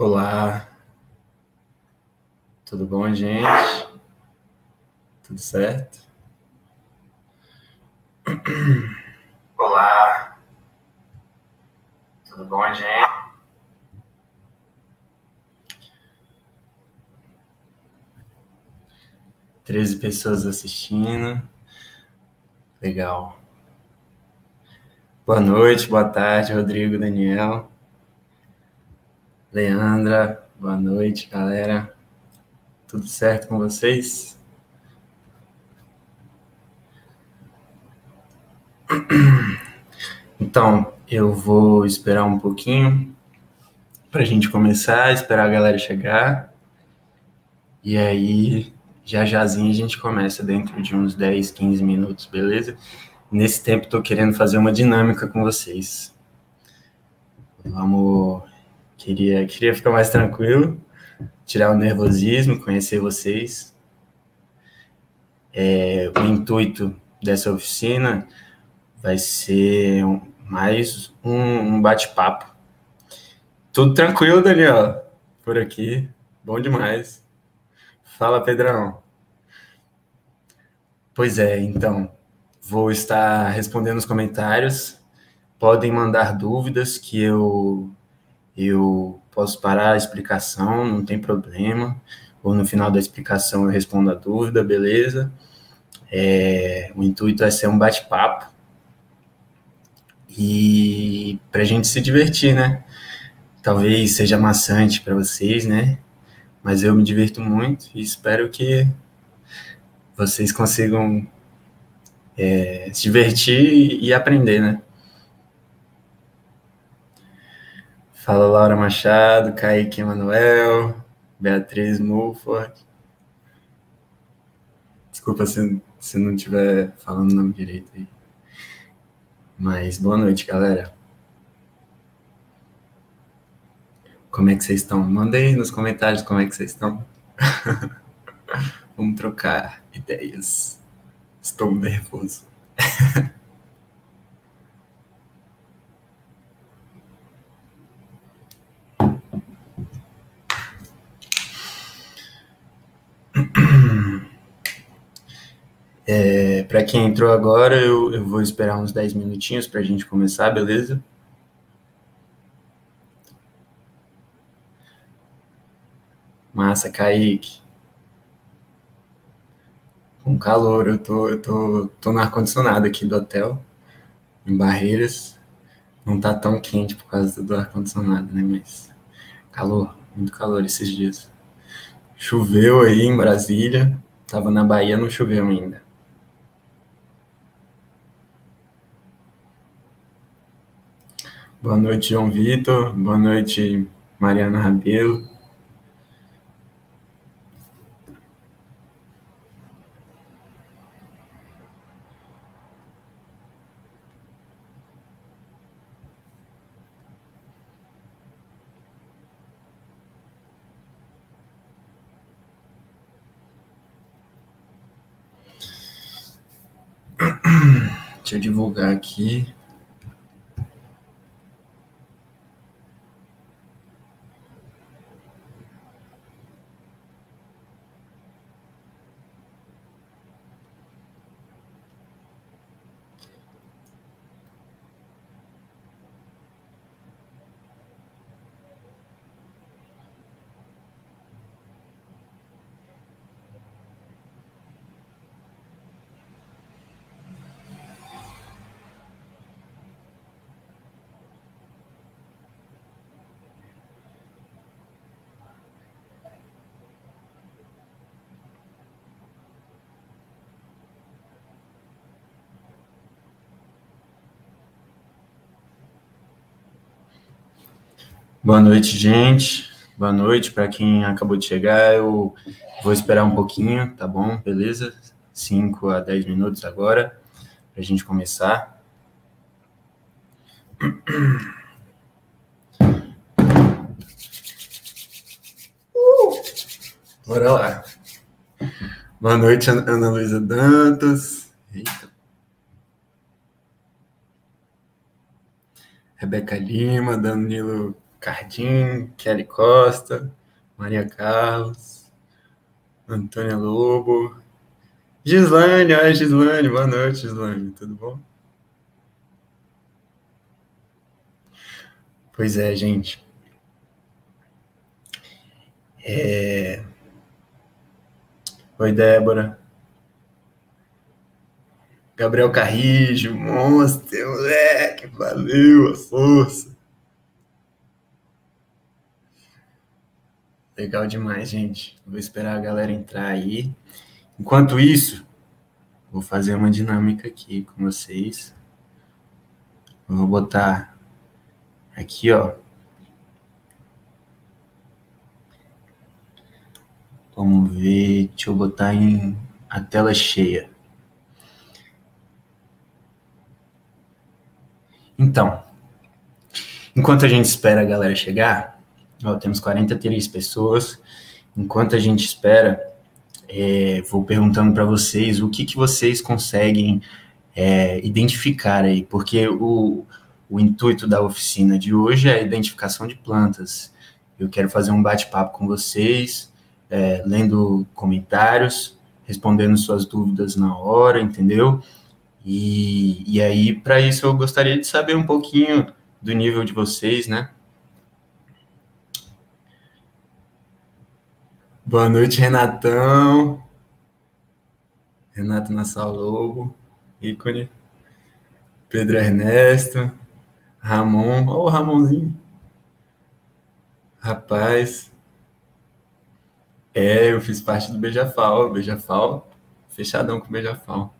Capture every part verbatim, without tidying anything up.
Olá, tudo bom, gente? Tudo certo? Olá, tudo bom, gente? treze pessoas assistindo. Legal. Boa noite, boa tarde, Rodrigo, Daniel, Leandra. Boa noite, galera. Tudo certo com vocês? Então, eu vou esperar um pouquinho para a gente começar, esperar a galera chegar. E aí, já jazinho a gente começa dentro de uns dez, quinze minutos, beleza? Nesse tempo, estou querendo fazer uma dinâmica com vocês. Vamos... Queria, queria ficar mais tranquilo, tirar o nervosismo, conhecer vocês. É, o intuito dessa oficina vai ser um, mais um, um bate-papo. Tudo tranquilo, Daniel? Por aqui. Bom demais. Fala, Pedrão. Pois é, então, vou estar respondendo os comentários. Podem mandar dúvidas que eu, eu posso parar a explicação, não tem problema. Ou no final da explicação eu respondo a dúvida, beleza? É, o intuito é ser um bate-papo e para a gente se divertir, né? Talvez seja maçante para vocês, né? Mas eu me divirto muito e espero que vocês consigam é, se divertir e aprender, né? Fala, Laura Machado, Kaique Emanuel, Beatriz Mulford. Desculpa se, se não estiver falando o nome direito aí. Mas boa noite, galera. Como é que vocês estão? Mandem nos comentários como é que vocês estão. Vamos trocar ideias. Estou nervoso. É, para quem entrou agora, eu, eu vou esperar uns dez minutinhos para a gente começar, beleza? Massa, Kaique. Com calor, eu tô, eu tô, tô no ar-condicionado aqui do hotel, em Barreiras. Não tá tão quente por causa do ar-condicionado, né? Mas calor, muito calor esses dias. Choveu aí em Brasília, tava na Bahia, não choveu ainda. Boa noite, João Vitor. Boa noite, Mariana Rabelo. Deixa eu divulgar aqui. Boa noite, gente. Boa noite para quem acabou de chegar. Eu vou esperar um pouquinho, tá bom? Beleza? cinco a dez minutos agora, para a gente começar. Uh, bora lá. Boa noite, Ana Luísa Dantas. Eita. Rebeca Lima, Danilo Cardim, Kelly Costa, Maria Carlos, Antônia Lobo, Gislane, ai Gislane, boa noite, Gislane, tudo bom? Pois é, gente. É... Oi, Débora. Gabriel Carrijo, monstro, moleque, valeu a força. Legal demais, gente. Vou esperar a galera entrar aí. Enquanto isso, vou fazer uma dinâmica aqui com vocês. Eu vou botar aqui, ó. Vamos ver, deixa eu botar em a tela cheia. Então, enquanto a gente espera a galera chegar, ó, temos quarenta e três pessoas. Enquanto a gente espera, é, vou perguntando para vocês o que, que vocês conseguem é, identificar aí, porque o, o intuito da oficina de hoje é a identificação de plantas. Eu quero fazer um bate-papo com vocês, é, lendo comentários, respondendo suas dúvidas na hora, entendeu? E, e aí, para isso, eu gostaria de saber um pouquinho do nível de vocês, né? Boa noite, Renatão. Renato Nassau Lobo, ícone. Pedro Ernesto, Ramon. Ô, oh, Ramonzinho. Rapaz. É, eu fiz parte do Beija-Fal. Beija-Fal, fechadão com o Beija-Fal.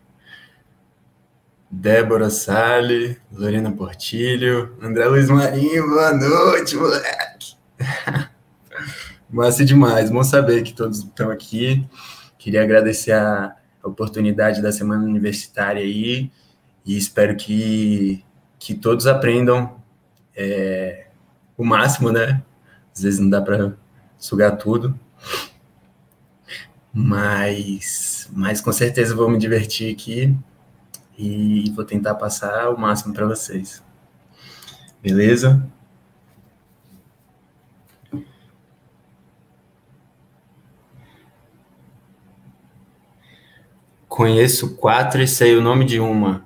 Débora Salles, Lorena Portilho, André Luiz Marinho, boa noite, moleque. Massa demais, bom saber que todos estão aqui. Queria agradecer a oportunidade da Semana Universitária aí e espero que, que todos aprendam é, o máximo, né? Às vezes não dá para sugar tudo, mas, mas com certeza vou me divertir aqui e vou tentar passar o máximo para vocês. Beleza? Conheço quatro e sei o nome de uma.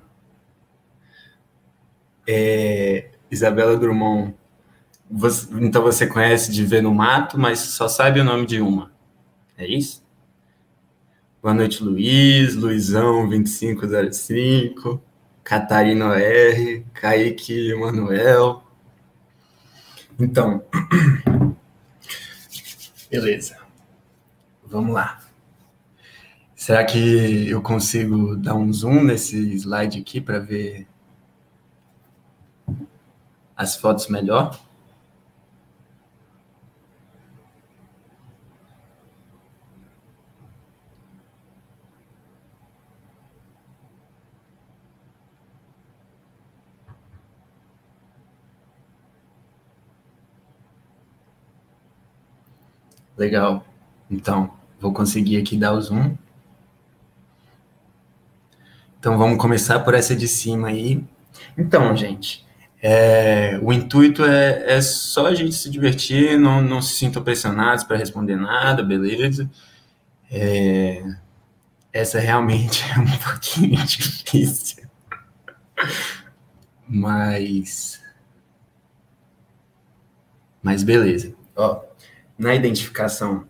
É Isabela Drummond. Você, então você conhece de ver no mato, mas só sabe o nome de uma. É isso? Boa noite, Luiz, Luizão vinte e cinco zero cinco, Catarina R, Kaique Emanuel. Então, beleza. Vamos lá. Será que eu consigo dar um zoom nesse slide aqui para ver as fotos melhor? Legal. Então, vou conseguir aqui dar o zoom. Então, vamos começar por essa de cima aí. Então, gente, é, o intuito é, é só a gente se divertir, não, não se sintam pressionados para responder nada, beleza? É, essa realmente é um pouquinho difícil. Mas... Mas beleza. Ó, na identificação...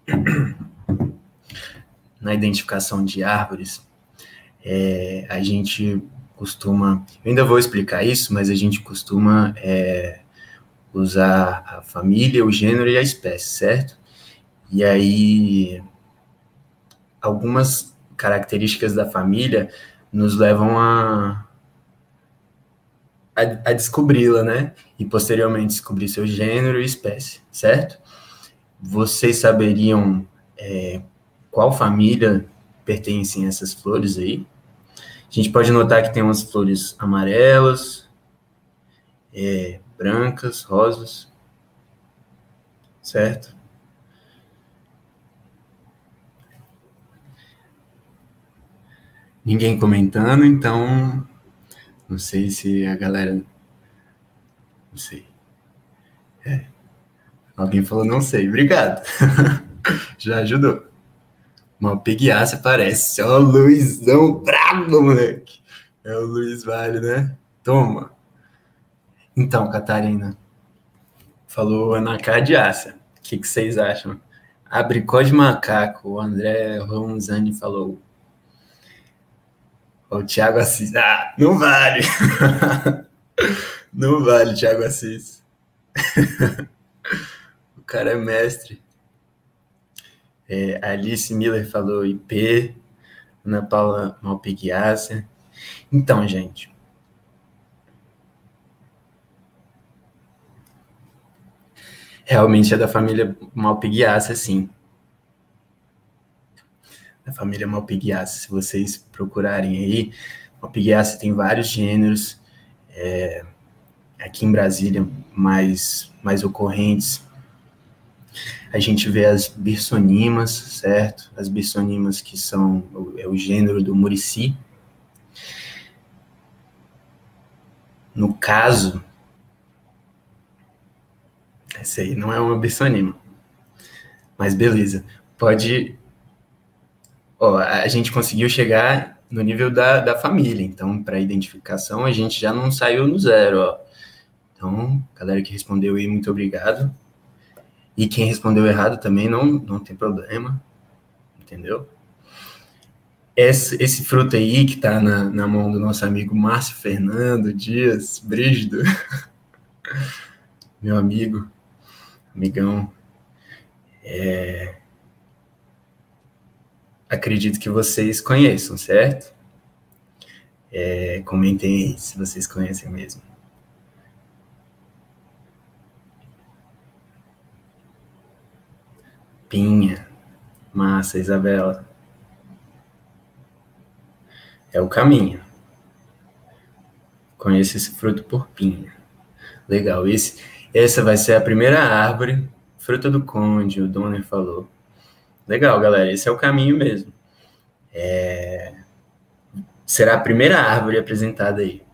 na identificação de árvores, é, a gente costuma... Eu ainda vou explicar isso, mas a gente costuma é, usar a família, o gênero e a espécie, certo? E aí, algumas características da família nos levam a, a, a descobri-la, né? E posteriormente descobrir seu gênero e espécie, certo? Vocês saberiam é, qual família pertencem essas flores aí? A gente pode notar que tem umas flores amarelas, é, brancas, rosas, certo? Ninguém comentando, então não sei se a galera... Não sei. Alguém falou, não sei. Obrigado. Já ajudou. Malpighiaceae parece. Ó, o Luizão brabo, moleque. É o Luiz Vale, né? Toma. Então, Catarina, falou anacardiácea. O que, que vocês acham? Abricó de macaco. O André Ronzani falou. O Thiago Assis. Ah, não vale. Não vale, Thiago Assis. O cara é mestre. É, Alice Miller falou I P. Ana Paula Malpighiaceae. Então, gente. Realmente é da família Malpighiaceae, sim. Da família Malpighiaceae. Se vocês procurarem aí, Malpighiaceae tem vários gêneros. É, aqui em Brasília, mais, mais ocorrentes. A gente vê as birsonimas, certo? As birsonimas que são é o gênero do murici. No caso, essa aí não é uma birsonima. Mas beleza. Pode... Ó, a gente conseguiu chegar no nível da, da família. Então, para identificação, a gente já não saiu no zero, ó. Então, galera que respondeu aí, muito obrigado. E quem respondeu errado também não, não tem problema. Entendeu? Esse, esse fruto aí que tá na, na mão do nosso amigo Márcio Fernando Dias Brígido, meu amigo, amigão, é... acredito que vocês conheçam, certo? É, comentem aí se vocês conhecem mesmo. Pinha, massa, Isabela. É o caminho. Conheço esse fruto por pinha. Legal, esse, essa vai ser a primeira árvore, fruta do conde, o Donner falou. Legal, galera, esse é o caminho mesmo. É... Será a primeira árvore apresentada aí.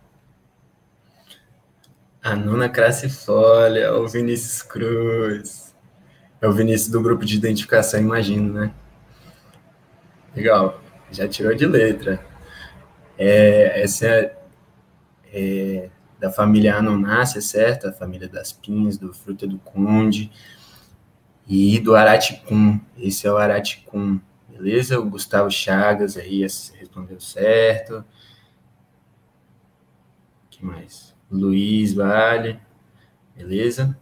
A nona crassifólia, o Vinícius Cruz. É o Vinícius do grupo de identificação, imagino, né? Legal, já tirou de letra. É, essa é, é da família Anonácea, certo? A família das pinhas, do fruta do conde. E do Araticum. Esse é o Araticum, beleza? O Gustavo Chagas aí respondeu certo. O que mais? Luiz Vale, beleza?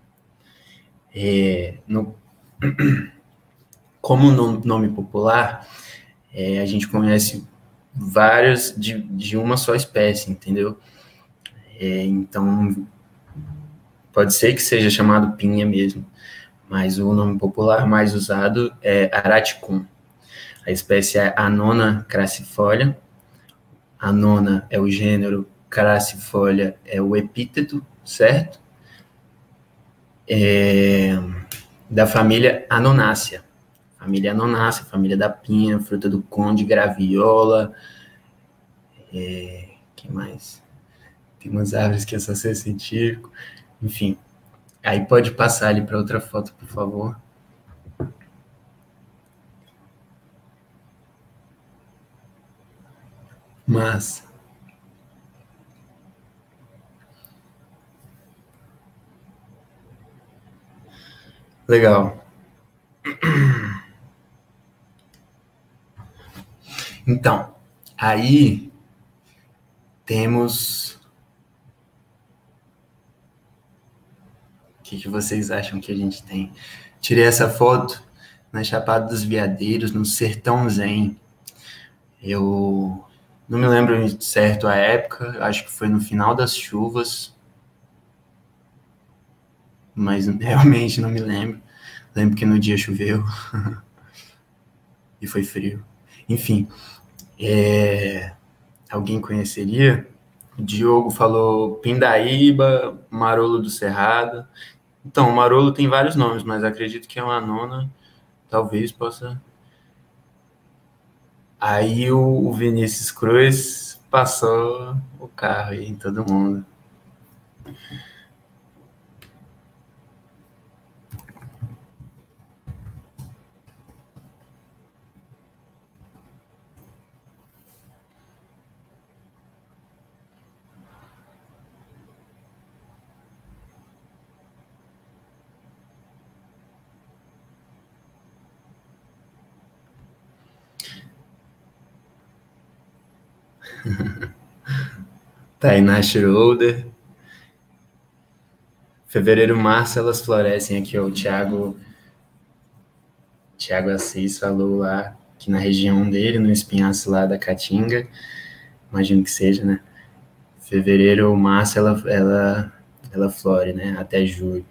É, no, como nome popular, é, a gente conhece vários de, de uma só espécie, entendeu? É, então, pode ser que seja chamado pinha mesmo, mas o nome popular mais usado é Araticum. A espécie é Anona crassifolia. Anona é o gênero, crassifolia é o epíteto, certo? É, da família Anonácea. Família Anonácea, família da pinha, fruta do conde, graviola. É, que mais? Tem umas árvores que é só ser científico. Enfim, aí pode passar ali para outra foto, por favor. Mas... Legal. Então, aí temos... O que, que vocês acham que a gente tem? Tirei essa foto na Chapada dos Veadeiros, no Sertão Zen. Eu não me lembro certo a época, acho que foi no final das chuvas, mas realmente não me lembro. Lembro que no dia choveu e foi frio. Enfim, é... alguém conheceria? O Diogo falou Pindaíba, Marolo do Cerrado. Então, o Marolo tem vários nomes, mas acredito que é uma nona, talvez possa... Aí o Vinícius Cruz passou o carro aí em todo mundo. Tainá Schroeder. Fevereiro, março, elas florescem aqui, ó. O Thiago, Thiago Assis falou lá que na região dele, no espinhaço lá da Caatinga, imagino que seja, né? Fevereiro ou março, ela, ela, ela flore, né? Até julho.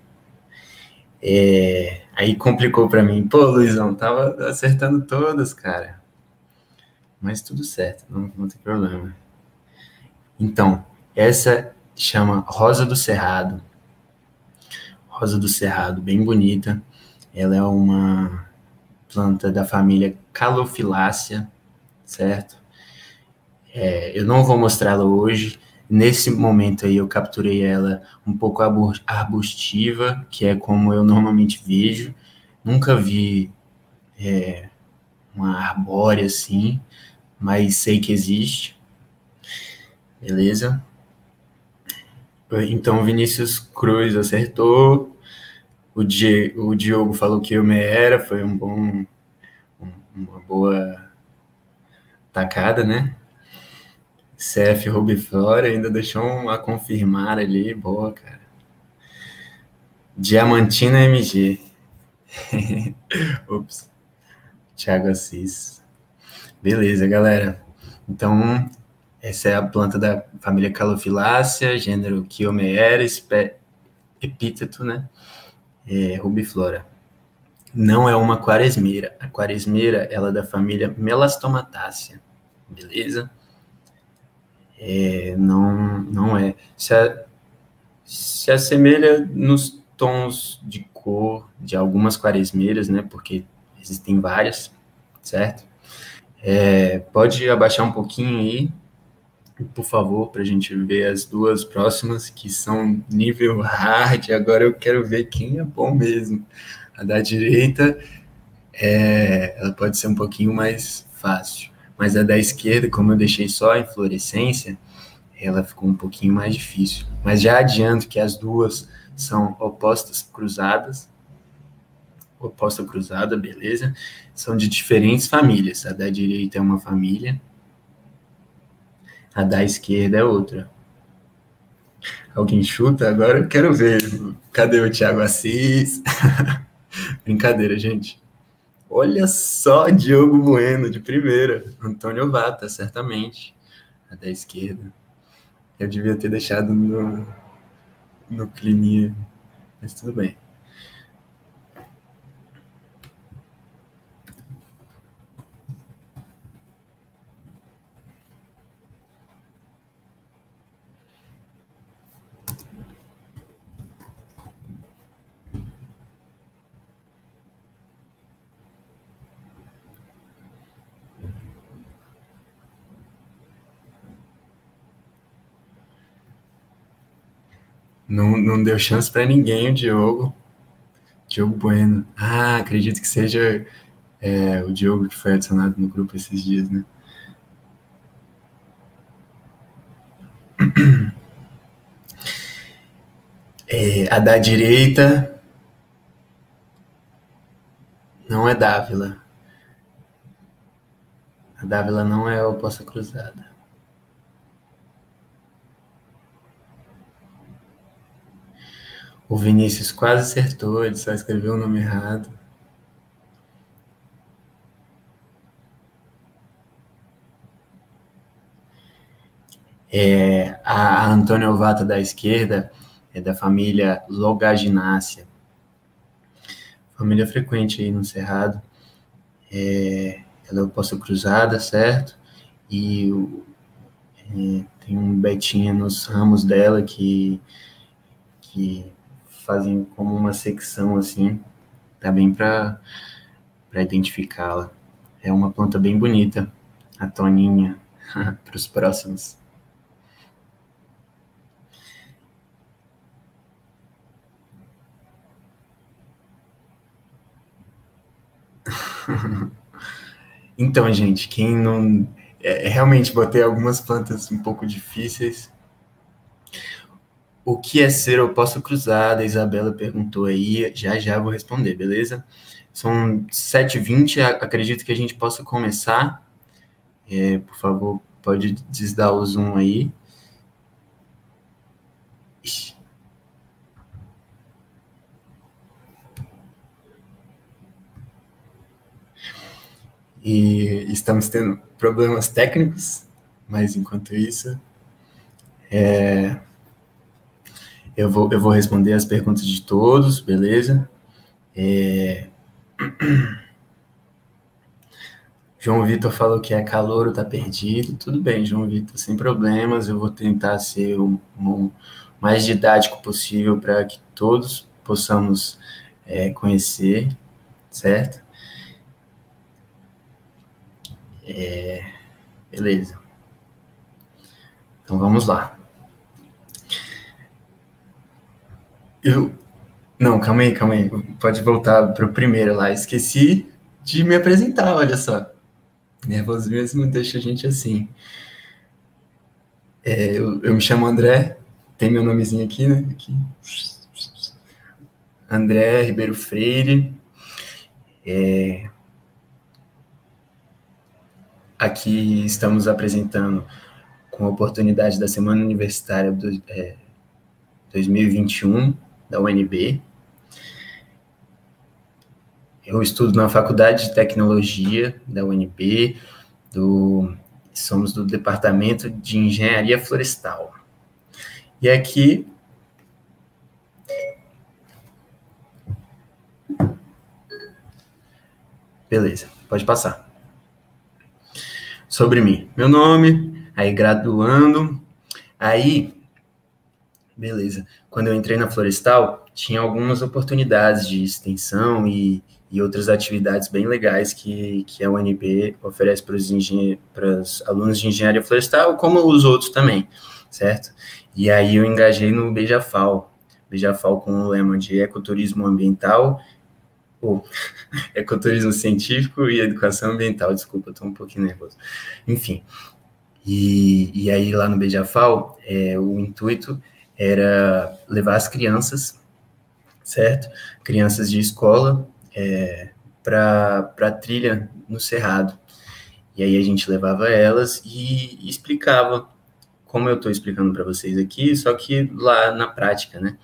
É, aí complicou para mim. Pô, Luizão, tava acertando todas, cara. Mas tudo certo, não, não tem problema. Então, essa chama Rosa do Cerrado. Rosa do Cerrado, bem bonita. Ela é uma planta da família Calophyllaceae, certo? É, eu não vou mostrá-la hoje. Nesse momento aí eu capturei ela um pouco arbustiva, que é como eu normalmente vejo. Nunca vi é, uma arbórea assim, mas sei que existe. Beleza? Então, o Vinícius Cruz acertou. O, Di, o Diogo falou que eu me era, foi um bom, uma boa tacada, né? C F Rubiflora ainda deixou um a confirmar ali. Boa, cara. Diamantina M G. Ops. Thiago Assis. Beleza, galera. Então, essa é a planta da família Calophyllaceae, gênero Kiomeera, epíteto, né? É, Rubiflora. Não é uma quaresmeira. A quaresmeira, ela é da família Melastomatácea. Beleza? É, não, não é. Se, a, se assemelha nos tons de cor de algumas quaresmeiras, né? Porque existem várias, certo? É, pode abaixar um pouquinho aí, por favor, para a gente ver as duas próximas, que são nível hard. Agora eu quero ver quem é bom mesmo. A da direita, é, ela pode ser um pouquinho mais fácil. Mas a da esquerda, como eu deixei só a inflorescência, ela ficou um pouquinho mais difícil. Mas já adianto que as duas são opostas cruzadas. Oposta cruzada, beleza? São de diferentes famílias. A da direita é uma família, a da esquerda é outra. Alguém chuta? Agora eu quero ver. Cadê o Thiago Assis? Brincadeira, gente. Olha só, Diogo Bueno, de primeira. Antônio Vata, certamente. A da esquerda. Eu devia ter deixado no, no climinha, mas tudo bem. Não, não deu chance para ninguém, o Diogo. Diogo Bueno. Ah, acredito que seja é, o Diogo que foi adicionado no grupo esses dias, né? É, a da direita não é Dávila. A Dávila não é oposta cruzada. O Vinícius quase acertou, ele só escreveu o nome errado. É, a Antônia Ovata da esquerda é da família Logaginácea. Família frequente aí no Cerrado. É, ela é oposta cruzada, certo? E é, tem um betinha nos ramos dela que, que fazem como uma secção assim, tá bem para identificá-la. É uma planta bem bonita, a Toninha, para os próximos. Então, gente, quem não... É, realmente botei algumas plantas um pouco difíceis. O que é ser oposta cruzada? A Isabela perguntou aí, já já vou responder, beleza? São sete e vinte, acredito que a gente possa começar. É, por favor, pode desdar o zoom aí. Ixi. E estamos tendo problemas técnicos, mas enquanto isso, é, eu, vou, eu vou responder as perguntas de todos, beleza? É, João Vitor falou que é calouro, tá perdido. Tudo bem, João Vitor, sem problemas. Eu vou tentar ser o, o mais didático possível para que todos possamos é, conhecer, certo? É, beleza. Então vamos lá. Eu, não, calma aí, calma aí. Pode voltar para o primeiro lá. Esqueci de me apresentar, olha só. Nervoso mesmo deixa a gente assim. É, eu, eu me chamo André, tem meu nomezinho aqui, né? Aqui. André Ribeiro Freire. É, aqui estamos apresentando com a oportunidade da Semana Universitária do, é, dois mil e vinte e um da U N B. Eu estudo na Faculdade de Tecnologia da U N B, do, somos do Departamento de Engenharia Florestal. E aqui beleza, pode passar. Sobre mim, meu nome, aí graduando, aí, beleza. Quando eu entrei na Florestal, tinha algumas oportunidades de extensão e, e outras atividades bem legais que, que a U N B oferece para os engen- para os alunos de engenharia florestal, como os outros também, certo? E aí eu engajei no Beija-Fal, Beija-Fal com o lema de ecoturismo ambiental, ou ecoturismo científico e educação ambiental, desculpa, estou um pouquinho nervoso. Enfim, e, e aí lá no Beija-Fal, é, o intuito era levar as crianças, certo? Crianças de escola, é, para a trilha no Cerrado. E aí a gente levava elas e, e explicava, como eu estou explicando para vocês aqui, só que lá na prática, né?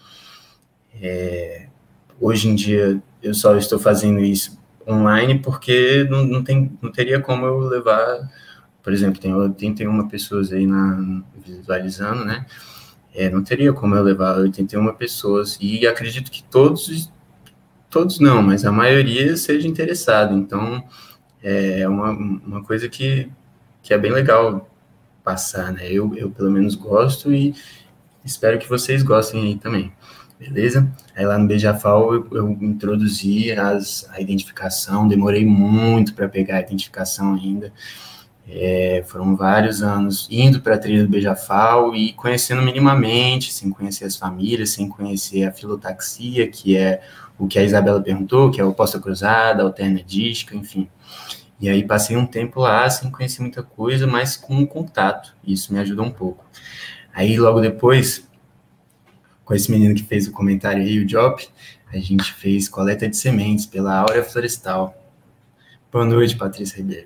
É, hoje em dia eu só estou fazendo isso online porque não, não, tem, não teria como eu levar, por exemplo, tem oitenta e uma pessoas aí na, visualizando, né? É, não teria como eu levar oitenta e uma pessoas, e acredito que todos, todos não, mas a maioria seja interessado, então é uma, uma coisa que, que é bem legal passar, né? Eu, eu pelo menos gosto e espero que vocês gostem aí também, beleza? Aí lá no Beija-Fal eu, eu introduzi as, a identificação, demorei muito para pegar a identificação ainda, é, foram vários anos indo para a trilha do Beija-Fal e conhecendo minimamente, sem conhecer as famílias, sem conhecer a filotaxia, que é o que a Isabela perguntou, que é a oposta cruzada, alterna dística, enfim. E aí passei um tempo lá sem conhecer muita coisa, mas com um contato, isso me ajudou um pouco. Aí logo depois, com esse menino que fez o comentário aí, o Jop, a gente fez coleta de sementes pela Áurea Florestal. Boa noite, Patrícia Ribeiro.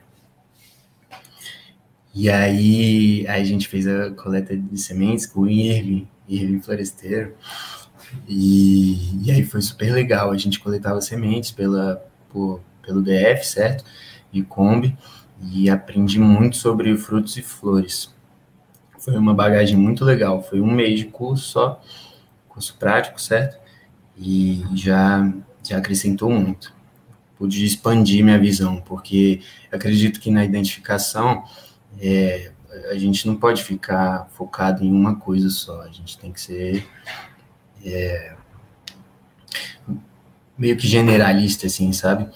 E aí a gente fez a coleta de sementes com o Irving, Irving Floresteiro, e, e aí foi super legal, a gente coletava sementes pela, por, pelo D F, certo? E Kombi, e aprendi muito sobre frutos e flores. Foi uma bagagem muito legal, foi um mês de curso só, curso prático, certo? E já, já acrescentou muito. Pude expandir minha visão, porque acredito que na identificação é, a gente não pode ficar focado em uma coisa só, a gente tem que ser é, meio que generalista, assim, sabe?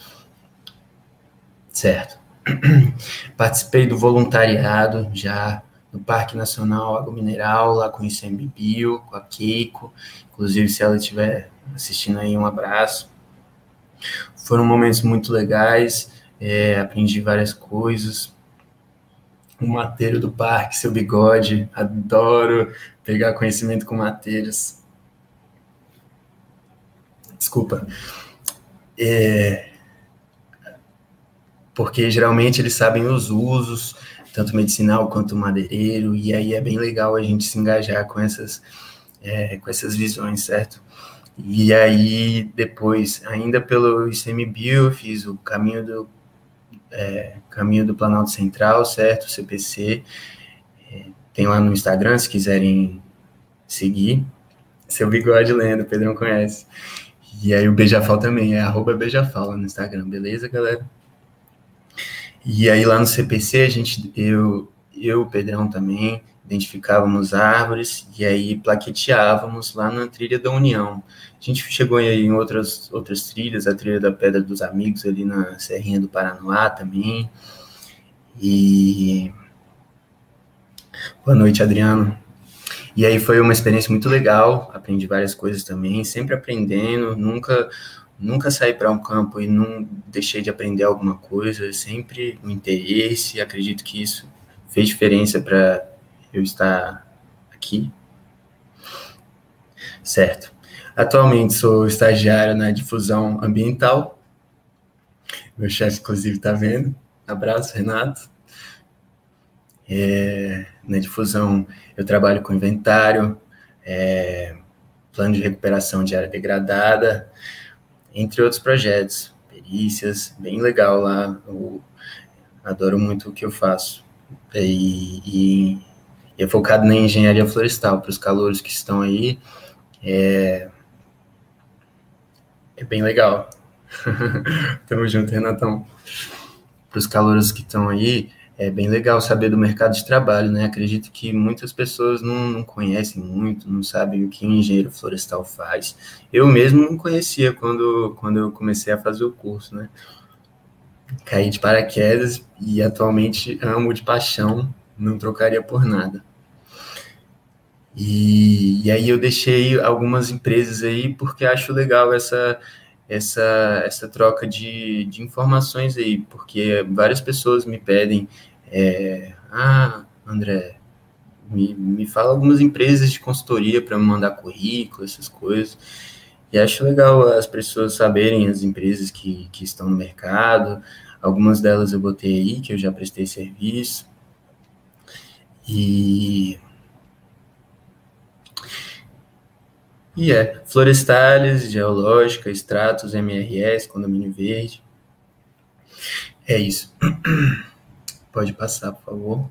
Certo. Participei do voluntariado já no Parque Nacional Água Mineral, lá com o I C M B Bio, com a Keiko, inclusive se ela estiver assistindo aí, um abraço. Foram momentos muito legais, é, aprendi várias coisas. O mateiro do parque, seu bigode, adoro pegar conhecimento com mateiros. Desculpa. É, porque geralmente eles sabem os usos, tanto medicinal quanto madeireiro, e aí é bem legal a gente se engajar com essas, é, com essas visões, certo? E aí, depois, ainda pelo ICMBio, eu fiz o caminho do, é, caminho do Planalto Central, certo? C P C. É, tem lá no Instagram, se quiserem seguir. Seu bigode lendo, o Pedrão conhece. E aí o Beijafal também, é arroba Beijafal lá no Instagram, beleza, galera? E aí lá no C P C, a gente, eu, eu, o Pedrão também, identificávamos árvores e aí plaqueteávamos lá na trilha da União. A gente chegou aí em outras, outras trilhas, a trilha da Pedra dos Amigos ali na Serrinha do Paranoá também. E... Boa noite, Adriano. E aí foi uma experiência muito legal, aprendi várias coisas também, sempre aprendendo, nunca, nunca saí para um campo e não deixei de aprender alguma coisa, sempre um interesse, acredito que isso fez diferença para eu estar aqui. Certo. Atualmente sou estagiário na difusão ambiental, meu chefe inclusive está vendo, abraço, Renato. É, na difusão, eu trabalho com inventário, é, plano de recuperação de área degradada, entre outros projetos, perícias, bem legal lá, eu adoro muito o que eu faço. E, e, e é focado na engenharia florestal, para os calouros que estão aí, é, é bem legal. Tamo junto, Renatão. Para os calouros que estão aí, é bem legal saber do mercado de trabalho, né? Acredito que muitas pessoas não, não conhecem muito, não sabem o que um engenheiro florestal faz. Eu mesmo não conhecia quando, quando eu comecei a fazer o curso, né? Caí de paraquedas e atualmente amo de paixão, não trocaria por nada. E, e aí eu deixei algumas empresas aí porque acho legal essa... essa, essa troca de, de informações aí, porque várias pessoas me pedem, é, ah, André, me, me fala algumas empresas de consultoria para me mandar currículo, essas coisas, e acho legal as pessoas saberem as empresas que, que estão no mercado, algumas delas eu botei aí, que eu já prestei serviço, e... E é, Florestalis, Geológica, Stratos, M R S, Condomínio Verde. É isso. Pode passar, por favor.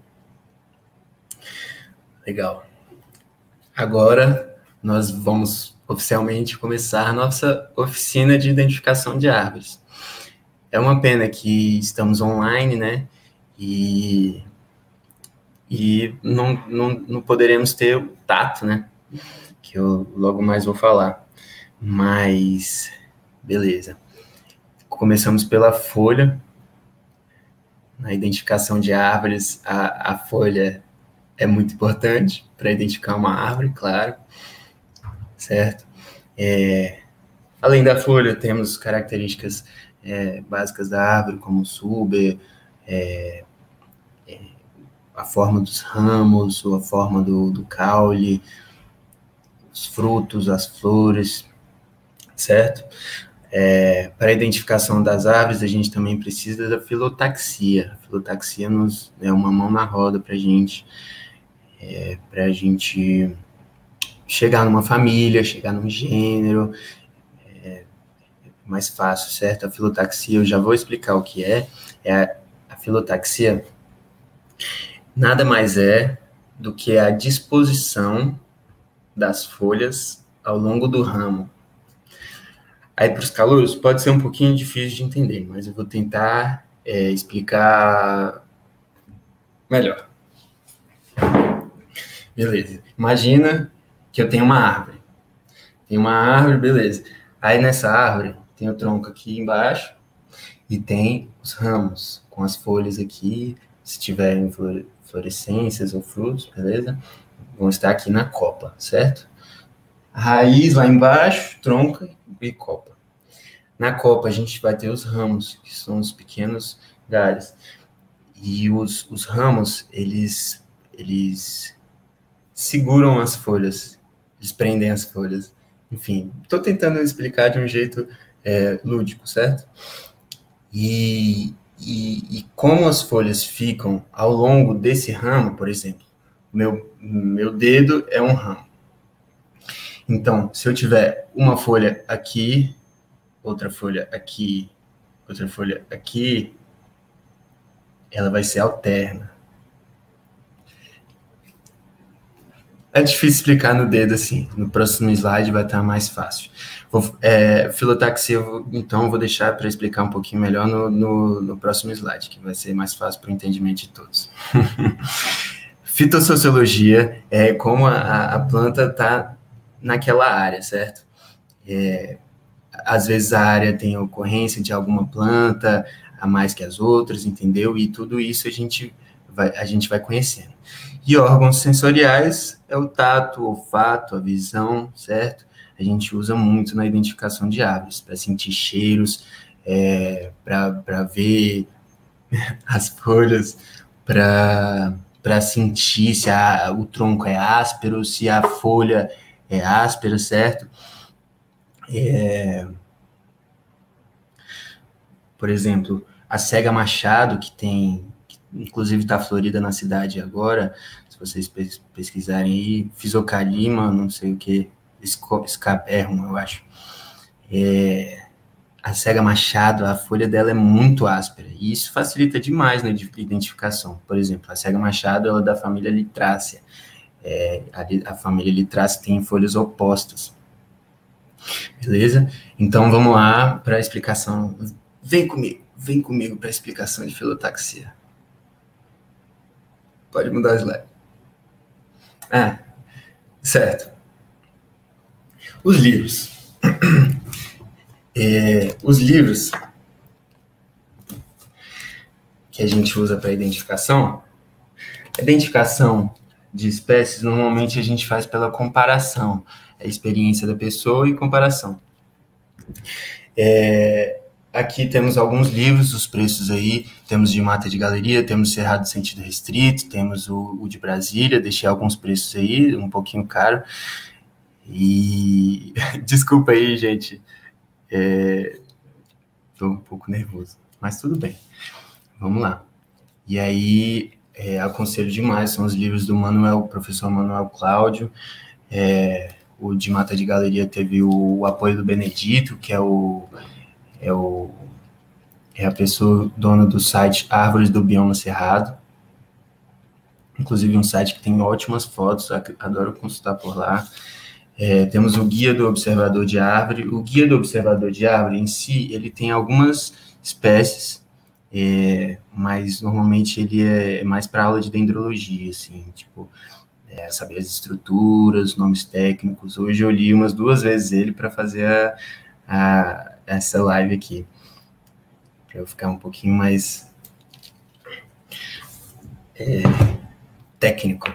Legal. Agora, nós vamos oficialmente começar a nossa oficina de identificação de árvores. É uma pena que estamos online, né? E, e não, não, não poderemos ter o tato, né? Que eu logo mais vou falar. Mas, beleza. Começamos pela folha. Na identificação de árvores, a, a folha é muito importante para identificar uma árvore, claro, certo? É, além da folha, temos características é, básicas da árvore, como o suber, é, é, a forma dos ramos, ou a forma do, do caule, os frutos, as flores, certo? É, para a identificação das aves, a gente também precisa da filotaxia. A filotaxia nos é uma mão na roda para a gente, é, para a gente chegar numa família, chegar num gênero, é, é mais fácil, certo? A filotaxia, eu já vou explicar o que é. É a, a filotaxia nada mais é do que a disposição das folhas ao longo do ramo. Aí, para os calouros, pode ser um pouquinho difícil de entender, mas eu vou tentar é, explicar melhor. Beleza. Imagina que eu tenho uma árvore. Tem uma árvore, beleza. Aí, nessa árvore, tem o tronco aqui embaixo e tem os ramos, com as folhas aqui, se tiverem florescências ou frutos, beleza? Vão estar aqui na copa, certo? A raiz lá embaixo, tronco e copa. Na copa, a gente vai ter os ramos, que são os pequenos galhos. E os, os ramos, eles, eles seguram as folhas, eles prendem as folhas. Enfim, estou tentando explicar de um jeito é, lúdico, certo? E, E, e como as folhas ficam ao longo desse ramo, por exemplo, meu, meu dedo é um ramo. Então, se eu tiver uma folha aqui, outra folha aqui, outra folha aqui, ela vai ser alterna. É difícil explicar no dedo assim. No próximo slide vai estar mais fácil. Vou, é, filotaxia, então, eu vou deixar para explicar um pouquinho melhor no, no, no próximo slide, que vai ser mais fácil para o entendimento de todos. Fitossociologia é como a, a planta está naquela área, certo? É, às vezes a área tem ocorrência de alguma planta a mais que as outras, entendeu? E tudo isso a gente vai, a gente vai conhecendo. E órgãos sensoriais é o tato, o olfato, a visão, certo? A gente usa muito na identificação de árvores, para sentir cheiros, é, para ver as folhas, para sentir se a, o tronco é áspero, se a folha é áspera, certo? É, por exemplo, a cega machado, que tem, que inclusive está florida na cidade agora, se vocês pesquisarem aí, Fisocalima, não sei o que, Scaberrum, eu acho. É, a cega machado, a folha dela é muito áspera, e isso facilita demais na identificação. Por exemplo, a cega machado ela é da família Litrácea. É, a, a família Litrácea tem folhas opostas. Beleza? Então, vamos lá para a explicação. Vem comigo, vem comigo para a explicação de filotaxia. Pode mudar o slide. Ah, certo. Os livros. É, os livros que a gente usa para identificação, a identificação de espécies, normalmente a gente faz pela comparação, a experiência da pessoa e comparação. É, aqui temos alguns livros, os preços aí, temos de Mata de Galeria, temos Cerrado Sentido Restrito, temos o, o de Brasília, deixei alguns preços aí, um pouquinho caro. E desculpa aí, gente, estou um pouco nervoso, mas tudo bem, vamos lá. E aí, é, aconselho demais, são os livros do Manuel, professor Manuel Cláudio, é, o de Mata de Galeria teve o, o apoio do Benedito, que é o, é o é a pessoa dona do site Árvores do Bioma Cerrado, inclusive um site que tem ótimas fotos, adoro consultar por lá. É, temos o Guia do Observador de Árvore. O Guia do Observador de Árvore, em si, ele tem algumas espécies, é, mas normalmente ele é mais para aula de dendrologia, assim, tipo, é, saber as estruturas, nomes técnicos. Hoje eu li umas duas vezes ele para fazer a, a, essa live aqui, para eu ficar um pouquinho mais é, técnico.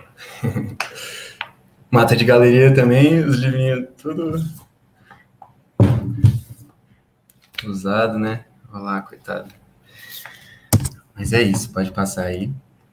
Mata de Galeria também, os livrinhos tudo usado, né? Olha lá, coitado. Mas é isso, pode passar aí.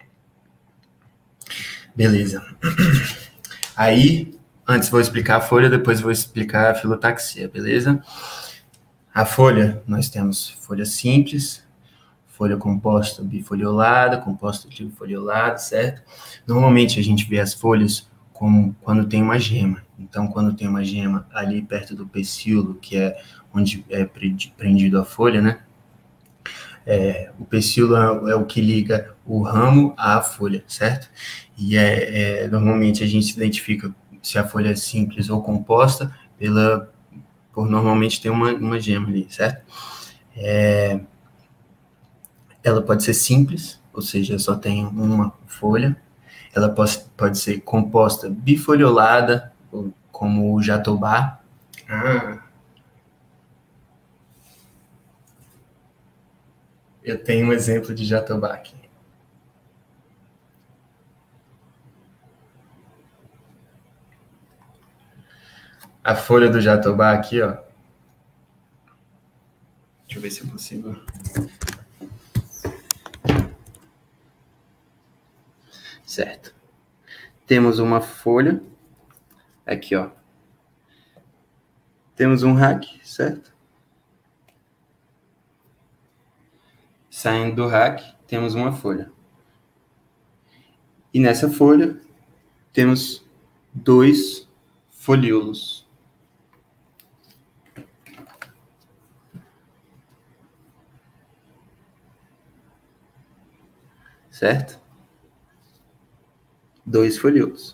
Beleza. Aí, antes vou explicar a folha, depois vou explicar a filotaxia, beleza? A folha, nós temos folha simples, folha composta bifoliolada, composta trifoliolada, certo? Normalmente a gente vê as folhas como quando tem uma gema. Então, quando tem uma gema ali perto do pecíolo, que é onde é prendido a folha, né? É, o pecíolo é, é o que liga o ramo à folha, certo? E é, é, normalmente a gente se identifica se a folha é simples ou composta pela, por normalmente ter uma, uma gema ali, certo? É, ela pode ser simples, ou seja, só tem uma folha. Ela pode, pode ser composta bifoliolada, como o jatobá. Ah, eu tenho um exemplo de jatobá aqui. A folha do jatobá aqui, ó. Deixa eu ver se eu consigo. Certo. Temos uma folha. Aqui, ó. Temos um rack, certo? saindo do rack, temos uma folha. E nessa folha, temos dois folíolos. Certo? Dois folíolos.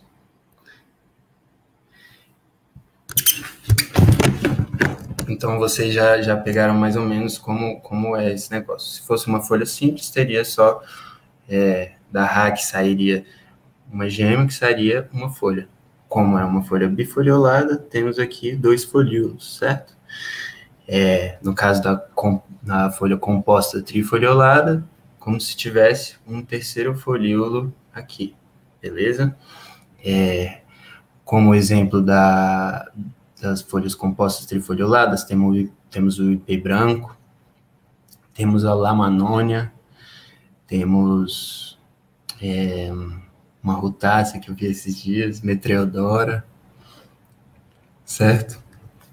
Então, vocês já, já pegaram mais ou menos como, como é esse negócio. Se fosse uma folha simples, teria só, é, da rack sairia uma gema que sairia uma folha. Como é uma folha bifoliolada, temos aqui dois folíolos, certo? É, no caso da, da folha composta trifoliolada, como se tivesse um terceiro folíolo aqui, beleza? É, como exemplo da... das folhas compostas trifolioladas, temos, temos o ipê branco, temos a lamanônia, temos é, uma rutácea que eu vi esses dias, metreodora, certo?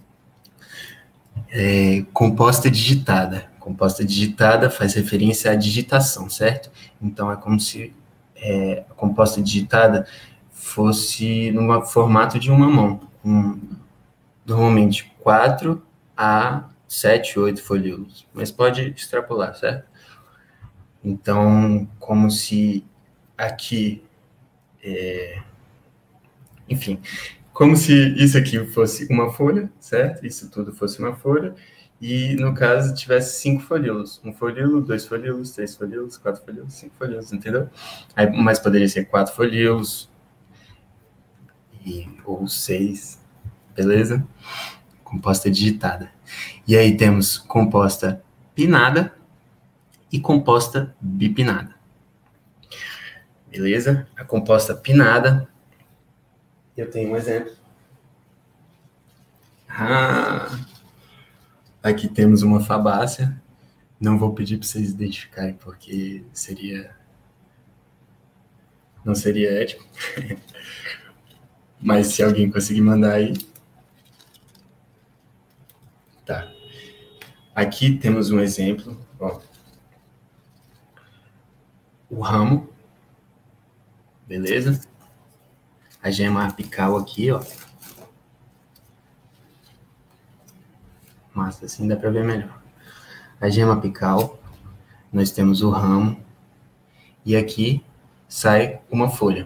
É, composta digitada. Composta digitada faz referência à digitação, certo? Então, é como se é, a composta digitada fosse no formato de uma mão, um, normalmente quatro a sete, oito folíolos, mas pode extrapolar, certo? Então, como se aqui, é, enfim, como se isso aqui fosse uma folha, certo? Isso tudo fosse uma folha, e no caso tivesse cinco folíolos, um folíolo, dois folíolos, três folíolos, quatro folíolos, cinco folíolos, entendeu? Aí, mas poderia ser quatro folíolos, e, ou seis, beleza? Composta digitada. E aí temos composta pinada e composta bipinada. Beleza? A composta pinada, eu tenho um exemplo. Ah, aqui temos uma fabácea. Não vou pedir para vocês identificarem, porque seria... não seria ético. Mas se alguém conseguir mandar aí... Tá. Aqui temos um exemplo, ó. O ramo, beleza? A gema apical aqui, ó. Massa, assim dá para ver melhor. A gema apical, nós temos o ramo, e aqui sai uma folha.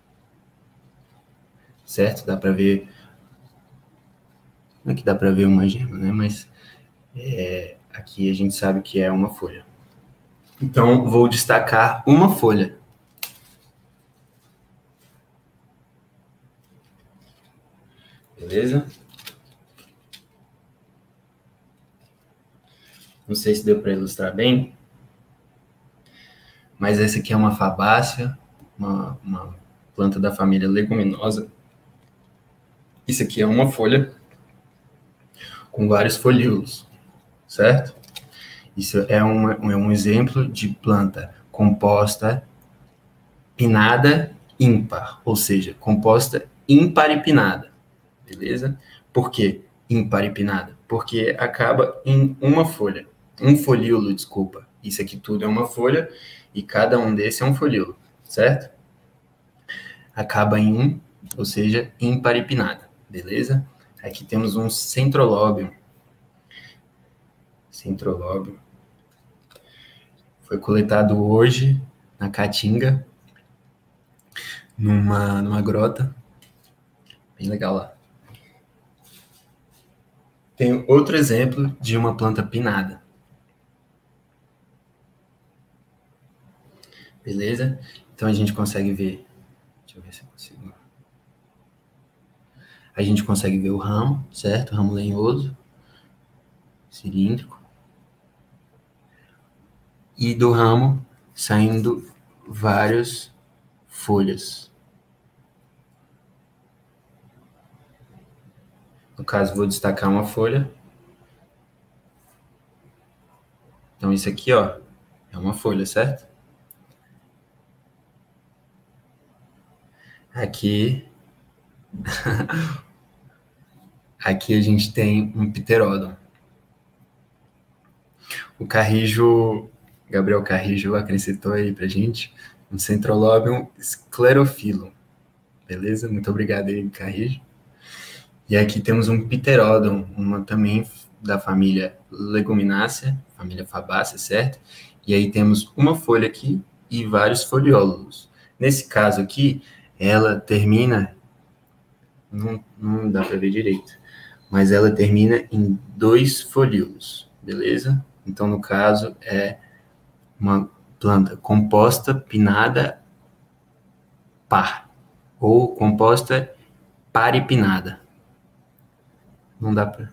Certo? Dá para ver... não é que dá para ver uma gema, né? Mas é, aqui a gente sabe que é uma folha. Então, vou destacar uma folha. Beleza? Não sei se deu para ilustrar bem, mas essa aqui é uma fabácea, uma, uma planta da família leguminosa. Isso aqui é uma folha com vários folíolos, certo? Isso é, uma, é um exemplo de planta composta pinada ímpar, ou seja, composta ímpar e pinada, beleza? Por quê ímpar e pinada? Porque acaba em uma folha. Um folíolo, desculpa. Isso aqui tudo é uma folha e cada um desses é um folíolo, certo? Acaba em um, ou seja, ímpar e pinada, beleza? Aqui temos um centrolóbio. Centrolóbio. Foi coletado hoje na Caatinga, numa, numa grota. Bem legal lá. Tem outro exemplo de uma planta pinada. Beleza? Então a gente consegue ver... deixa eu ver se eu consigo... a gente consegue ver o ramo, certo? Ramo lenhoso, cilíndrico. E do ramo saindo várias folhas. No caso, vou destacar uma folha. Então, isso aqui, ó, é uma folha, certo? Aqui... aqui a gente tem um pteródon. O carrijo Gabriel Carrijo acrescentou aí pra gente, um Centrolobium sclerophyllum. Beleza? Muito obrigado aí, Carrijo. E aqui temos um Pterodon, uma também da família Leguminácea, família Fabácea, certo? E aí temos uma folha aqui e vários foliólos. Nesse caso aqui, ela termina, não, não dá para ver direito, mas ela termina em dois folíolos, beleza? Então, no caso, é uma planta composta pinnada par, ou composta paripinada. Não dá para...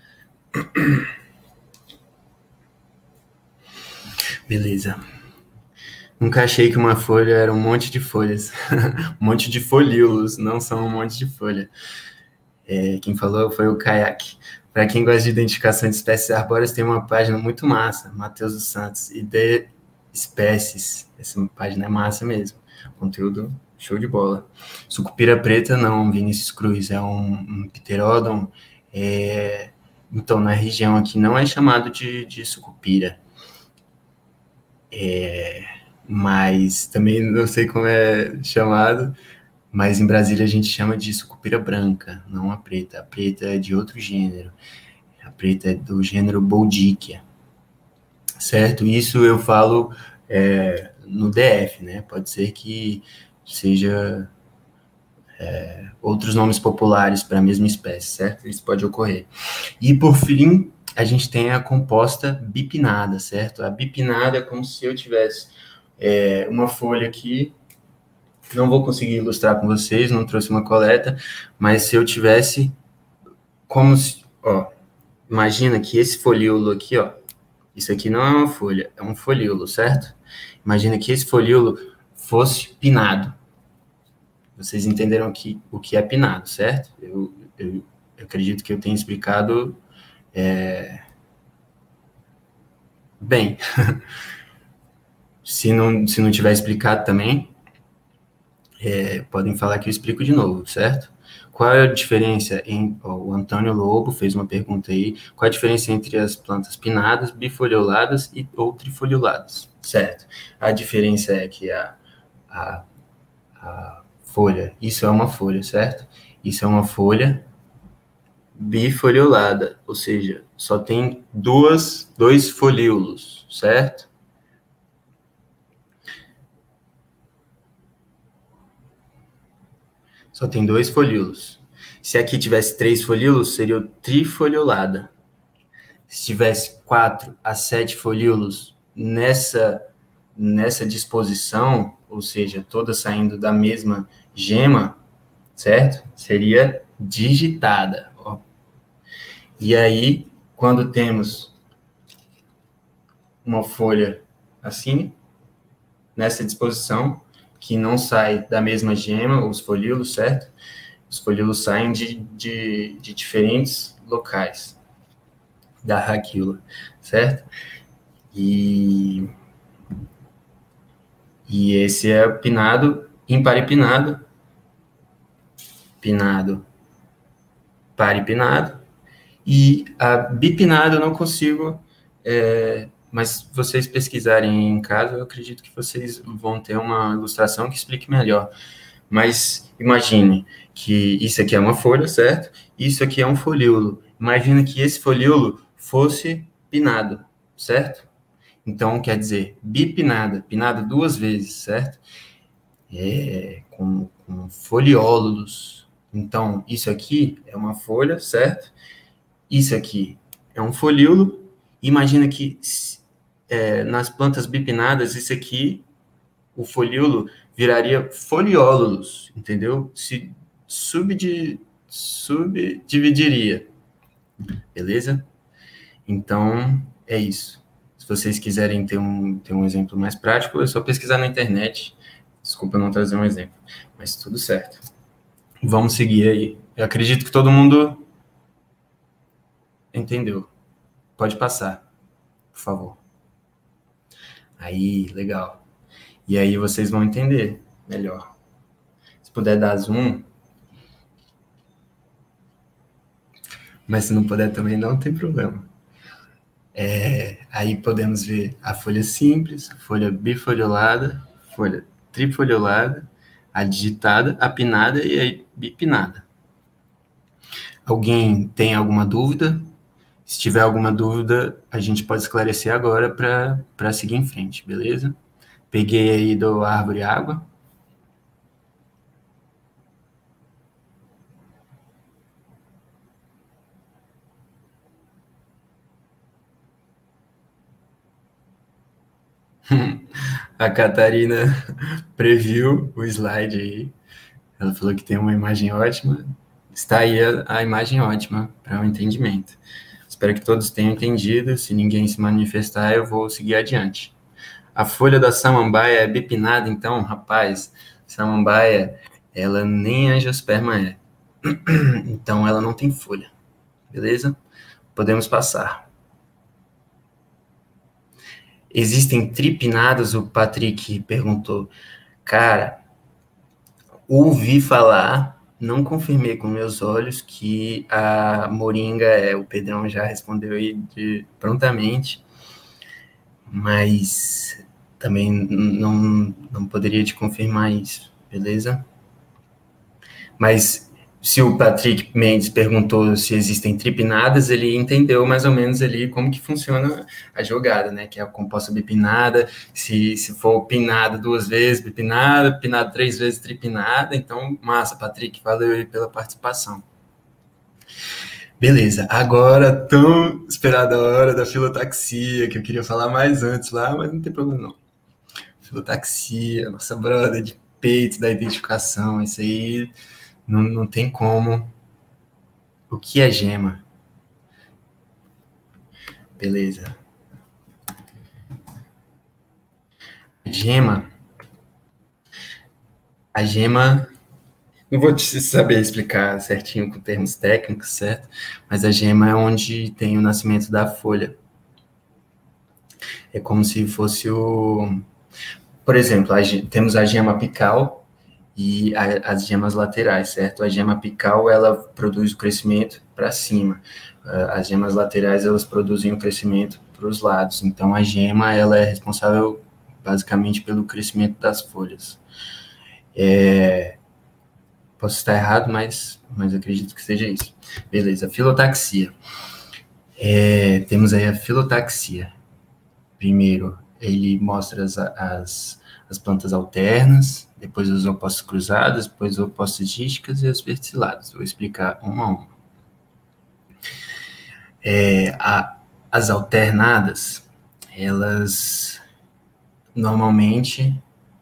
Beleza. Nunca achei que uma folha era um monte de folhas. Um monte de folíolos, não são um monte de folha. É, quem falou foi o Kayak. Para quem gosta de identificação de espécies arbóreas, tem uma página muito massa, Matheus dos Santos, e de espécies. Essa página é massa mesmo. Conteúdo show de bola. Sucupira preta, não, Vinícius Cruz, é um, um Pterodon. É, então, na região aqui não é chamado de, de sucupira. É, mas também não sei como é chamado, mas em Brasília a gente chama de sucupira branca, não a preta. A preta é de outro gênero. A preta é do gênero Boldicchia, certo? Isso eu falo é, no D F, né? Pode ser que seja é, outros nomes populares para a mesma espécie, certo? Isso pode ocorrer. E, por fim, a gente tem a composta bipinada, certo? A bipinada é como se eu tivesse é, uma folha aqui, não vou conseguir ilustrar com vocês, não trouxe uma coleta, mas se eu tivesse como se, ó, imagina que esse folíolo aqui, ó, isso aqui não é uma folha, é um folíolo, certo? Imagina que esse folíolo fosse pinado. Vocês entenderam aqui o que é pinado, certo? Eu, eu, eu acredito que eu tenha explicado é, bem. Se não, se não tiver explicado também, é, podem falar que eu explico de novo, certo? Qual é a diferença em... Ó, o Antônio Lobo fez uma pergunta aí. Qual é a diferença entre as plantas pinadas, bifolioladas e, ou trifolioladas? Certo. A diferença é que a, a, a folha... Isso é uma folha, certo? Isso é uma folha bifoliolada, ou seja, só tem duas, dois folíolos, certo? Só tem dois folíolos. Se aqui tivesse três folíolos, seria trifoliolada. Se tivesse quatro a sete folíolos nessa, nessa disposição, ou seja, todas saindo da mesma gema, certo? Seria digitada. Ó. E aí, quando temos uma folha assim, nessa disposição, que não sai da mesma gema, os folíolos, certo? Os folíolos saem de, de, de diferentes locais da raquíola, certo? E, e esse é o pinado, imparipinado, pinado, paripinado, e a bipinado eu não consigo, é, mas vocês pesquisarem em casa, eu acredito que vocês vão ter uma ilustração que explique melhor. Mas imagine que isso aqui é uma folha, certo? Isso aqui é um folíolo. Imagina que esse folíolo fosse pinado, certo? Então, quer dizer, bipinada, pinada duas vezes, certo? É, com, com foliólulos. Então, isso aqui é uma folha, certo? Isso aqui é um folíolo. Imagina que é, nas plantas bipinadas, isso aqui, o folíolo viraria foliólulos, entendeu? Se subdi, subdividiria, beleza? Então, é isso. Se vocês quiserem ter um, ter um exemplo mais prático, é só pesquisar na internet. Desculpa não trazer um exemplo, mas tudo certo. Vamos seguir aí. Eu acredito que todo mundo entendeu. Pode passar, por favor. Aí, legal. E aí vocês vão entender melhor. Se puder dar zoom. Mas se não puder também, não tem problema. É, aí podemos ver a folha simples, folha bifoliolada, folha trifoliolada, a digitada, a pinada e a bipinada. Alguém tem alguma dúvida? Se tiver alguma dúvida, a gente pode esclarecer agora para seguir em frente, beleza? Peguei aí do Árvore Água. A Catarina previu o slide aí. Ela falou que tem uma imagem ótima. Está aí a, a imagem ótima para o um entendimento. Espero que todos tenham entendido. Se ninguém se manifestar, eu vou seguir adiante. A folha da samambaia é bipinada, então, rapaz, samambaia, ela nem angiosperma é. Então, ela não tem folha. Beleza? Podemos passar. Existem tripinadas? O Patrick perguntou. Cara, ouvi falar, não confirmei com meus olhos que a moringa é, o Pedrão já respondeu aí de, prontamente, mas também não, não poderia te confirmar isso, beleza? Mas se o Patrick Mendes perguntou se existem tripinadas, ele entendeu mais ou menos ali como que funciona a jogada, né? Que é a composta bipinada, se, se for pinada duas vezes, bipinada, pinada três vezes, tripinada. Então, massa, Patrick, valeu aí pela participação. Beleza, agora tão esperada a hora da filotaxia, que eu queria falar mais antes lá, mas não tem problema não. Filotaxia, nossa brother de peito da identificação, isso aí... Não, não tem como. O que é gema? Beleza. Gema. A gema. Não vou te saber explicar certinho com termos técnicos, certo? Mas a gema é onde tem o nascimento da folha. É como se fosse o... Por exemplo, a, temos a gema apical e a, as gemas laterais, certo? A gema apical, ela produz o crescimento para cima. As gemas laterais, elas produzem o crescimento para os lados. Então, a gema, ela é responsável, basicamente, pelo crescimento das folhas. É... Posso estar errado, mas, mas acredito que seja isso. Beleza, filotaxia. É, temos aí a filotaxia. Primeiro, ele mostra as, as, as plantas alternas, depois as opostas cruzadas, depois as opostas dísticas e as verticiladas. Vou explicar uma a uma. É, a, as alternadas, elas normalmente,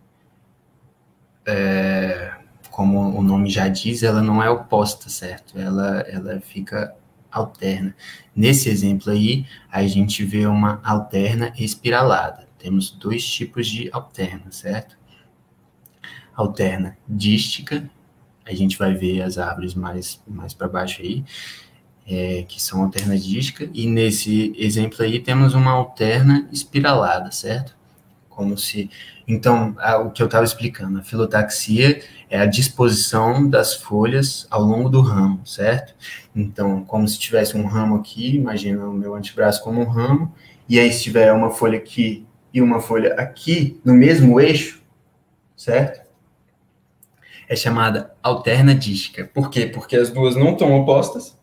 é, como o nome já diz, ela não é oposta, certo? Ela, ela fica alterna. Nesse exemplo aí, a gente vê uma alterna espiralada. Temos dois tipos de alterna, certo? Alterna dística, a gente vai ver as árvores mais, mais para baixo aí, é, que são alterna dística, e nesse exemplo aí temos uma alterna espiralada, certo? Como se... Então, a, o que eu estava explicando, a filotaxia é a disposição das folhas ao longo do ramo, certo? Então, como se tivesse um ramo aqui, imagina o meu antebraço como um ramo, e aí se tiver uma folha aqui e uma folha aqui, no mesmo eixo, certo? É chamada alterna dística. Por quê? Porque as duas não estão opostas,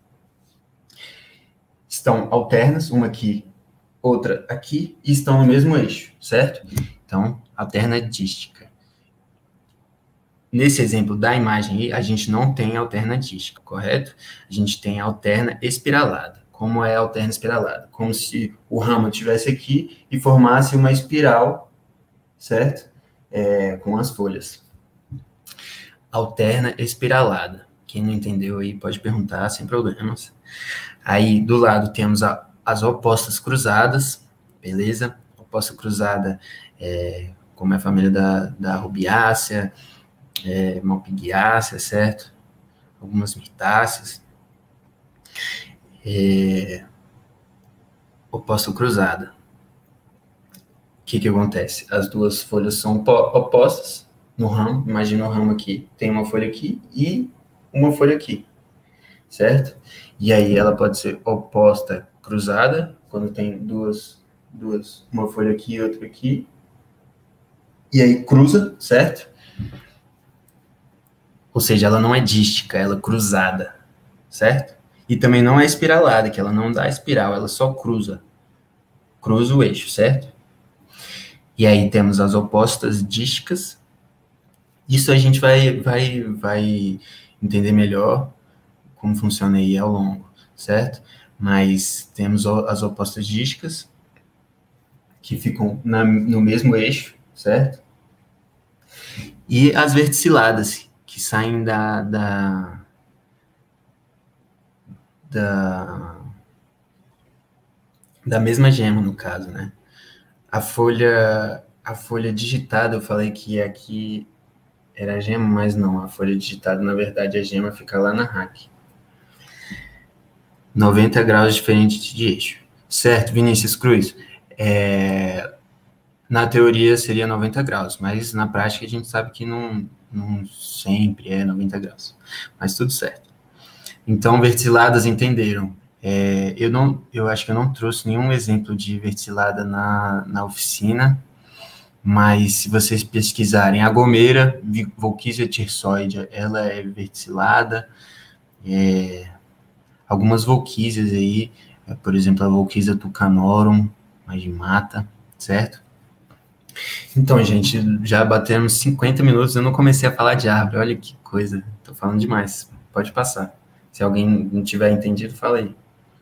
estão alternas, uma aqui, outra aqui, e estão no mesmo eixo, certo? Então, alterna dística. Nesse exemplo da imagem aí, a gente não tem alterna dística, correto? A gente tem alterna espiralada. Como é a alterna espiralada? Como se o ramo estivesse aqui e formasse uma espiral, certo? É, com as folhas. Alterna espiralada. Quem não entendeu aí pode perguntar, sem problemas. Aí, do lado, temos a, as opostas cruzadas, beleza? Oposta cruzada, é, como é a família da, da rubiácea, é, malpighiácea, certo? Algumas mirtáceas. É, oposta cruzada. O que que acontece? As duas folhas são opostas no ramo. Imagina o ramo aqui. Tem uma folha aqui e uma folha aqui, certo? E aí ela pode ser oposta cruzada, quando tem duas, duas, uma folha aqui e outra aqui. E aí cruza, certo? Ou seja, ela não é dística, ela é cruzada, certo? E também não é espiralada, que ela não dá espiral, ela só cruza. Cruza o eixo, certo? E aí temos as opostas dísticas. Isso a gente vai, vai, vai entender melhor como funciona aí ao longo, certo? Mas temos as opostas dísticas, que ficam na, no mesmo eixo, certo? E as verticiladas, que saem da, da, da, da mesma gema, no caso, né? A folha, a folha digitada, eu falei que aqui era a gema, mas não, a folha digitada, na verdade, a gema fica lá na rack. noventa graus diferentes de eixo. Certo, Vinícius Cruz? É, na teoria seria noventa graus, mas na prática a gente sabe que não, não sempre é noventa graus. Mas tudo certo. Então, verticiladas entenderam. É, eu, não, eu acho que eu não trouxe nenhum exemplo de verticilada na, na oficina, mas se vocês pesquisarem, a gomeira, Volquisia tirsoide, ela é verticilada. É, algumas volquísias aí, por exemplo, a Volquisia tucanorum, mais de mata, certo? Então, gente, já batemos cinquenta minutos, eu não comecei a falar de árvore, olha que coisa, tô falando demais, pode passar. Se alguém não tiver entendido, fala aí.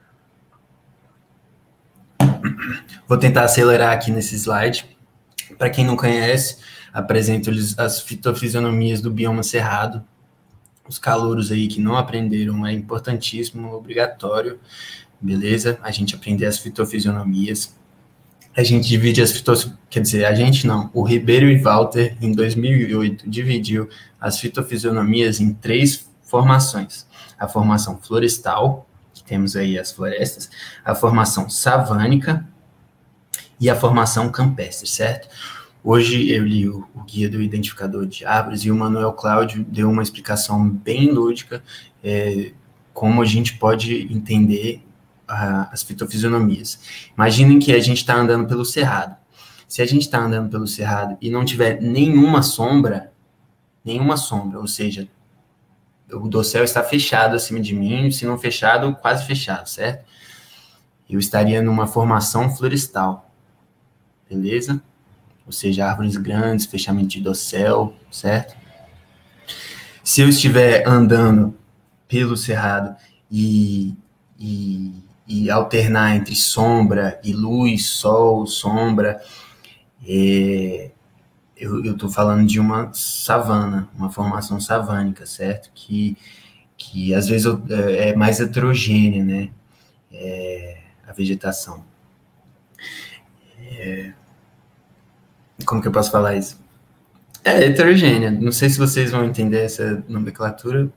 Vou tentar acelerar aqui nesse slide. Para quem não conhece, apresento-lhes as fitofisionomias do bioma cerrado. Os calouros aí que não aprenderam, é importantíssimo, obrigatório, beleza? A gente aprender as fitofisionomias. A gente divide as fitos... Quer dizer, a gente não. O Ribeiro e Walter, em dois mil e oito, dividiu as fitofisionomias em três formações. A formação florestal, que temos aí as florestas, a formação savânica e a formação campestre, certo? Hoje eu li o, o Guia do Identificador de Árvores e o Manuel Cláudio deu uma explicação bem lúdica, é, como a gente pode entender a, as fitofisionomias. Imaginem que a gente está andando pelo cerrado. Se a gente está andando pelo cerrado e não tiver nenhuma sombra, nenhuma sombra, ou seja, o dossel está fechado acima de mim, se não fechado, quase fechado, certo? Eu estaria numa formação florestal, beleza? Ou seja, árvores grandes, fechamento de dossel, certo? Se eu estiver andando pelo cerrado e, e, e alternar entre sombra e luz, sol, sombra, é, eu estou falando de uma savana, uma formação savânica, certo? Que, que às vezes é mais heterogênea, né? É, a vegetação. É, como que eu posso falar isso? É heterogênea. Não sei se vocês vão entender essa nomenclatura,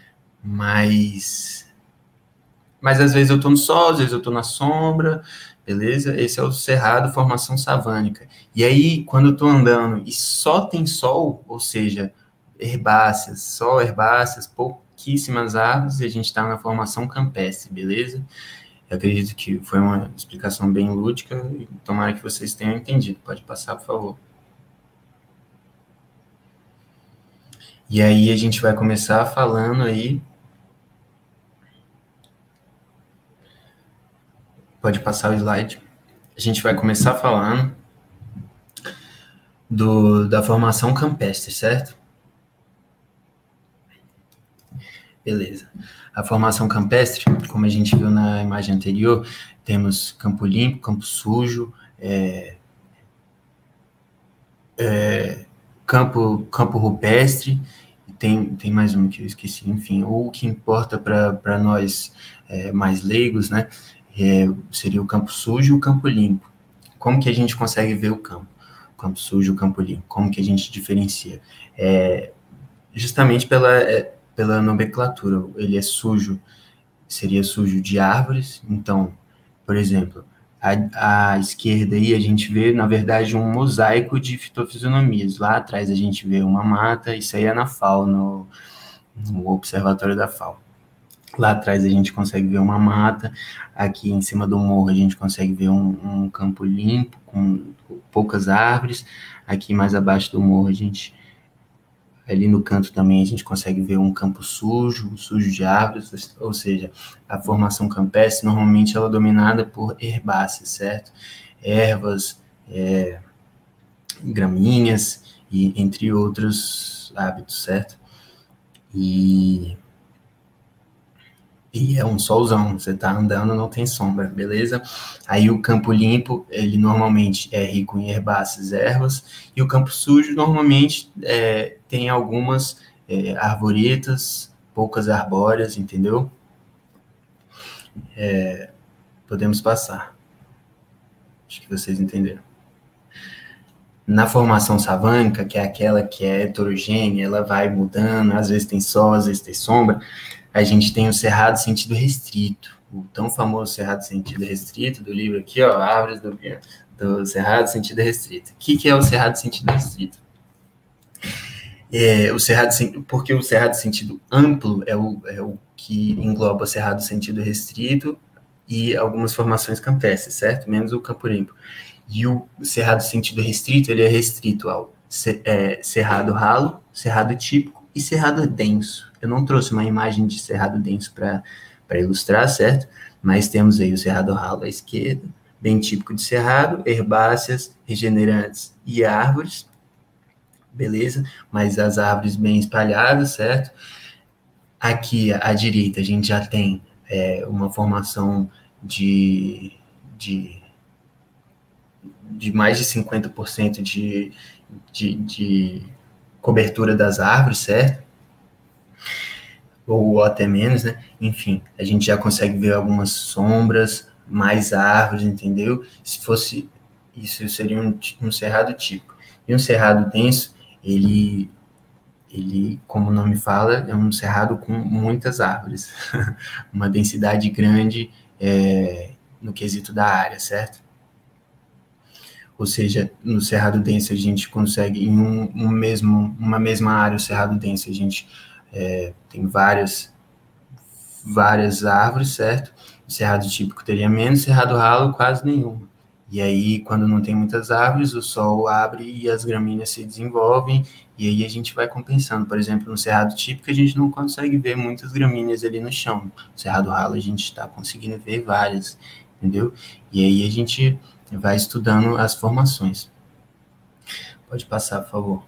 mas, mas às vezes eu estou no sol, às vezes eu estou na sombra, beleza? Esse é o cerrado, formação savânica. E aí, quando eu estou andando e só tem sol, ou seja, herbáceas, só herbáceas, pouquíssimas árvores, e a gente está na formação campestre, beleza? Eu acredito que foi uma explicação bem lúdica, e tomara que vocês tenham entendido. Pode passar, por favor. E aí a gente vai começar falando aí. Pode passar o slide. A gente vai começar falando do, da formação campestre, certo? Beleza. A formação campestre, como a gente viu na imagem anterior, temos campo limpo, campo sujo, é, é, campo, campo rupestre, e tem, tem mais um que eu esqueci, enfim, o que importa para nós é, mais leigos, né, é, seria o campo sujo e o campo limpo. Como que a gente consegue ver o campo? O campo sujo e o campo limpo, como que a gente diferencia? É, justamente pela... É, pela nomenclatura, ele é sujo, seria sujo de árvores, então, por exemplo, à, à esquerda aí a gente vê, na verdade, um mosaico de fitofisionomias, lá atrás a gente vê uma mata, isso aí é na F A O, no, no Observatório da F A O. Lá atrás a gente consegue ver uma mata, aqui em cima do morro a gente consegue ver um, um campo limpo, com poucas árvores. Aqui mais abaixo do morro a gente, ali no canto também a gente consegue ver um campo sujo, sujo de árvores, ou seja, a formação campestre normalmente ela é dominada por herbáceas, certo? Ervas, é, gramíneas, e entre outros hábitos, certo? E... E é um solzão, você tá andando, não tem sombra, beleza? Aí o campo limpo, ele normalmente é rico em herbáceas, ervas, e o campo sujo normalmente é, tem algumas é, arvoretas, poucas arbóreas, entendeu? É, podemos passar. Acho que vocês entenderam. Na formação savânica, que é aquela que é heterogênea, ela vai mudando, às vezes tem sol, às vezes tem sombra, a gente tem o cerrado sentido restrito, o tão famoso cerrado sentido restrito do livro aqui, ó, Árvores do, do Cerrado Sentido Restrito. O que, que é o cerrado sentido restrito? É, o cerrado, porque o cerrado sentido amplo é o, é o que engloba o cerrado sentido restrito e algumas formações campestres, certo? Menos o campo limpo. E o cerrado sentido restrito, ele é restrito ao é, cerrado ralo, cerrado típico e cerrado denso. Eu não trouxe uma imagem de cerrado denso para ilustrar, certo? Mas temos aí o cerrado ralo à esquerda, bem típico de cerrado, herbáceas, regenerantes e árvores, beleza? Mas as árvores bem espalhadas, certo? Aqui à direita a gente já tem é, uma formação de, de, de mais de cinquenta por cento de, de, de cobertura das árvores, certo? Ou até menos, né? Enfim, a gente já consegue ver algumas sombras, mais árvores, entendeu? Se fosse, isso seria um, um cerrado típico. E um cerrado denso, ele, ele, como o nome fala, é um cerrado com muitas árvores. Uma densidade grande é, no quesito da área, certo? Ou seja, no cerrado denso a gente consegue, em um, um mesmo, uma mesma área, o cerrado denso, a gente é, tem várias, várias árvores, certo? O cerrado típico teria menos, cerrado ralo quase nenhum. E aí, quando não tem muitas árvores, o sol abre e as gramíneas se desenvolvem, e aí a gente vai compensando. Por exemplo, no cerrado típico, a gente não consegue ver muitas gramíneas ali no chão. No cerrado ralo, a gente está conseguindo ver várias, entendeu? E aí a gente vai estudando as formações. Pode passar, por favor.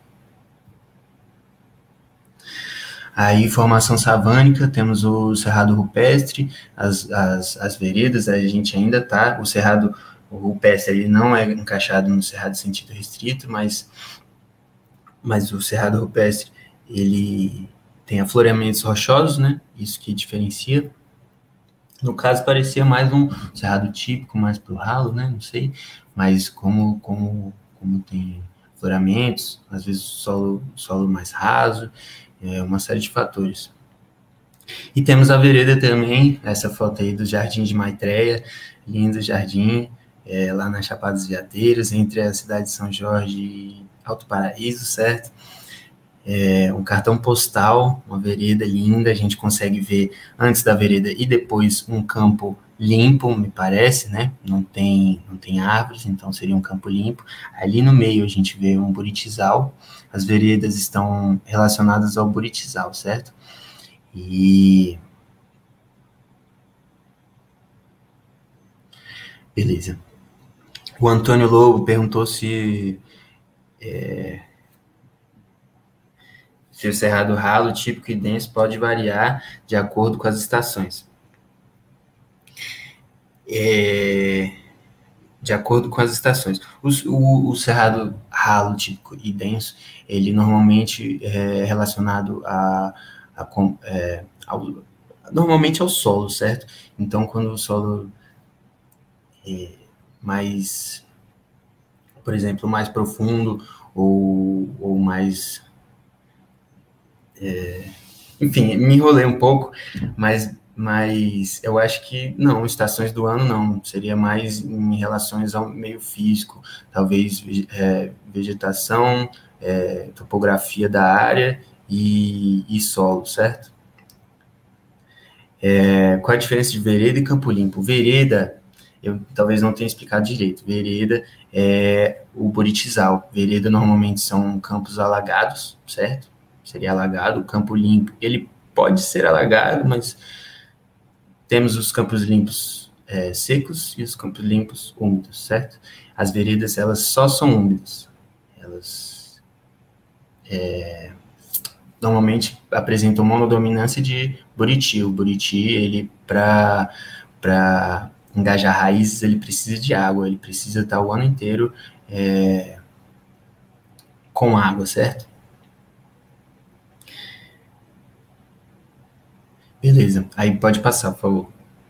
Aí, formação savânica, temos o cerrado rupestre, as, as, as veredas, a gente ainda está, o cerrado o rupestre ele não é encaixado no cerrado sentido restrito, mas, mas o cerrado rupestre, ele tem afloramentos rochosos, né, isso que diferencia. No caso, parecia mais um cerrado típico, mais pro ralo, né, não sei, mas como, como, como tem afloramentos, às vezes solo, solo mais raso, é uma série de fatores. E temos a vereda também, essa foto aí do Jardim de Maitreya, lindo jardim, é, lá na Chapada dos Veadeiros, entre a cidade de São Jorge e Alto Paraíso, certo? É um cartão postal, uma vereda linda, a gente consegue ver antes da vereda e depois um campo limpo, me parece, né? Não tem, não tem árvores, então seria um campo limpo. Ali no meio a gente vê um buritizal, as veredas estão relacionadas ao buritizal, certo? E... beleza. O Antônio Lobo perguntou se... É, se o cerrado ralo, típico e denso pode variar de acordo com as estações. É, de acordo com as estações. O, o, o cerrado ralo, típico e denso, ele normalmente é relacionado a, a é, ao, normalmente ao solo, certo? Então, quando o solo é mais, por exemplo, mais profundo ou, ou mais... É, enfim, me enrolei um pouco, mas, mas eu acho que não, estações do ano não, seria mais em relações ao meio físico, talvez é, vegetação, é, topografia da área e, e solo, certo? É, qual a diferença de vereda e campo limpo? Vereda, eu talvez não tenha explicado direito. Vereda é o buritizal. Vereda normalmente são campos alagados, certo? Seria alagado. O campo limpo, ele pode ser alagado, mas temos os campos limpos é, secos e os campos limpos úmidos, certo? As veredas, elas só são úmidas. Elas é, normalmente apresentam monodominância de buriti. O buriti, ele, para para engajar raízes, ele precisa de água, ele precisa estar o ano inteiro é, com água, certo? Beleza, aí pode passar, por favor.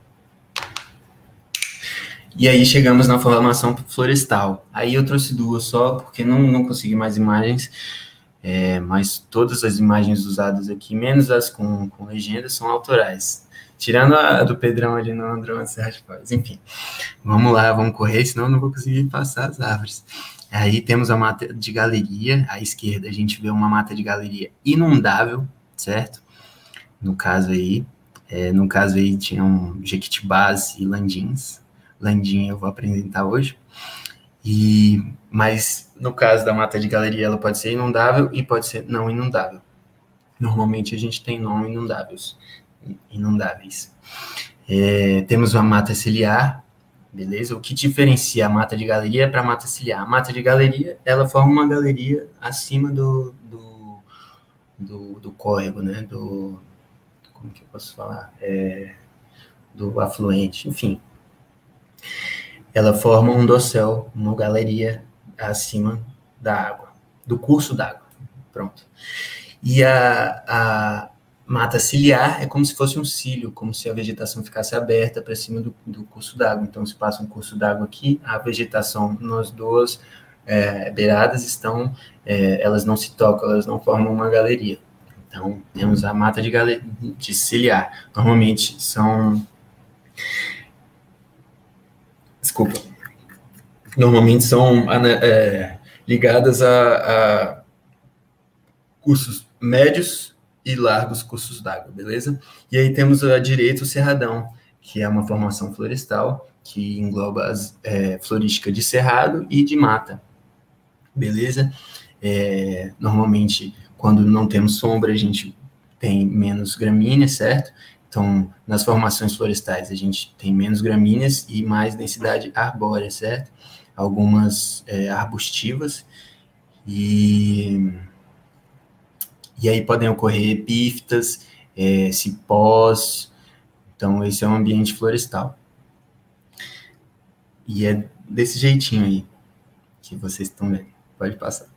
E aí chegamos na formação florestal. Aí eu trouxe duas só, porque não, não consegui mais imagens, é, mas todas as imagens usadas aqui, menos as com, com legendas, são autorais. Tirando a do Pedrão ali no Andrômeda Serra de Foz. Enfim, vamos lá, vamos correr, senão eu não vou conseguir passar as árvores. Aí temos a mata de galeria, à esquerda a gente vê uma mata de galeria inundável, certo? No caso aí, é, no caso aí tinham jequitibás e landins. Landim eu vou apresentar hoje. E, mas no caso da mata de galeria, ela pode ser inundável e pode ser não inundável. Normalmente a gente tem não inundáveis. inundáveis. É, temos uma mata ciliar, beleza? O que diferencia a mata de galeria para a mata ciliar? A mata de galeria, ela forma uma galeria acima do, do, do, do córrego, né? Do, como que eu posso falar? É, do afluente, enfim. Ela forma um dossel, uma galeria acima da água, do curso d'água. Pronto. E a, a mata ciliar é como se fosse um cílio, como se a vegetação ficasse aberta para cima do, do curso d'água. Então, se passa um curso d'água aqui, a vegetação nas duas é, beiradas estão, é, elas não se tocam, elas não formam uma galeria. Então, temos a mata de, galeria, de ciliar. Normalmente são... Desculpa. Normalmente são é, ligadas a, a cursos médios e largos cursos d'água, beleza? E aí temos à direita o cerradão, que é uma formação florestal que engloba as é, florística de cerrado e de mata, beleza? É, normalmente, quando não temos sombra, a gente tem menos gramíneas, certo? Então, nas formações florestais, a gente tem menos gramíneas e mais densidade arbórea, certo? Algumas é, arbustivas e... E aí podem ocorrer epífitas, é, cipós. Então, esse é um ambiente florestal. E é desse jeitinho aí que vocês estão vendo. Pode passar.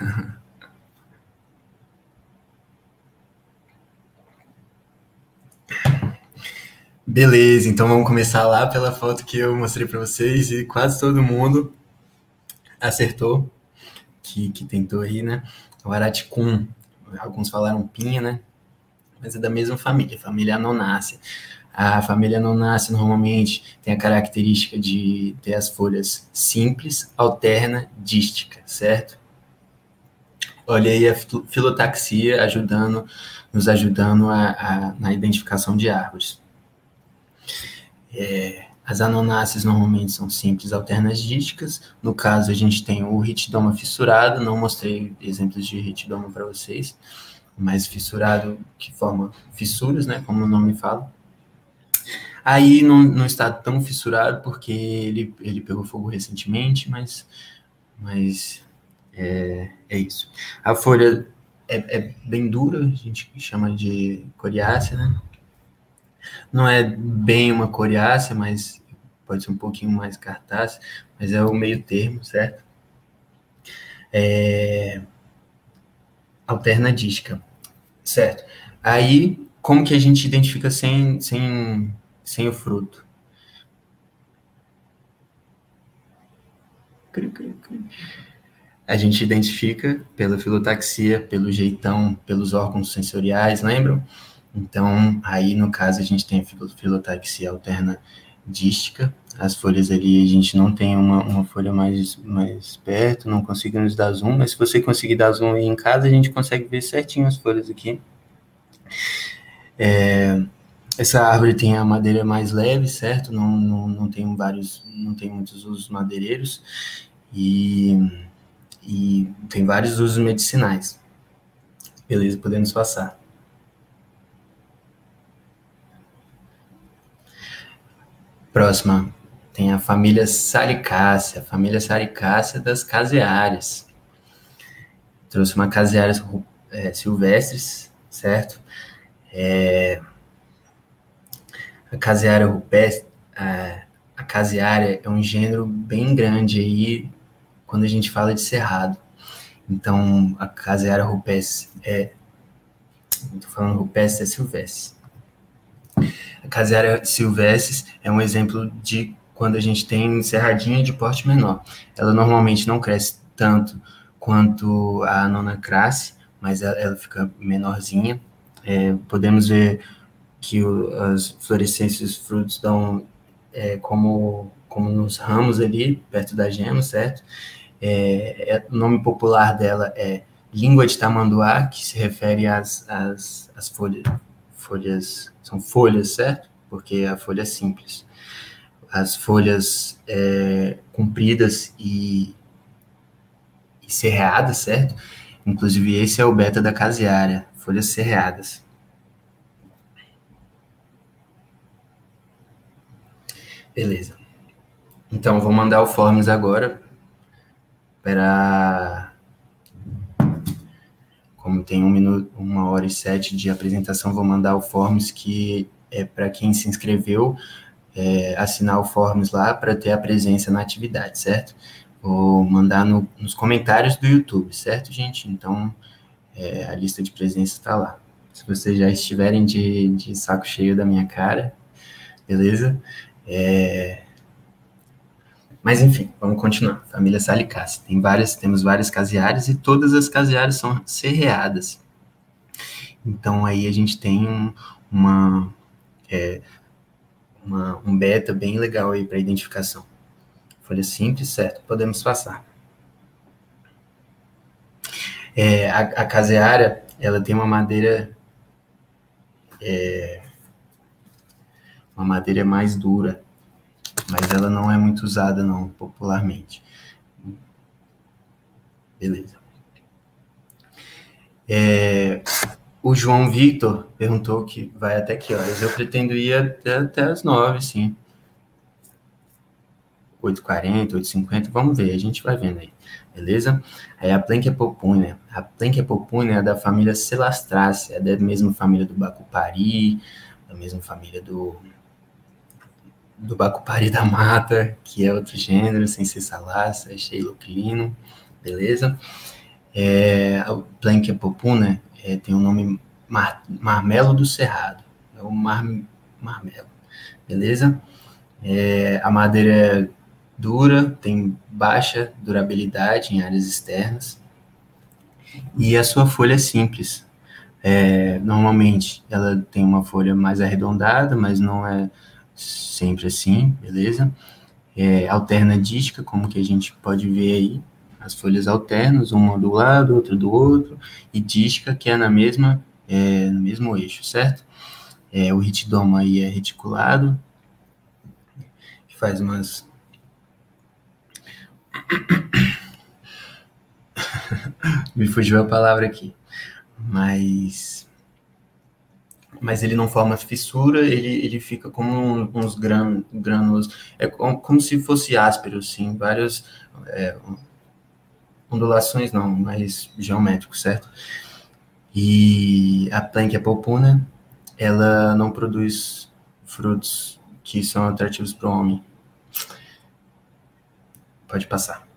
Beleza, então vamos começar lá pela foto que eu mostrei para vocês e quase todo mundo acertou, que, que tentou aí, né? O Araticum. Alguns falaram pinha, né? Mas é da mesma família, família Anonácea. A família Anonácea normalmente tem a característica de ter as folhas simples, alterna, dística, certo? Olha aí a filotaxia ajudando, nos ajudando a, a, na identificação de árvores. É, as anonáceas normalmente são simples, alternas, dísticas. No caso, a gente tem o ritidoma fissurado. Não mostrei exemplos de ritidoma para vocês, mas fissurado que forma fissuras, né, como o nome fala. Aí não, não está tão fissurado porque ele, ele pegou fogo recentemente, mas, mas é, é isso. A folha é, é bem dura, a gente chama de coriácea, né? Não é bem uma coriácea, mas pode ser um pouquinho mais cartaz, mas é o meio termo, certo? É... Alternadística, certo? Aí, como que a gente identifica sem, sem, sem o fruto? A gente identifica pela filotaxia, pelo jeitão, pelos órgãos sensoriais, lembram? Então, aí, no caso, a gente tem a filotaxia alterna dística. As folhas ali, a gente não tem uma, uma folha mais, mais perto, não conseguimos dar zoom, mas se você conseguir dar zoom aí em casa, a gente consegue ver certinho as folhas aqui. É, Essa árvore tem a madeira mais leve, certo? Não, não, não tem vários, não tem muitos usos madeireiros e, e tem vários usos medicinais. Beleza, podemos passar. Próxima, tem a família Saricácea, a família Saricácea das caseárias. Trouxe uma caseária é, silvestres, certo? É, a caseária rupestre, a, a caseária é um gênero bem grande aí quando a gente fala de cerrado. Então, a caseária rupestre é, estou falando rupestre, é silvestre. A caseária silvestre é um exemplo de quando a gente tem cerradinha de porte menor. Ela normalmente não cresce tanto quanto a Anonacrace, mas ela, ela fica menorzinha. É, podemos ver que o, as florescências dos frutos dão é, como, como nos ramos ali, perto da gema, certo? É, é, o nome popular dela é língua de tamanduá, que se refere às, às, às folhas, folhas, são folhas, certo? Porque a folha é simples. As folhas é, compridas e, e serreadas, certo? Inclusive, esse é o beta da caseária, folhas serreadas. Beleza. Então, vou mandar o forms agora para... Como tem um minuto, uma hora e sete de apresentação, vou mandar o forms que é para quem se inscreveu, é, assinar o forms lá para ter a presença na atividade, certo? Vou mandar no, nos comentários do YouTube, certo, gente? Então, é, a lista de presença está lá. Se vocês já estiverem de, de saco cheio da minha cara, beleza? É... Mas, enfim, vamos continuar. Família Salicácea. Tem várias, temos várias caseárias e todas as caseárias são serreadas. Então, aí a gente tem um, uma, é, uma, um beta bem legal aí para identificação. Folha simples, certo? Podemos passar. É, a, a caseária, ela tem uma madeira... É, uma madeira mais dura, mas ela não é muito usada, não, popularmente. Beleza. É, o João Victor perguntou que vai até que horas. Eu pretendo ir até, até as nove, sim. oito e quarenta, oito e cinquenta, vamos ver, a gente vai vendo aí, beleza? Aí a Plankia popunia. A Plankia popunia é da família Celastraceae, é da mesma família do Bacupari, da mesma família do... do Bacupari da mata, que é outro gênero, sem ser salaça, é xeiloclino, beleza? É, a Plankia popuna é, tem o nome mar, marmelo do cerrado, é o mar, marmelo, beleza? É, a madeira é dura, tem baixa durabilidade em áreas externas, e a sua folha é simples. É, normalmente, ela tem uma folha mais arredondada, mas não é sempre assim, beleza? É, alterna dística, como que a gente pode ver aí, as folhas alternas, uma do lado, outra do outro, e dística, que é na mesma, é, no mesmo eixo, certo? É, o retidoma aí é reticulado, que faz umas... Me fugiu a palavra aqui, mas... mas ele não forma fissura, ele, ele fica como uns gran, grânulos, é como, como se fosse áspero, assim, várias é, ondulações não, mas geométrico, certo? E a Plankia popuna, ela não produz frutos que são atrativos para o homem. Pode passar.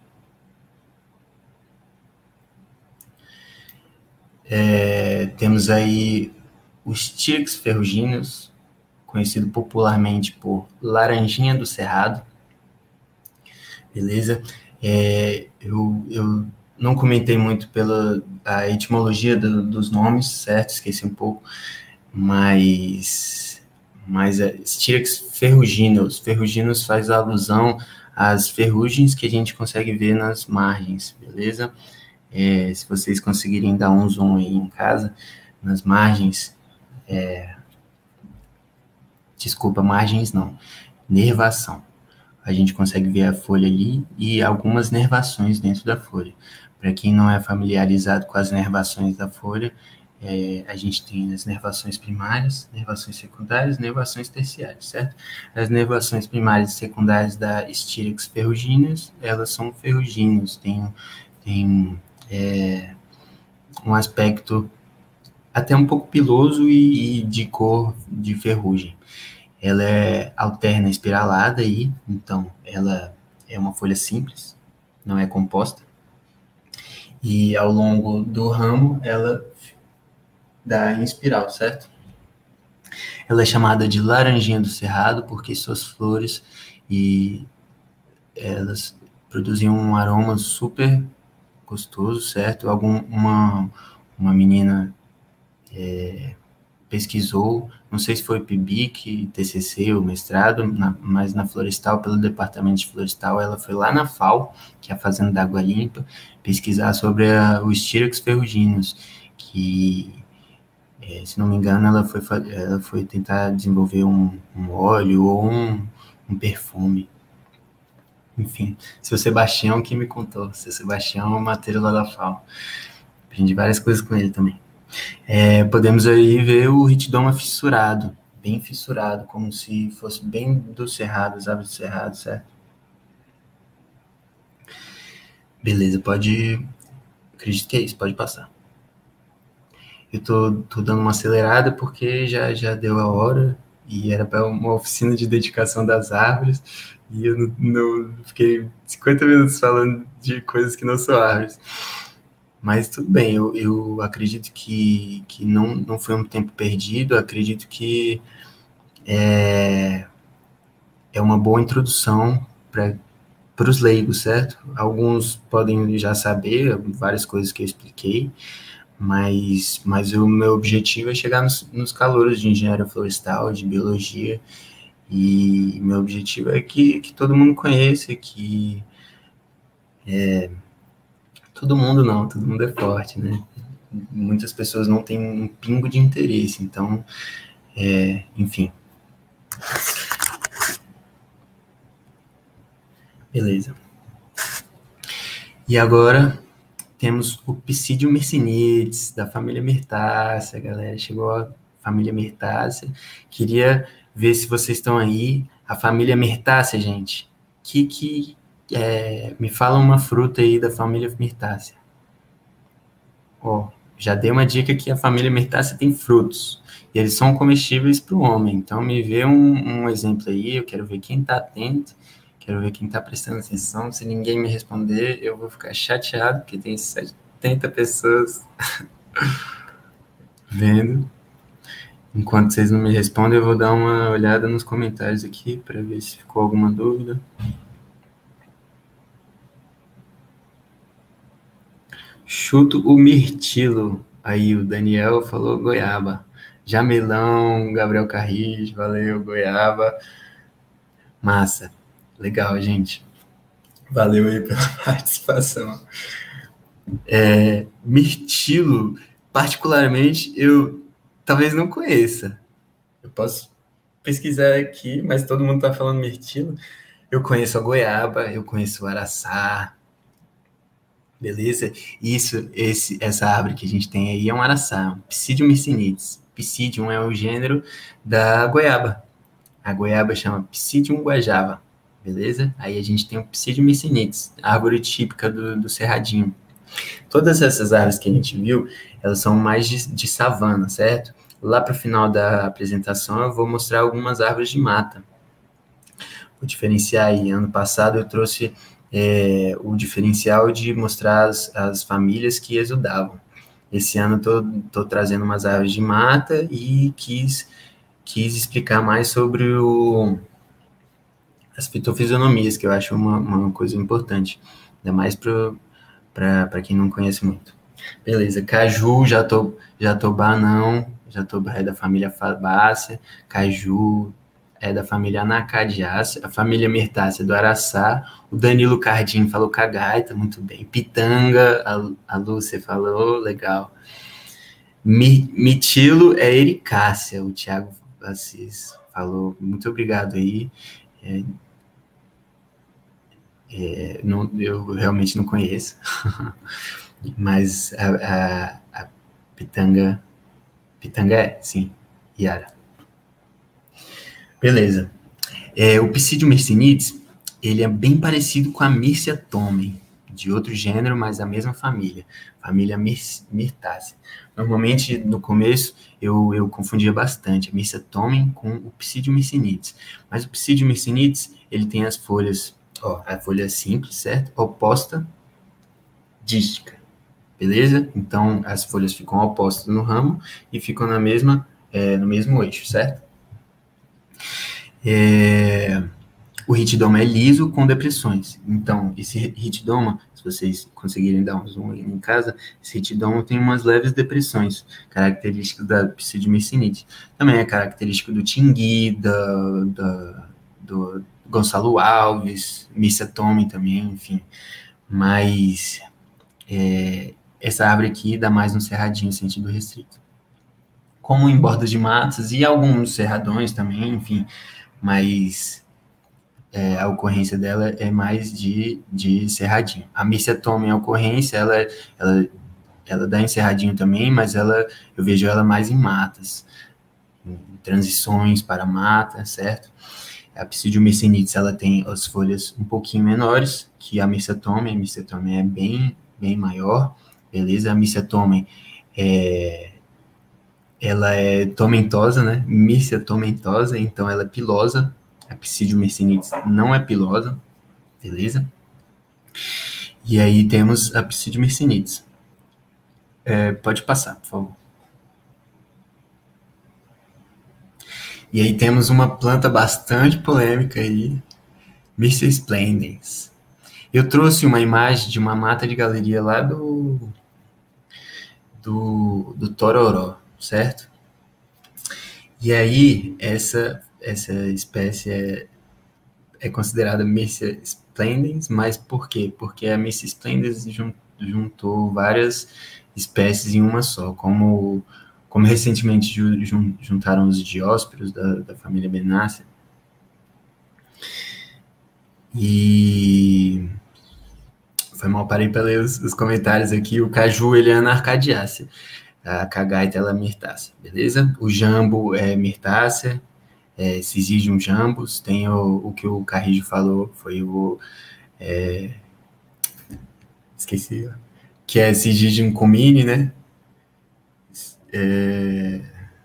É, temos aí os Styrax ferrugineus, conhecido popularmente por laranjinha do cerrado, beleza? É, eu, eu não comentei muito pela a etimologia do, dos nomes, certo? Esqueci um pouco, mas, mas é, Styrax ferrugineus, ferrugineus faz alusão às ferrugens que a gente consegue ver nas margens, beleza? É, se vocês conseguirem dar um zoom aí em casa, nas margens, é, desculpa, margens não, nervação. A gente consegue ver a folha ali e algumas nervações dentro da folha. Para quem não é familiarizado com as nervações da folha, é, a gente tem as nervações primárias, nervações secundárias, nervações terciárias, certo? As nervações primárias e secundárias da Styrax ferruginea, elas são ferruginas, tem, tem é, um aspecto até um pouco piloso e, e de cor de ferrugem. Ela é alterna espiralada aí, então ela é uma folha simples, não é composta. E ao longo do ramo, ela dá em espiral, certo? Ela é chamada de laranjinha do cerrado porque suas flores e elas produzem um aroma super gostoso, certo? Algum, uma, uma menina é, pesquisou, não sei se foi P I B I C, T C C ou mestrado, na, mas na Florestal, pelo departamento de Florestal, ela foi lá na F A O, que é a Fazenda da Água Limpa, pesquisar sobre a, o Styrax ferruginus, que, é, se não me engano, ela foi, ela foi tentar desenvolver um, um óleo ou um, um perfume. Enfim, seu Sebastião que me contou, seu Sebastião é uma matéria lá da F A O. Aprendi várias coisas com ele também. É, podemos aí ver o ritidoma fissurado, bem fissurado, como se fosse bem do cerrado, as árvores do cerrado, certo? Beleza, pode... Acredito que é isso, pode passar. Eu tô, tô dando uma acelerada porque já, já deu a hora e era para uma oficina de dedicação das árvores e eu não, não, fiquei cinquenta minutos falando de coisas que não são árvores. Mas tudo bem, eu, eu acredito que, que não, não foi um tempo perdido, eu acredito que é, é uma boa introdução para os leigos, certo? Alguns podem já saber várias coisas que eu expliquei, mas, mas o meu objetivo é chegar nos, nos calouros de engenharia florestal, de biologia, e meu objetivo é que, que todo mundo conheça, que... É, todo mundo não, todo mundo é forte, né? Muitas pessoas não têm um pingo de interesse, então, é, enfim. Beleza. E agora temos o Psidium myrsinites, da família Myrtácea, galera. Chegou a família Myrtácea. Queria ver se vocês estão aí. A família Myrtácea, gente, que, que é, me fala uma fruta aí da família Myrtácea. Ó, já dei uma dica que a família Myrtácea tem frutos, e eles são comestíveis para o homem, então me vê um, um exemplo aí, eu quero ver quem está atento, quero ver quem está prestando atenção, se ninguém me responder, eu vou ficar chateado, porque tem setenta pessoas vendo. Enquanto vocês não me respondem, eu vou dar uma olhada nos comentários aqui, para ver se ficou alguma dúvida. Chuto o mirtilo. Aí o Daniel falou goiaba. Jamelão, Gabriel Carris, valeu, goiaba. Massa. Legal, gente. Valeu aí pela participação. É, mirtilo, particularmente, eu talvez não conheça. Eu posso pesquisar aqui, mas todo mundo está falando mirtilo. Eu conheço a goiaba, eu conheço o araçá. Beleza? Isso, esse, essa árvore que a gente tem aí é um araçá, um Psidium myrsinites. Psidium é o gênero da goiaba. A goiaba chama Psidium guajava, beleza? Aí a gente tem o Psidium myrsinites, árvore típica do, do cerradinho. Todas essas árvores que a gente viu, elas são mais de, de savana, certo? Lá para o final da apresentação eu vou mostrar algumas árvores de mata. Vou diferenciar aí. Ano passado eu trouxe É, o diferencial de mostrar as, as famílias que exudavam. Esse ano estou trazendo umas árvores de mata e quis, quis explicar mais sobre o, as fitofisionomias, que eu acho uma, uma coisa importante, ainda mais para quem não conhece muito. Beleza, caju, jatobá, jatobá não, jatobá é da família Fabácea, caju é da família Anacardiácea, a família Myrtácea do araçá, o Danilo Cardim falou cagaita, muito bem, pitanga, a, a Lúcia falou, legal. Mi, mitilo é ericácea, o Thiago Assis falou, muito obrigado aí. É, é, não, eu realmente não conheço, mas a, a, a pitanga, pitanga é, sim, Yara. Beleza. É, o Psidio mercinides, ele é bem parecido com a Myrcia tomei, de outro gênero, mas da mesma família, família Myrtaceae. Normalmente, no começo, eu, eu confundia bastante a Myrcia tomei com o Psidio mercinides. Mas o Psidio mercinides, ele tem as folhas, ó, a folha simples, certo? Oposta, dística, beleza? Então, as folhas ficam opostas no ramo e ficam na mesma, é, no mesmo eixo, certo? É... O ritidoma é liso com depressões. Então, esse ritidoma, se vocês conseguirem dar um zoom aí em casa, esse ritidoma tem umas leves depressões, características da Psidio mercinides. Também é característico do tingui, da, da, do Gonçalo Alves, Myrcia tomei também, enfim. Mas é, essa árvore aqui dá mais no cerradinho, sentido restrito. Como em bordas de matas e alguns cerradões também, enfim, mas... É, a ocorrência dela é mais de, de cerradinho. A Myrcia tomei, a ocorrência, ela, ela, ela dá em cerradinho também, mas ela, eu vejo ela mais em matas, em transições para mata, certo? A Psidio mercinides, ela tem as folhas um pouquinho menores que a Myrcia tomei, a Myrcia tomei é bem, bem maior, beleza? A Myrcia tomei é, ela é tomentosa, né? Myrcia tomentosa, então ela é pilosa. A Psidio mercinides não é pilosa, beleza? E aí temos a Psidio mercinides. É, pode passar, por favor. E aí temos uma planta bastante polêmica aí, Myrcia splendens. Eu trouxe uma imagem de uma mata de galeria lá do, do, do Tororó, certo? E aí, essa, essa espécie é, é considerada Myrcia splendens, mas por quê? Porque a Myrcia splendens juntou várias espécies em uma só, como, como recentemente juntaram os diósperos da, da família Benácea. E foi mal, parei para ler os, os comentários aqui. O caju, ele é anarcadiácea. A cagaita, ela é mirtácea, beleza? O jambo é mirtácea, é, Syzygium jambus. Tem o, o que o Carrijo falou, foi o... É, esqueci, que é Syzygium comini, né? É,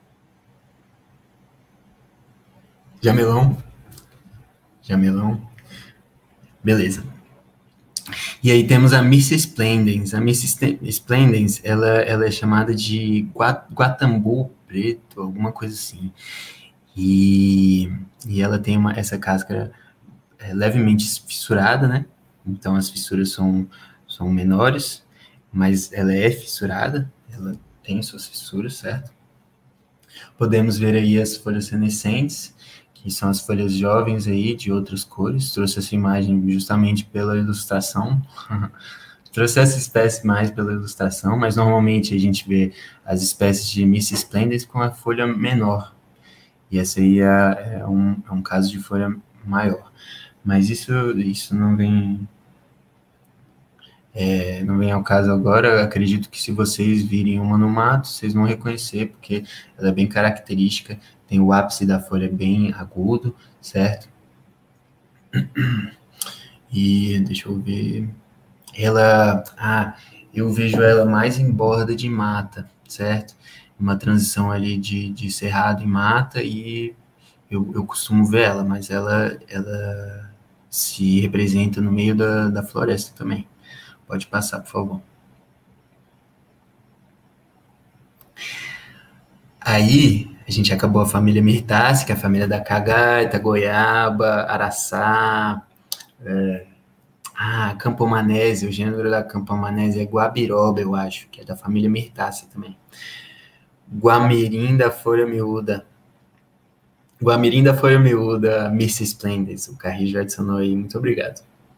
jamelão. Jamelão. Beleza. E aí temos a Myrcia splendens. A Myrcia splendens, ela, ela é chamada de guatambu preto, alguma coisa assim. E, e ela tem uma, essa casca é, levemente fissurada, né? Então as fissuras são, são menores, mas ela é fissurada, ela tem suas fissuras, certo? Podemos ver aí as folhas senescentes, que são as folhas jovens aí, de outras cores. Trouxe essa imagem justamente pela ilustração. Trouxe essa espécie mais pela ilustração, mas normalmente a gente vê as espécies de Myrcia splendens com a folha menor. E essa aí é, é, um, é um caso de folha maior. Mas isso, isso não vem... É, não vem ao caso agora. Eu acredito que se vocês virem uma no mato, vocês vão reconhecer, porque ela é bem característica, tem o ápice da folha bem agudo, certo? E deixa eu ver... Ela... Ah, eu vejo ela mais em borda de mata, certo? Uma transição ali de, de cerrado em mata, e eu, eu costumo ver ela, mas ela, ela se representa no meio da, da floresta também. Pode passar, por favor. Aí, a gente acabou a família Myrtaceae, que é a família da cagaita, goiaba, araçá, é, ah, Campomanésia, o gênero da Campomanésia é guabiroba, eu acho, que é da família Myrtaceae também. Guamirim da folha miúda. Guamirim da folha miúda, Myrcia splendens. O Carrijo adicionou aí, muito obrigado.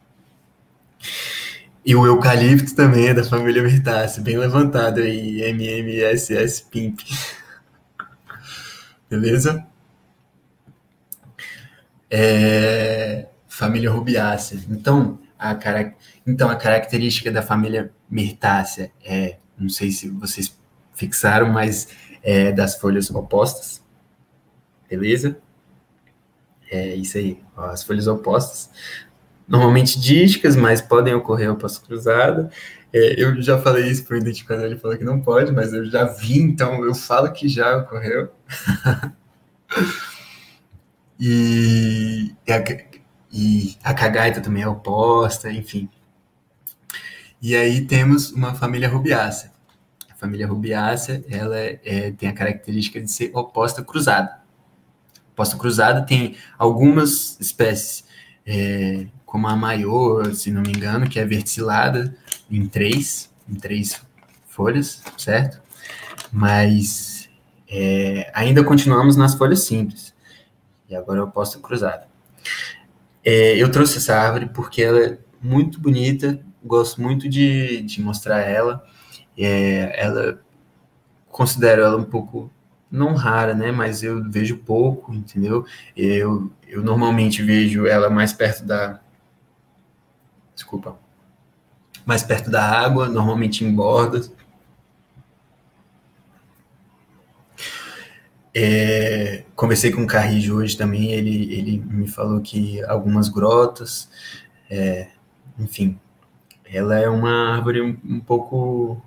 E o eucalipto também é da família Myrtaceae, bem levantado aí, M M S S Pimp. Beleza? É, família rubiácea. Então a, cara, então, a característica da família mirtácea é, não sei se vocês fixaram, mas é das folhas opostas, beleza? É isso aí, ó, as folhas opostas. Normalmente dísticas, mas podem ocorrer oposta cruzada. É, eu já falei isso para o identificador, ele falou que não pode, mas eu já vi, então eu falo que já ocorreu. E, e, a, e a cagaita também é oposta, enfim. E aí temos uma família rubiácea. A família rubiácea, ela é, tem a característica de ser oposta cruzada. Oposta cruzada tem algumas espécies, é, como a maior, se não me engano, que é verticilada em três, em três folhas, certo? Mas é, ainda continuamos nas folhas simples. E agora eu posto cruzada. É, eu trouxe essa árvore porque ela é muito bonita, gosto muito de, de mostrar ela. É, ela considero ela um pouco, não rara, né? Mas eu vejo pouco, entendeu? Eu, eu normalmente vejo ela mais perto da. Desculpa. Mais perto da água, normalmente em bordas. É, conversei com o Carrijo hoje também, ele, ele me falou que algumas grotas, é, enfim, ela é uma árvore um, um pouco...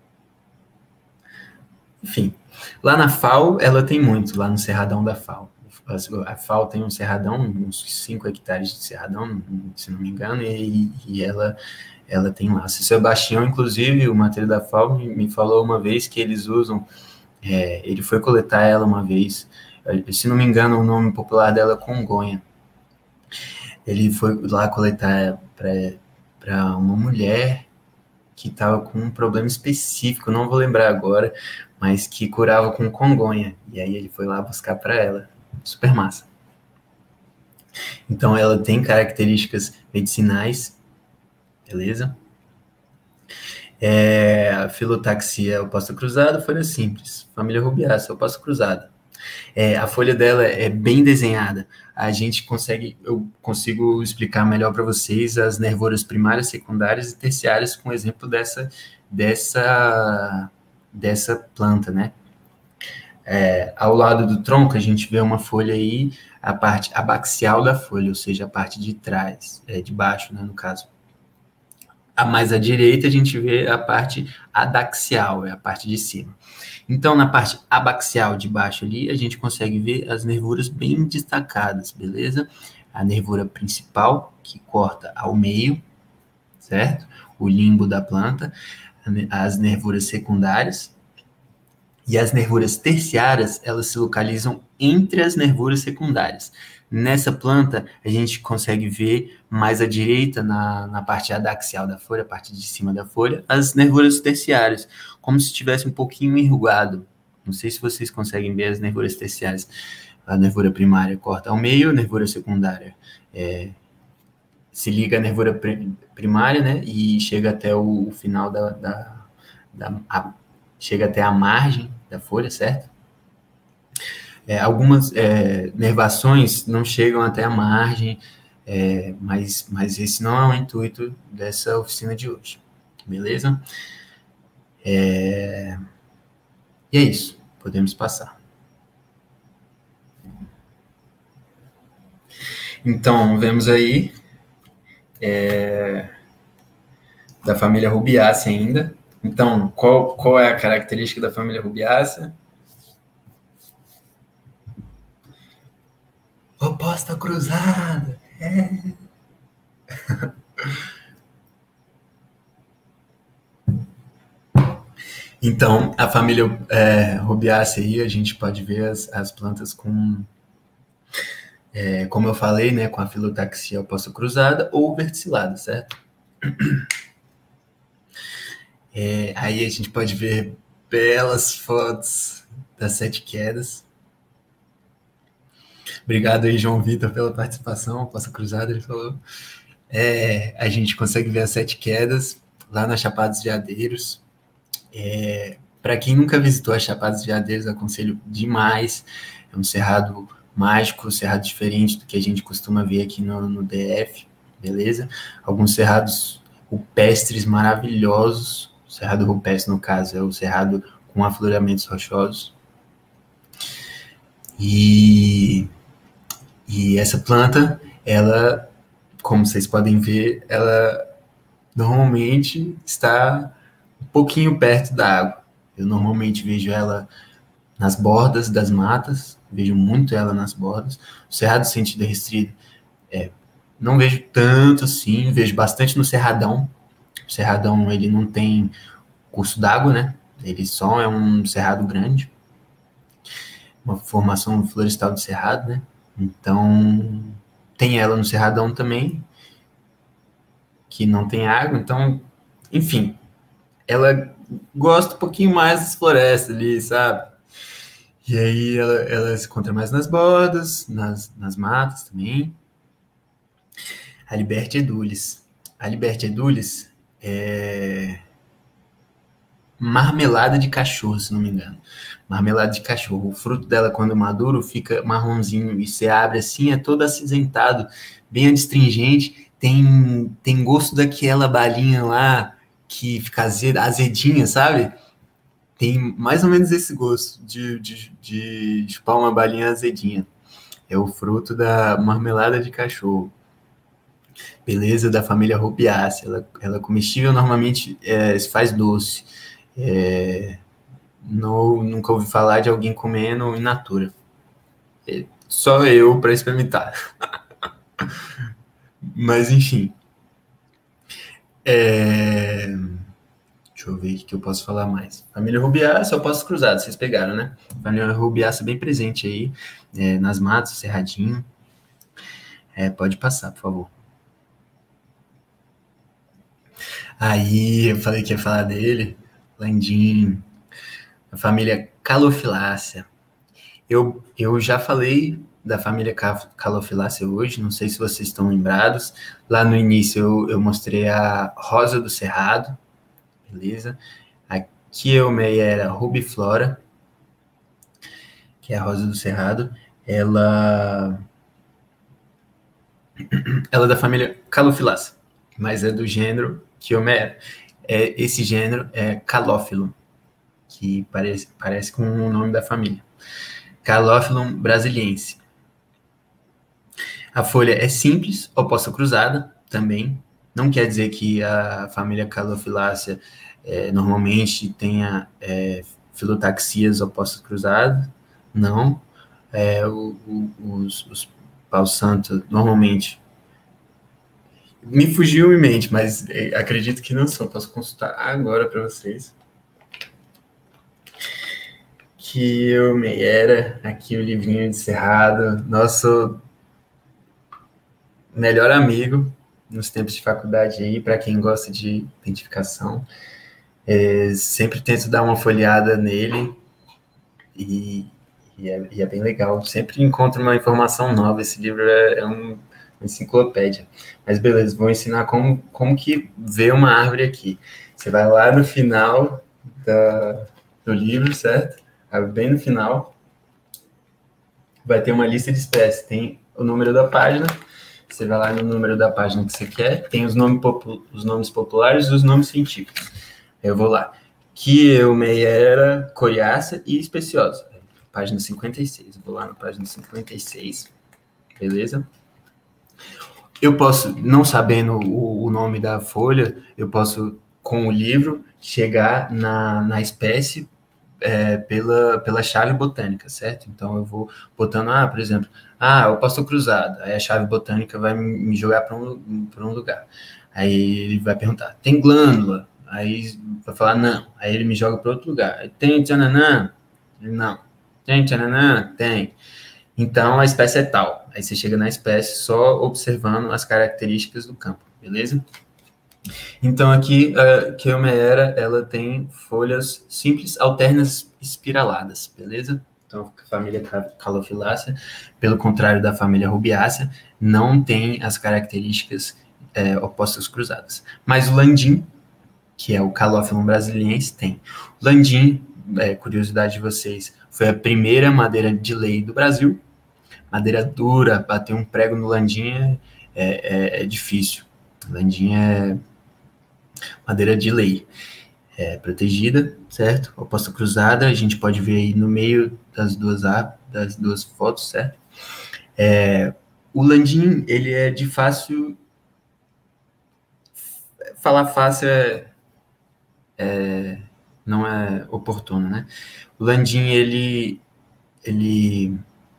Enfim, lá na F A O, ela tem muito, lá no Cerradão da F A O. A F A O tem um cerradão, uns cinco hectares de cerradão, se não me engano, e, e ela, ela tem lá. O Sebastião, inclusive, o material da F A O, me, me falou uma vez que eles usam... É, ele foi coletar ela uma vez, se não me engano, o nome popular dela é congonha. Ele foi lá coletar para uma mulher que estava com um problema específico, não vou lembrar agora, mas que curava com congonha. E aí ele foi lá buscar para ela. Super massa. Então ela tem características medicinais, beleza? É, a filotaxia oposta cruzada, folha simples. Família rubiácea, oposta cruzada. É, a folha dela é bem desenhada. A gente consegue, eu consigo explicar melhor para vocês as nervuras primárias, secundárias e terciárias com o exemplo dessa, dessa, dessa planta, né? É, ao lado do tronco, a gente vê uma folha aí, a parte abaxial da folha, ou seja, a parte de trás, é, de baixo, né, no caso. A mais à direita, a gente vê a parte adaxial, é a parte de cima. Então, na parte abaxial de baixo ali, a gente consegue ver as nervuras bem destacadas, beleza? A nervura principal, que corta ao meio, certo? O limbo da planta, as nervuras secundárias, e as nervuras terciárias, elas se localizam entre as nervuras secundárias. Nessa planta, a gente consegue ver mais à direita, na, na parte adaxial da folha, a parte de cima da folha, as nervuras terciárias, como se estivesse um pouquinho enrugado. Não sei se vocês conseguem ver as nervuras terciárias. A nervura primária corta ao meio, a nervura secundária é, se liga à nervura primária, né, e chega até o, o final da... da, da a, chega até a margem da folha, certo? É, algumas é, nervações não chegam até a margem, é, mas, mas esse não é o intuito dessa oficina de hoje, beleza? É, e é isso, podemos passar. Então, vemos aí é, da família rubiácea ainda. Então, qual, qual é a característica da família rubiácea? Oposta cruzada. É. Então, a família é, rubiácea aí, a gente pode ver as, as plantas com, é, como eu falei, né, com a filotaxia oposta cruzada ou verticilada, certo? É, aí a gente pode ver belas fotos das sete quedas. Obrigado aí, João Vitor, pela participação. Oposta cruzada, ele falou. É, a gente consegue ver as sete quedas lá na Chapada dos Veadeiros. É, para quem nunca visitou a Chapada dos Veadeiros, aconselho demais. É um cerrado mágico, cerrado diferente do que a gente costuma ver aqui no, no D F, beleza? Alguns cerrados rupestres maravilhosos. O cerrado rupestre, no caso, é o cerrado com afloramentos rochosos. E, e essa planta, ela, como vocês podem ver, ela normalmente está um pouquinho perto da água. Eu normalmente vejo ela nas bordas das matas, vejo muito ela nas bordas. O cerrado sentido restrito, é, não vejo tanto assim, vejo bastante no cerradão. O cerradão, ele não tem curso d'água, né? Ele só é um cerrado grande, uma formação florestal de cerrado, né? Então, tem ela no cerradão também, que não tem água, então, enfim, ela gosta um pouquinho mais das florestas ali, sabe? E aí ela, ela se encontra mais nas bordas, nas, nas matas também. A Liberty edulis. A Liberty edulis é marmelada de cachorro, se não me engano. Marmelada de cachorro. O fruto dela, quando maduro, fica marronzinho e você abre assim, é todo acinzentado, bem adstringente. Tem, tem gosto daquela balinha lá que fica azeda, azedinha, sabe? Tem mais ou menos esse gosto de, de, de chupar uma balinha azedinha. É o fruto da marmelada de cachorro. Beleza? Da família Rubiácea. Ela, ela é comestível, normalmente é, se faz doce. É, não, nunca ouvi falar de alguém comendo in natura. É, só eu para experimentar. Mas, enfim. É... Deixa eu ver o que eu posso falar mais. Família Rubiácea, Opostos Cruzados, vocês pegaram, né? Família Rubiácea bem presente aí, é, nas matas, cerradinho. É, pode passar, por favor. Aí, eu falei que ia falar dele, Landim, a família Calophyllaceae. Eu, eu já falei da família Calophyllaceae hoje, não sei se vocês estão lembrados. Lá no início eu, eu mostrei a rosa do cerrado, beleza? Aqui eu meia era rubiflora, que é a rosa do cerrado. Ela, ela é da família Calophyllaceae, mas é do gênero Chiomera. É, esse gênero é Calophyllum, que parece, parece com o nome da família. Calophyllum brasiliense. A folha é simples, oposta cruzada, também. Não quer dizer que a família Calophyllaceae é, normalmente tenha é, filotaxias opostas cruzadas. Não. É, o, o, os, os pau-santo, normalmente, me fugiu em mente, mas é, acredito que não são. Posso consultar agora para vocês. Que eu me era, aqui o livrinho de cerrado, nosso melhor amigo nos tempos de faculdade aí, para quem gosta de identificação. É, sempre tento dar uma folheada nele e, e, é, e é bem legal. Sempre encontro uma informação nova. Esse livro é, é um, uma enciclopédia. Mas beleza, vou ensinar como, como que vê uma árvore aqui. Você vai lá no final da, do livro, certo? Bem no final, vai ter uma lista de espécies. Tem o número da página, você vai lá no número da página que você quer, tem os, nome os nomes populares e os nomes científicos. Eu vou lá. Chiomera coriácea e especiosa. Página cinquenta e seis. Eu vou lá na página cinquenta e seis. Beleza? Eu posso, não sabendo o, o nome da folha, eu posso, com o livro, chegar na, na espécie É, pela, pela chave botânica, certo? Então, eu vou botando, ah, por exemplo, ah, o pastor cruzado, aí a chave botânica vai me jogar para um, para um lugar. Aí ele vai perguntar, tem glândula? Aí vai falar, não. Aí ele me joga para outro lugar. Aí, tem tchananã? Não. Tem tchananã? Tem. Então, a espécie é tal. Aí você chega na espécie só observando as características do campo, beleza? Então, aqui, a Chiomera, ela tem folhas simples, alternas, espiraladas, beleza? Então, a família Calophyllaceae, pelo contrário da família Rubiácea, não tem as características é, opostas cruzadas. Mas o landim, que é o Calophyllum brasiliense, tem. O landim, é, curiosidade de vocês, foi a primeira madeira de lei do Brasil. Madeira dura, bater um prego no landim é, é, é difícil. Landim é madeira de lei. É protegida, certo? Oposta cruzada, a gente pode ver aí no meio das duas, das duas fotos, certo? É, o landim, ele é de fácil... Falar fácil é, é, não é oportuno, né? O landim, ele... ele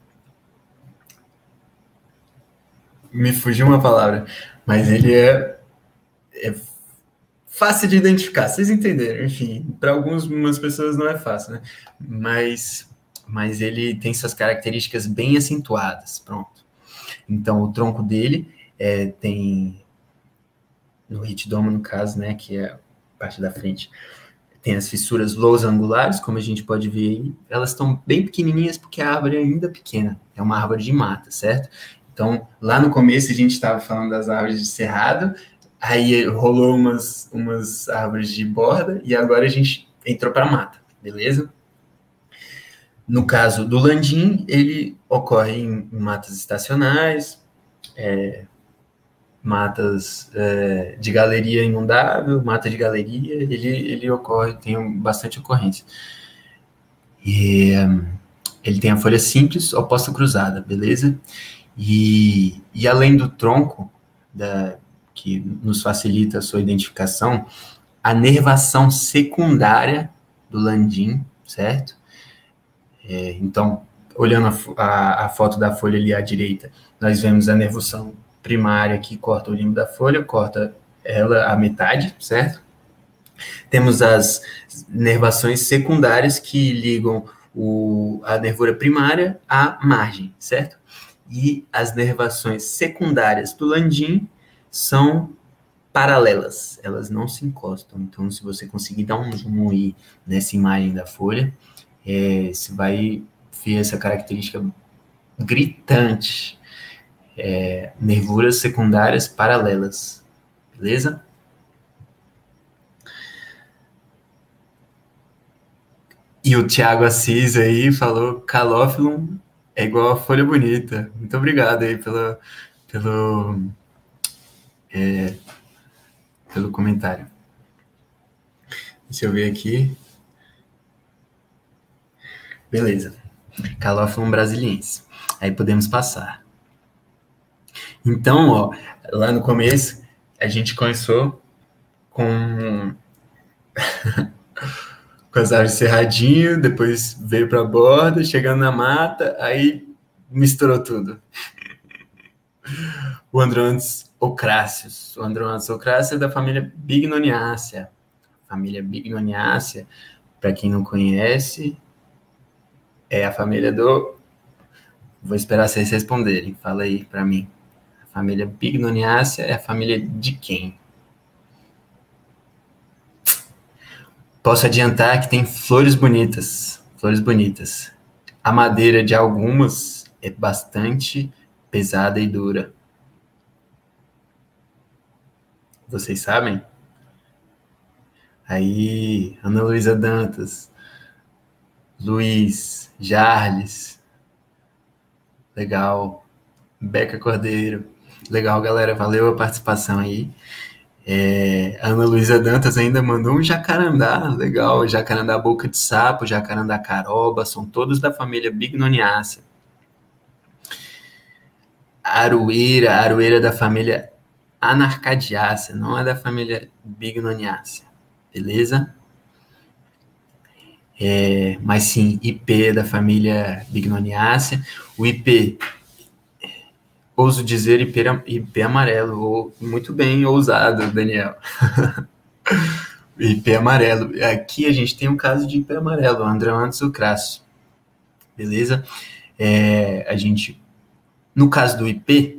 me fugiu uma palavra, mas ele é, é fácil de identificar, vocês entenderam, enfim, para algumas pessoas não é fácil, né? Mas, mas ele tem suas características bem acentuadas, pronto. Então, o tronco dele é, tem, no ritidoma, no caso, né, que é a parte da frente, tem as fissuras losangulares, como a gente pode ver aí, elas estão bem pequenininhas porque a árvore é ainda pequena, é uma árvore de mata, certo? Então, lá no começo a gente estava falando das árvores de cerrado, aí rolou umas, umas árvores de borda, e agora a gente entrou para a mata, beleza? No caso do landim, ele ocorre em matas estacionais, é, matas é, de galeria inundável, mata de galeria, ele, ele ocorre, tem bastante ocorrência. E ele tem a folha simples, oposta cruzada, beleza? E, e além do tronco, da, que nos facilita a sua identificação, a nervação secundária do landim, certo? É, então, olhando a, a, a foto da folha ali à direita, nós vemos a nervação primária que corta o limbo da folha, corta ela à metade, certo? Temos as nervações secundárias que ligam o, a nervura primária à margem, certo? E as nervações secundárias do landim são paralelas, elas não se encostam. Então, se você conseguir dar um zoom aí nessa imagem da folha, é, você vai ver essa característica gritante. É, nervuras secundárias paralelas, beleza? E o Thiago Assis aí falou, Calophyllum é igual a folha bonita. Muito obrigado aí pela, pelo, é, pelo comentário. Deixa eu ver aqui. Beleza. Calophyllum brasiliense. Aí podemos passar. Então, ó, lá no começo, a gente começou com, com as árvores cerradinho, depois veio para a borda, chegando na mata, aí misturou tudo. O Androanthus ocracius. O Androanthus ocracius é da família Bignoniacea. Família Bignoniacea, para quem não conhece, é a família do... Vou esperar vocês responderem. Fala aí para mim. A família Bignoniacea é a família de quem? Posso adiantar que tem flores bonitas. Flores bonitas. A madeira de algumas é bastante pesada e dura. Vocês sabem? Aí, Ana Luísa Dantas, Luiz, Jarles, legal, Beca Cordeiro, legal, galera, valeu a participação aí. É, Ana Luísa Dantas ainda mandou um jacarandá, legal, jacarandá boca de sapo, jacarandá caroba, são todos da família Bignoniacea. Aroeira, aroeira da família Anarcadiacea, não é da família Bignoniacea, beleza? É, mas sim, I P da família Bignoniacea. O I P, ouso dizer I P, I P amarelo, ou, muito bem ousado, Daniel. I P amarelo. Aqui a gente tem um caso de I P amarelo, Androanthus ocracius. Beleza? É, a gente, no caso do I P,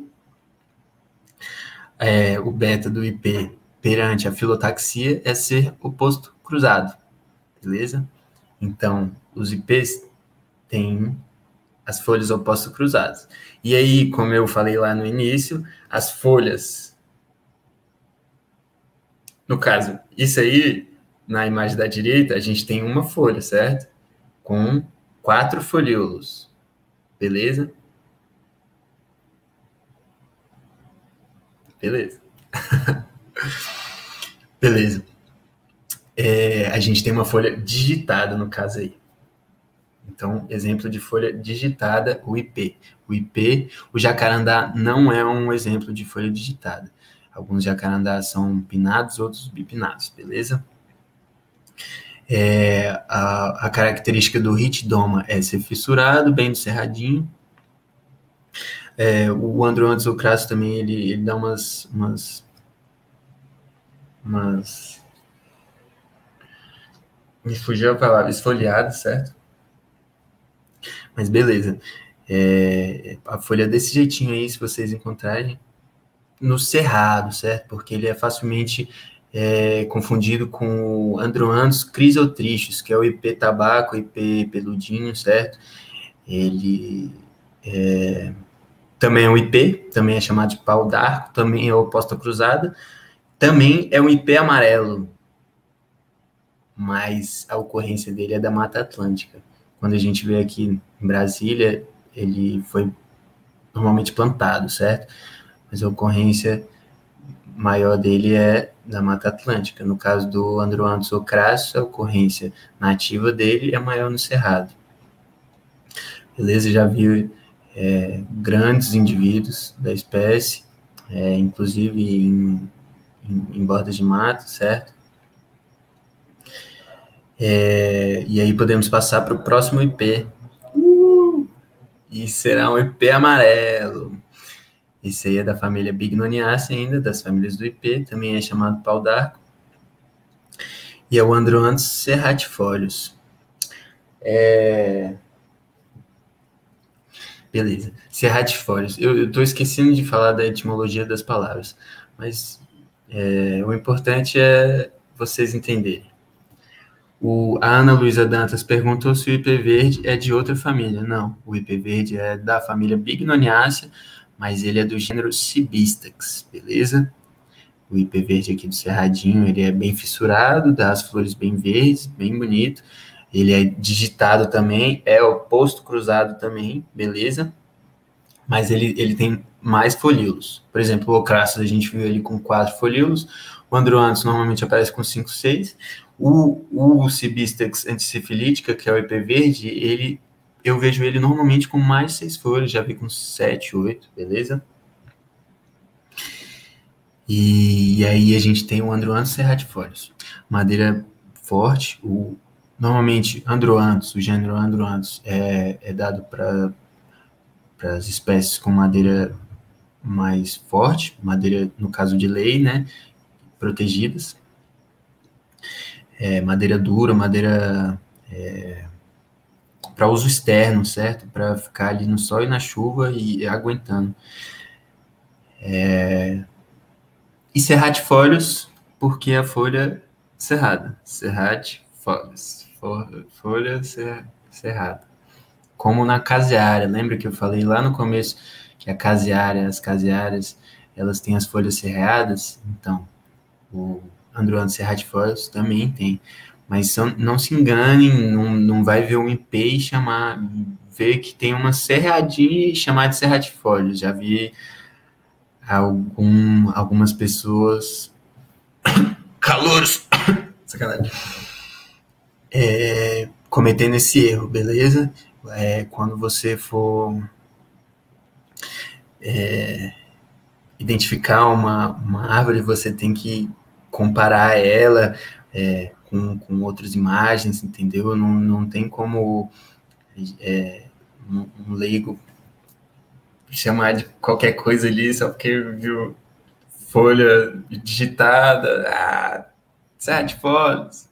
é, o beta do I P perante a filotaxia é ser oposto cruzado. Beleza? Então, os I Ps têm as folhas opostas cruzadas. E aí, como eu falei lá no início, as folhas... No caso, isso aí, na imagem da direita, a gente tem uma folha, certo? Com quatro folíolos. Beleza? beleza. Beleza. É, a gente tem uma folha digitada no caso aí. Então, exemplo de folha digitada, o I P. O I P, o jacarandá não é um exemplo de folha digitada. Alguns jacarandás são pinados, outros bipinados, beleza? É, a, a característica do ritidoma é ser fissurado, bem do cerradinho. É, o Androanthus ocrasso também, ele, ele dá umas, umas, umas... Me fugiu a palavra, esfoliado, certo? Mas beleza. É, a folha é desse jeitinho aí, se vocês encontrarem, no cerrado, certo? Porque ele é facilmente é, confundido com o Androanthus crisotrichus, que é o I P tabaco, o I P peludinho, certo? Ele é, também é um I P, também é chamado de pau d'arco, também é oposta cruzada, também é um I P amarelo, mas a ocorrência dele é da Mata Atlântica. Quando a gente vê aqui em Brasília, ele foi normalmente plantado, certo? Mas a ocorrência maior dele é da Mata Atlântica. No caso do Androanthus ocrasso, a ocorrência nativa dele é maior no cerrado. Beleza? Já vi é, grandes indivíduos da espécie, é, inclusive em, em, em bordas de mato, certo? É, e aí podemos passar para o próximo I P. Uh, e será um I P amarelo. Esse aí é da família Bignoniaceae ainda, das famílias do I P, também é chamado pau d'arco. E é o Androanthus serratifolius. É... Beleza. Serratifolius. Eu estou esquecendo de falar da etimologia das palavras, mas é, o importante é vocês entenderem. O, a Ana Luísa Dantas perguntou se o I P verde é de outra família. Não, o I P verde é da família Bignoniaceae, mas ele é do gênero Cibistax, beleza? O I P verde aqui do cerradinho, ele é bem fissurado, dá as flores bem verdes, bem bonito. Ele é digitado também, é oposto cruzado também, beleza? Mas ele, ele tem mais folíolos. Por exemplo, o Ocrassus a gente viu ele com quatro folíolos, o Androanthus normalmente aparece com cinco, seis. O, o Cibistax anticifilítica, que é o I P verde, ele, eu vejo ele normalmente com mais seis folhas, já vi com sete, oito, beleza? E, e aí a gente tem o Androanthus serratifolius. Madeira forte, o, normalmente Androanthus, o gênero Androanthus é, é dado para as espécies com madeira mais forte, madeira, no caso de lei, né, protegidas. É, madeira dura, madeira é, para uso externo, certo? Para ficar ali no sol e na chuva e, e aguentando. É, e serratifolius, porque a folha cerrada. Serratifolius, folha cerrada. Como na caseária, lembra que eu falei lá no começo que a caseária, as caseárias, elas têm as folhas serradas? Então, o Androanthus serratifolius também tem. Mas são, não se enganem, não, não vai ver um I P e chamar, ver que tem uma cerradinha e chamar de serratifolius. Já vi algum, algumas pessoas... Calouros! Sacanagem. É, cometendo esse erro, beleza? É, quando você for é, identificar uma, uma árvore, você tem que comparar ela é, com, com outras imagens, entendeu? Não, não tem como é, um, um leigo chamar de qualquer coisa ali só porque viu folha digitada, ah, sete folhas.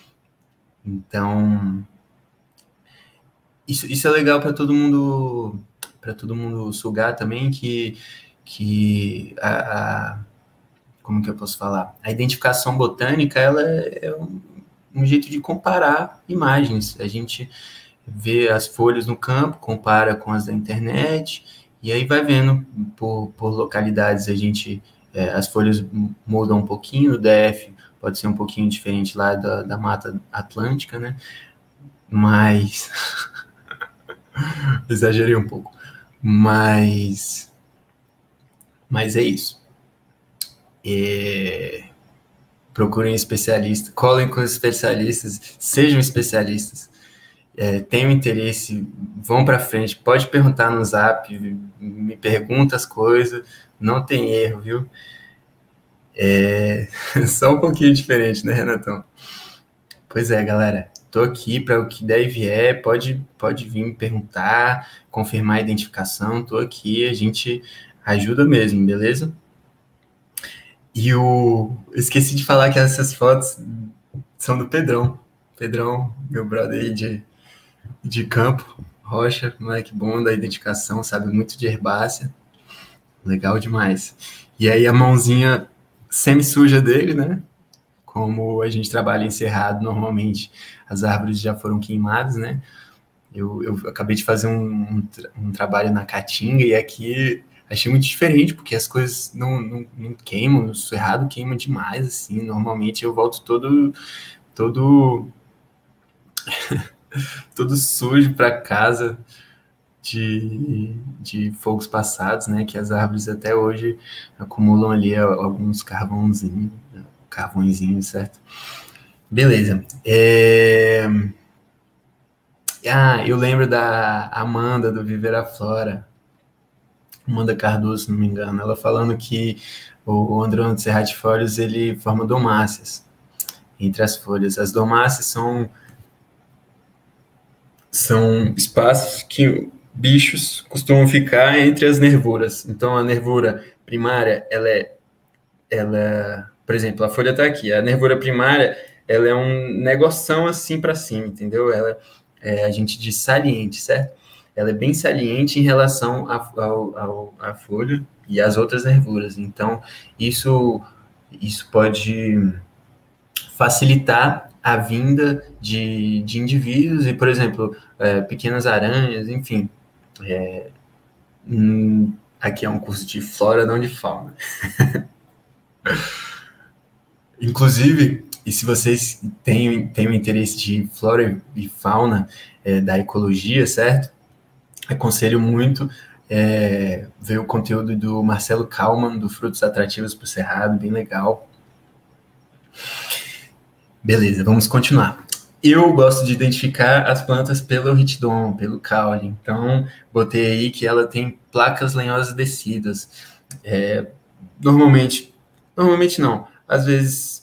Então, isso, isso é legal para todo mundo, para todo mundo sugar também, que, que a, a, como que eu posso falar? A identificação botânica, ela é, é um, um jeito de comparar imagens. A gente vê as folhas no campo, compara com as da internet, e aí vai vendo por, por localidades, a gente, é, as folhas mudam um pouquinho, o D F pode ser um pouquinho diferente lá da, da Mata Atlântica, né? Mas... exagerei um pouco. Mas... Mas é isso. É, procurem especialistas, colhem com os especialistas, sejam especialistas. É, tenham interesse, vão para frente, pode perguntar no Zap, me pergunta as coisas, não tem erro, viu? É só um pouquinho diferente, né, Renatão? Pois é, galera, tô aqui para o que der e vier, pode, pode vir me perguntar, confirmar a identificação, tô aqui, a gente ajuda mesmo, beleza? E o... esqueci de falar que essas fotos são do Pedrão, Pedrão, meu brother aí de de campo, Rocha, moleque bom da identificação, sabe muito de herbácea, legal demais. E aí a mãozinha semi-suja dele, né? Como a gente trabalha em cerrado, normalmente as árvores já foram queimadas, né? Eu, eu acabei de fazer um, um, um trabalho na Caatinga e aqui achei muito diferente, porque as coisas não, não, não queimam, o cerrado queima demais, assim, normalmente eu volto todo... todo todo sujo para casa de, de fogos passados, né? Que as árvores até hoje acumulam ali alguns carvãozinhos, carvõezinhos, certo? Beleza. É... Ah, eu lembro da Amanda do Viver a Flora, Amanda Cardoso, se não me engano, ela falando que o Andrônico serratifolius ele forma domáceas entre as folhas. As domáceas são são espaços que bichos costumam ficar entre as nervuras. Então, a nervura primária, ela é, ela, por exemplo, a folha está aqui. A nervura primária, ela é um negoção assim para cima, entendeu? Ela é, a gente diz saliente, certo? Ela é bem saliente em relação à folha e às outras nervuras. Então, isso, isso pode facilitar a vinda de, de indivíduos e, por exemplo, é, pequenas aranhas, enfim. É, hum, aqui é um curso de flora, não de fauna. Inclusive, e se vocês têm, têm o interesse de flora e fauna é, da ecologia, certo? Aconselho muito é, ver o conteúdo do Marcelo Kalman, do Frutos Atrativos para o Cerrado, bem legal. Beleza, vamos continuar. Eu gosto de identificar as plantas pelo ritidon, pelo caule. Então, botei aí que ela tem placas lenhosas descidas. É, normalmente, normalmente não. Às vezes,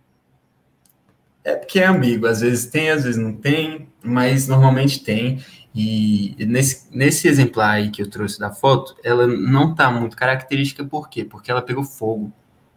é porque é ambíguo. Às vezes tem, às vezes não tem, mas normalmente tem. E nesse, nesse exemplar aí que eu trouxe da foto, ela não está muito característica, por quê? Porque ela pegou fogo.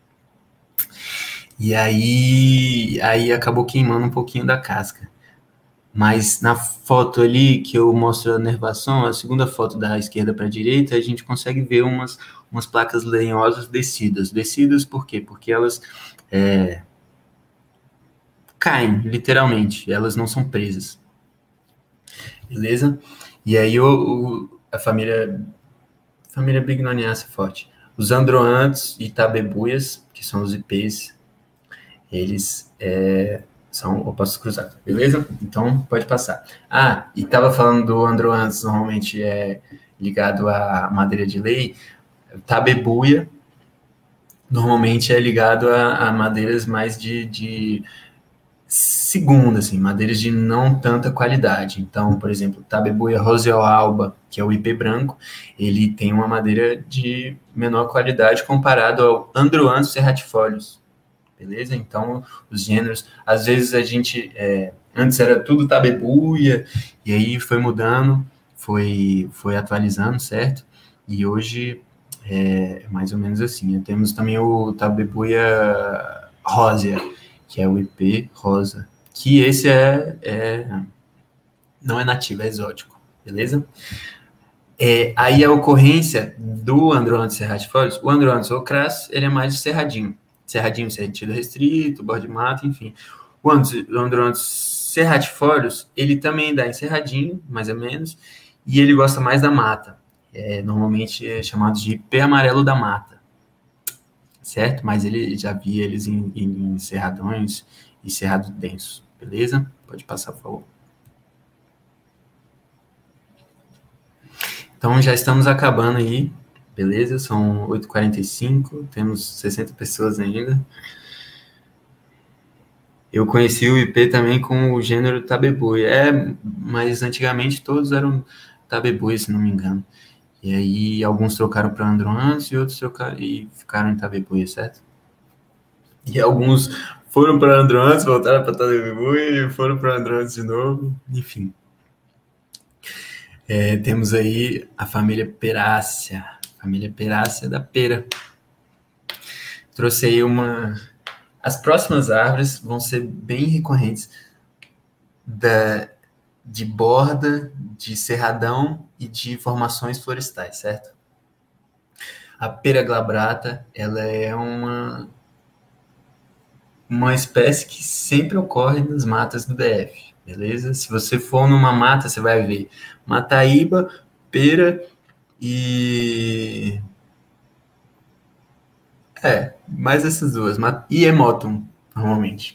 E aí, aí acabou queimando um pouquinho da casca. Mas na foto ali que eu mostro a nervação, a segunda foto da esquerda para a direita, a gente consegue ver umas, umas placas lenhosas descidas. Descidas por quê? Porque elas é, caem, literalmente. Elas não são presas. Beleza? E aí o, o, a família, família Bignoniaceae forte. Os androantos e tabebuias, que são os ipês, eles é, são opostos cruzados, beleza? Então, pode passar. Ah, e estava falando do Androanthus, normalmente é ligado à madeira de lei. Tabebuia, normalmente é ligado a, a madeiras mais de, de segunda, assim, madeiras de não tanta qualidade. Então, por exemplo, Tabebuia roseoalba, que é o ipê branco, ele tem uma madeira de menor qualidade comparado ao Androanthus serratifolius. Beleza? Então, os gêneros, às vezes a gente, é, antes era tudo tabebuia, e aí foi mudando, foi, foi atualizando, certo? E hoje é mais ou menos assim. Temos também o tabebuia rósea, que é o ipê rosa, que esse é, é não é nativo, é exótico, beleza? É, aí a ocorrência do Androanthus serratifolius, o Androanthus ocras, ele é mais cerradinho. Cerradinho, sentido restrito, bordo de mato, enfim. O Androanthus serratifolius, ele também dá em cerradinho, mais ou menos, e ele gosta mais da mata. É, normalmente é chamado de pé amarelo da mata, certo? Mas ele já via eles em, em cerradões e cerrado denso, beleza? Pode passar, por favor. Então, já estamos acabando aí. beleza? São oito e quarenta e cinco, temos sessenta pessoas ainda. Eu conheci o I P também com o gênero Tabebui. É, mas antigamente todos eram Tabebui, se não me engano. E aí alguns trocaram para Androans e outros trocaram e ficaram em Tabebui, certo? E alguns foram para Androans, voltaram para Tabebui e foram para Androans de novo. Enfim. É, temos aí a família Perácea. Família Perácea da pera. Trouxe aí uma... As próximas árvores vão ser bem recorrentes da, de borda, de cerradão e de formações florestais, certo? A pera glabrata, ela é uma, uma espécie que sempre ocorre nas matas do D F, beleza? Se você for numa mata, você vai ver mataíba, pera e... É, mais essas duas. E hemóton, normalmente.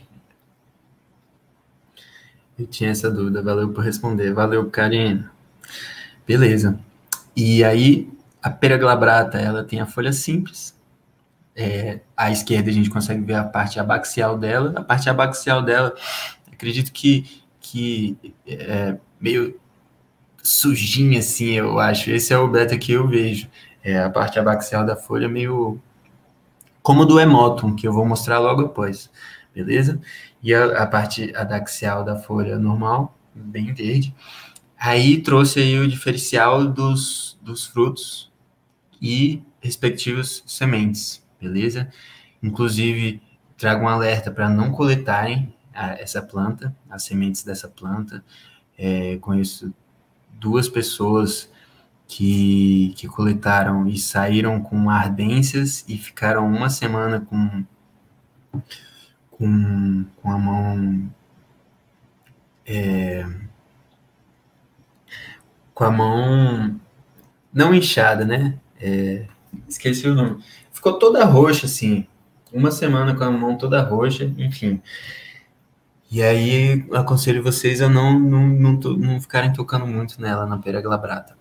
Eu tinha essa dúvida, valeu por responder. Valeu, Karina. Beleza. E aí, a pera glabrata, ela tem a folha simples. É, à esquerda a gente consegue ver a parte abaxial dela. A parte abaxial dela, acredito que, que é meio sujinha, assim, eu acho. Esse é o beta que eu vejo. É, a parte abaxial da folha meio... como do hemóton, que eu vou mostrar logo após. Beleza? E a, a parte adaxial da folha normal, bem verde. Aí trouxe aí o diferencial dos, dos frutos e respectivos sementes, beleza? Inclusive, trago um alerta para não coletarem a, essa planta, as sementes dessa planta. É, conheço duas pessoas que, que coletaram e saíram com ardências e ficaram uma semana com, com, com a mão... É, com a mão não inchada, né? É, esqueci o nome. Ficou toda roxa, assim. Uma semana com a mão toda roxa, enfim. E aí, aconselho vocês a não, não, não, to, não ficarem tocando muito nela, na pera glabrata.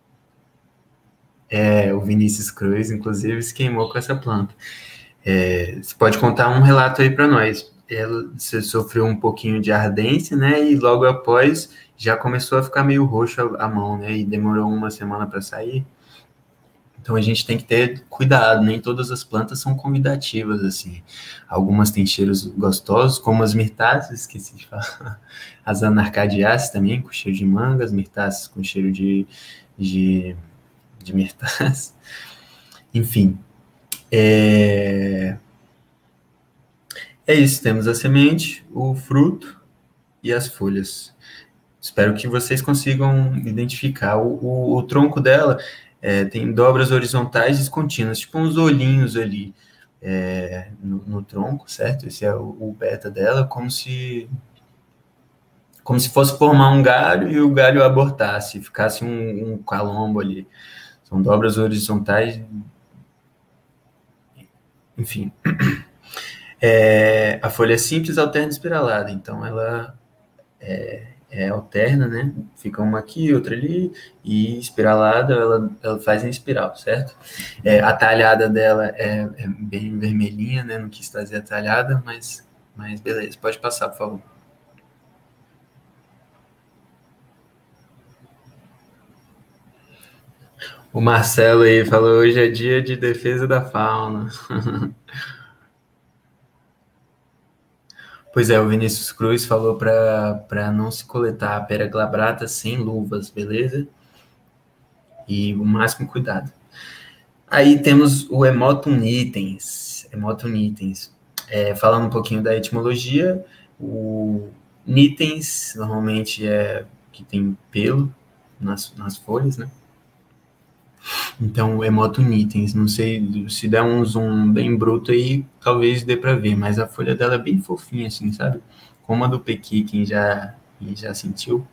É, o Vinícius Cruz, inclusive, se queimou com essa planta. É, você pode contar um relato aí para nós. Ela, você sofreu um pouquinho de ardência, né? E logo após já começou a ficar meio roxo a, a mão, né? E demorou uma semana para sair. Então a gente tem que ter cuidado, nem todas as plantas são convidativas, assim. Algumas têm cheiros gostosos, como as mirtáceas, esqueci de falar. As anarcadiáceas também, com cheiro de manga, as mirtáceas com cheiro de, de, de mirtácea. Enfim. É... é isso, temos a semente, o fruto e as folhas. Espero que vocês consigam identificar. O, o, o tronco dela... É, tem dobras horizontais descontínuas, tipo uns olhinhos ali é, no, no tronco, certo? Esse é o, o beta dela, como se como se fosse formar um galho e o galho abortasse, ficasse um, um calombo ali. São dobras horizontais, enfim. É, a folha é simples, alterna e espiralada, então ela é, é alterna, né? Fica uma aqui, outra ali, e espiralada, ela, ela faz em espiral, certo? É, a talhada dela é, é bem vermelhinha, né? Não quis trazer a talhada, mas, mas beleza, pode passar, por favor. O Marcelo aí falou, hoje é dia de defesa da fauna. Pois é, o Vinícius Cruz falou para não se coletar a pera glabrata sem luvas, beleza? E o máximo cuidado. Aí temos o Emotum nitens. Emotum nitens. É, falando um pouquinho da etimologia, o nitens normalmente é que tem pelo nas, nas folhas, né? Então, o Emotum nitens, não sei se der um zoom bem bruto aí, talvez dê para ver, mas a folha dela é bem fofinha, assim, sabe? Como a do Pequi, quem já, quem já sentiu.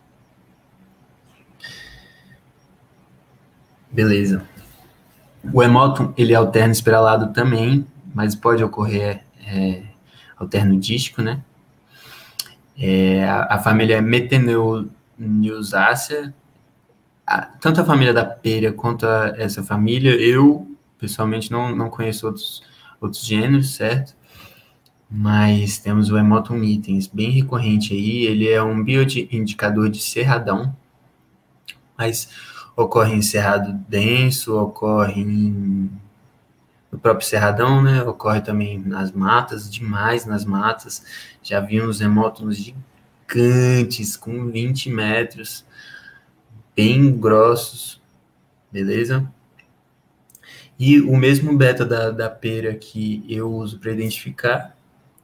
Beleza. O hemóton, ele é alterno espiralado também, mas pode ocorrer é, alterno dístico, né? É, a, a família é Meteneusacea, a, tanto a família da pera quanto a, essa família, eu, pessoalmente, não, não conheço outros, outros gêneros, certo? Mas temos o Emoton nitens, bem recorrente aí, ele é um bioindicador de cerradão, mas ocorre em cerrado denso, ocorre em, no próprio cerradão, né? Ocorre também nas matas, demais nas matas. Já vi uns hemótonos gigantes, com vinte metros, bem grossos, beleza? E o mesmo beta da, da pera que eu uso para identificar,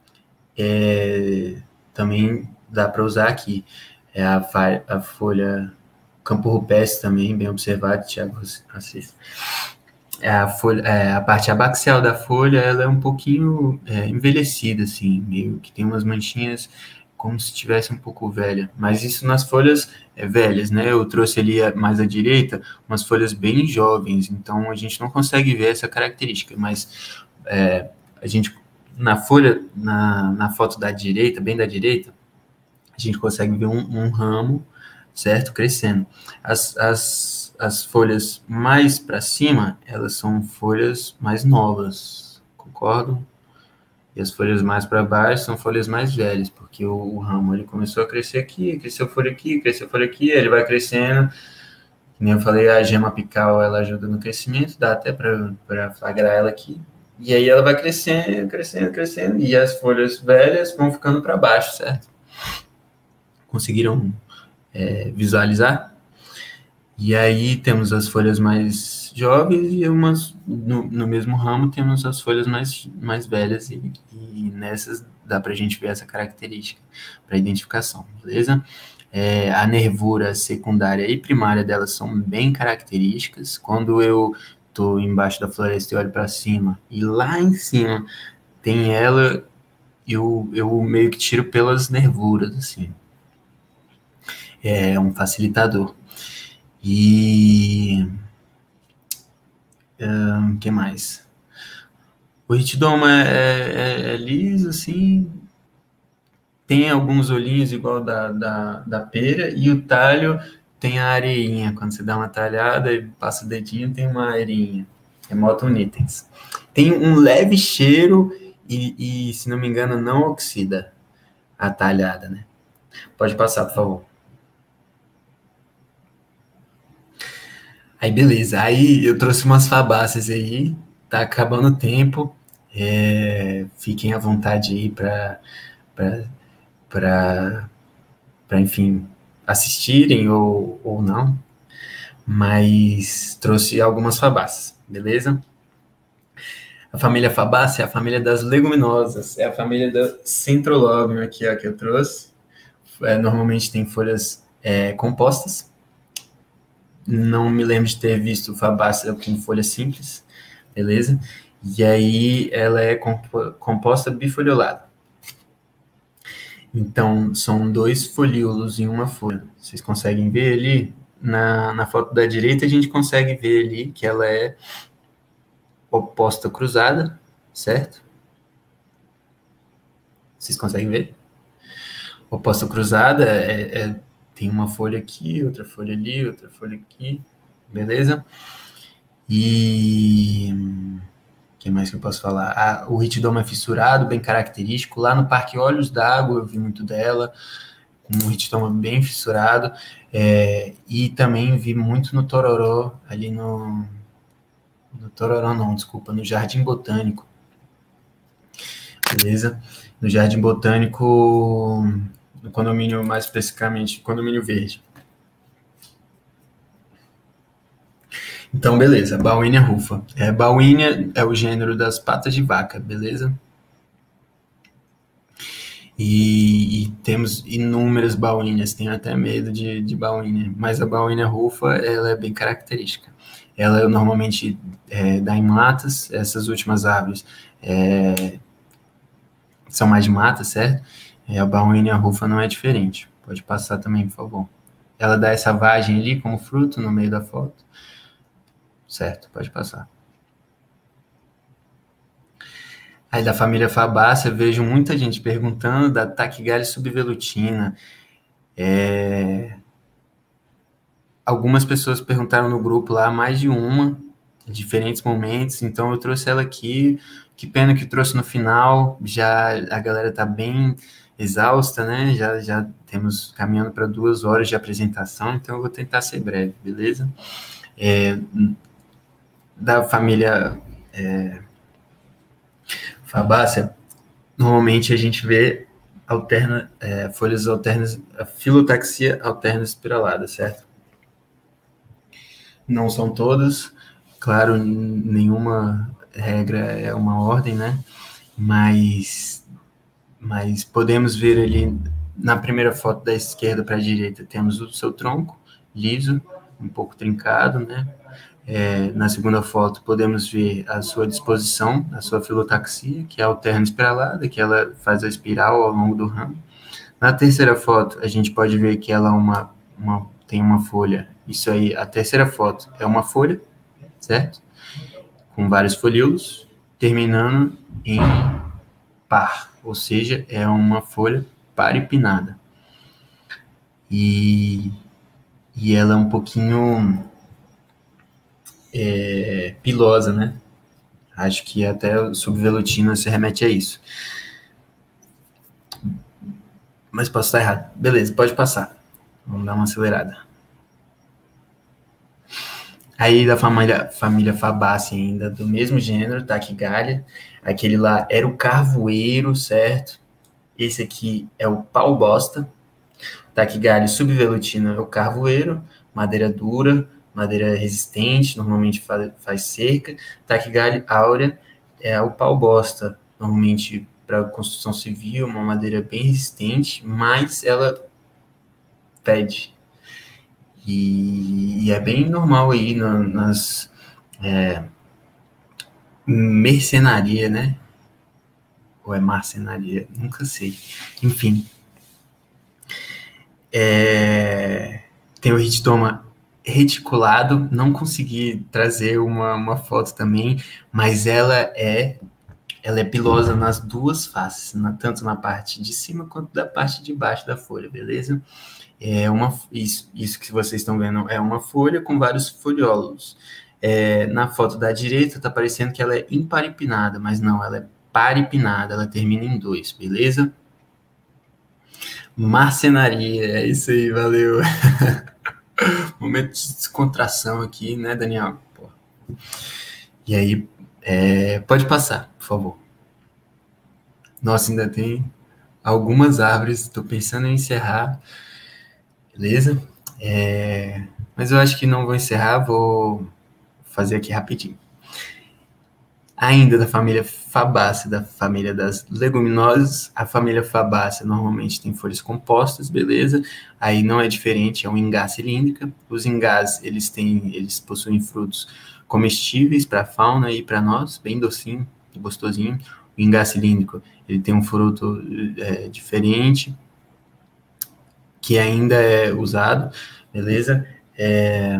é, também dá para usar aqui. É a, a folha campo rupestre também, bem observado, Thiago Assis. É a, folha, é, a parte abaxial da folha, ela é um pouquinho é, envelhecida, assim, meio que tem umas manchinhas como se estivesse um pouco velha. Mas isso nas folhas é, velhas, né? Eu trouxe ali mais à direita umas folhas bem jovens, então a gente não consegue ver essa característica, mas é, a gente, na folha, na, na foto da direita, bem da direita, a gente consegue ver um, um ramo, certo? Crescendo. As, as, as folhas mais para cima, elas são folhas mais novas, concordo? E as folhas mais para baixo são folhas mais velhas, porque o, o ramo ele começou a crescer aqui, cresceu folha aqui, cresceu folha aqui, ele vai crescendo. Como eu falei, a gema apical ela ajuda no crescimento, dá até para flagrar ela aqui. E aí ela vai crescendo, crescendo, crescendo, e as folhas velhas vão ficando para baixo, certo? Conseguiram é, visualizar? E aí temos as folhas mais jovens e umas, no, no mesmo ramo temos as folhas mais, mais velhas e, e nessas dá para a gente ver essa característica para identificação, beleza? É, a nervura secundária e primária delas são bem características. Quando eu estou embaixo da floresta e olho para cima e lá em cima tem ela, eu, eu meio que tiro pelas nervuras, assim. É um facilitador. E o um, que mais? O ritidoma é, é, é liso, assim, tem alguns olhinhos igual da, da, da pera, e o talho tem a areinha. Quando você dá uma talhada e passa o dedinho, tem uma areinha. Emoton nitens. Tem um leve cheiro e, e, se não me engano, não oxida a talhada, né? Pode passar, por favor. Aí, beleza. Aí, eu trouxe umas fabáceas aí. Tá acabando o tempo. É, fiquem à vontade aí para, para, enfim, assistirem ou, ou não. Mas trouxe algumas fabáceas, beleza? A família fabácea é a família das leguminosas. É a família da Centrolóbium aqui, ó, que eu trouxe. É, normalmente tem folhas é, compostas. Não me lembro de ter visto fabácea com folha simples, beleza? E aí ela é composta bifoliolada. Então, são dois folíolos em uma folha. Vocês conseguem ver ali? Na, na foto da direita, a gente consegue ver ali que ela é oposta cruzada, certo? Vocês conseguem ver? Oposta cruzada é, é tem uma folha aqui, outra folha ali, outra folha aqui, beleza? E o que mais que eu posso falar? Ah, o ritidoma é fissurado, bem característico. Lá no Parque Olhos d'Água eu vi muito dela, com um ritidoma bem fissurado. É, e também vi muito no Tororó, ali no... No Tororó não, desculpa, no Jardim Botânico. Beleza? No Jardim Botânico... no condomínio, mais especificamente, condomínio verde. Então, beleza, Bauhinia rufa. É, Bauhinia é o gênero das patas de vaca, beleza? E, e temos inúmeras Bauhinias, tenho até medo de, de Bauhinia, mas a Bauhinia rufa, ela é bem característica. Ela normalmente é, dá em matas, essas últimas árvores é, são mais de mata, certo? É, a Bauhinia rufa não é diferente. Pode passar também, por favor. Ela dá essa vagem ali como fruto no meio da foto. Certo, pode passar. Aí da família fabácea, vejo muita gente perguntando da Tachygallis subvelutina. É... algumas pessoas perguntaram no grupo lá, mais de uma, em diferentes momentos, então eu trouxe ela aqui. Que pena que trouxe no final, já a galera está bem exausta, né? Já, já temos caminhando para duas horas de apresentação, então eu vou tentar ser breve, beleza? É, da família é, Fabácea, normalmente a gente vê alterna, é, folhas alternas, a filotaxia alterna espiralada, certo? Não são todas, claro, nenhuma regra é uma ordem, né? Mas, mas podemos ver ali na primeira foto da esquerda para a direita, temos o seu tronco liso, um pouco trincado, né? É, na segunda foto, podemos ver a sua disposição, a sua filotaxia, que é alterna espiralada, que ela faz a espiral ao longo do ramo. Na terceira foto, a gente pode ver que ela é uma, uma, tem uma folha. Isso aí, a terceira foto é uma folha, certo? Com vários folíolos, terminando em par, ou seja, é uma folha paripinada. E, e ela é um pouquinho é, pilosa, né? Acho que até o subvelutina se remete a isso. Mas posso estar errado. Beleza, pode passar. Vamos dar uma acelerada. Aí da família, família Fabaceae ainda, do mesmo gênero, Tachygallia. Aquele lá era o carvoeiro, certo? Esse aqui é o pau-bosta. Tachygallia subvelutina é o carvoeiro, madeira dura, madeira resistente, normalmente faz, faz cerca. Tachygallia áurea é o pau-bosta, normalmente para construção civil, uma madeira bem resistente, mas ela pede. E, e é bem normal aí na, nas é, mercenaria, né? Ou é marcenaria? Nunca sei. Enfim. É, tem o ritoma reticulado, não consegui trazer uma, uma foto também, mas ela é ela é pilosa nas duas faces, na, tanto na parte de cima quanto da parte de baixo da folha, beleza? É uma, isso, isso que vocês estão vendo é uma folha com vários foliólos. É, na foto da direita está parecendo que ela é imparipinada, mas não, ela é paripinada, ela termina em dois, beleza? Marcenaria, é isso aí, valeu. Momento de descontração aqui, né, Daniel? Pô. E aí, é, pode passar, por favor. Nossa, ainda tem algumas árvores, estou pensando em encerrar, beleza? É, mas eu acho que não vou encerrar, vou fazer aqui rapidinho. Ainda da família Fabaceae, da família das leguminosas, a família Fabaceae normalmente tem folhas compostas, beleza? Aí não é diferente, é um ingá cilíndrica. Os ingás, eles têm, eles possuem frutos comestíveis para a fauna e para nós, bem docinho, gostosinho. O ingá cilíndrico, ele tem um fruto é, diferente, que ainda é usado, beleza? É...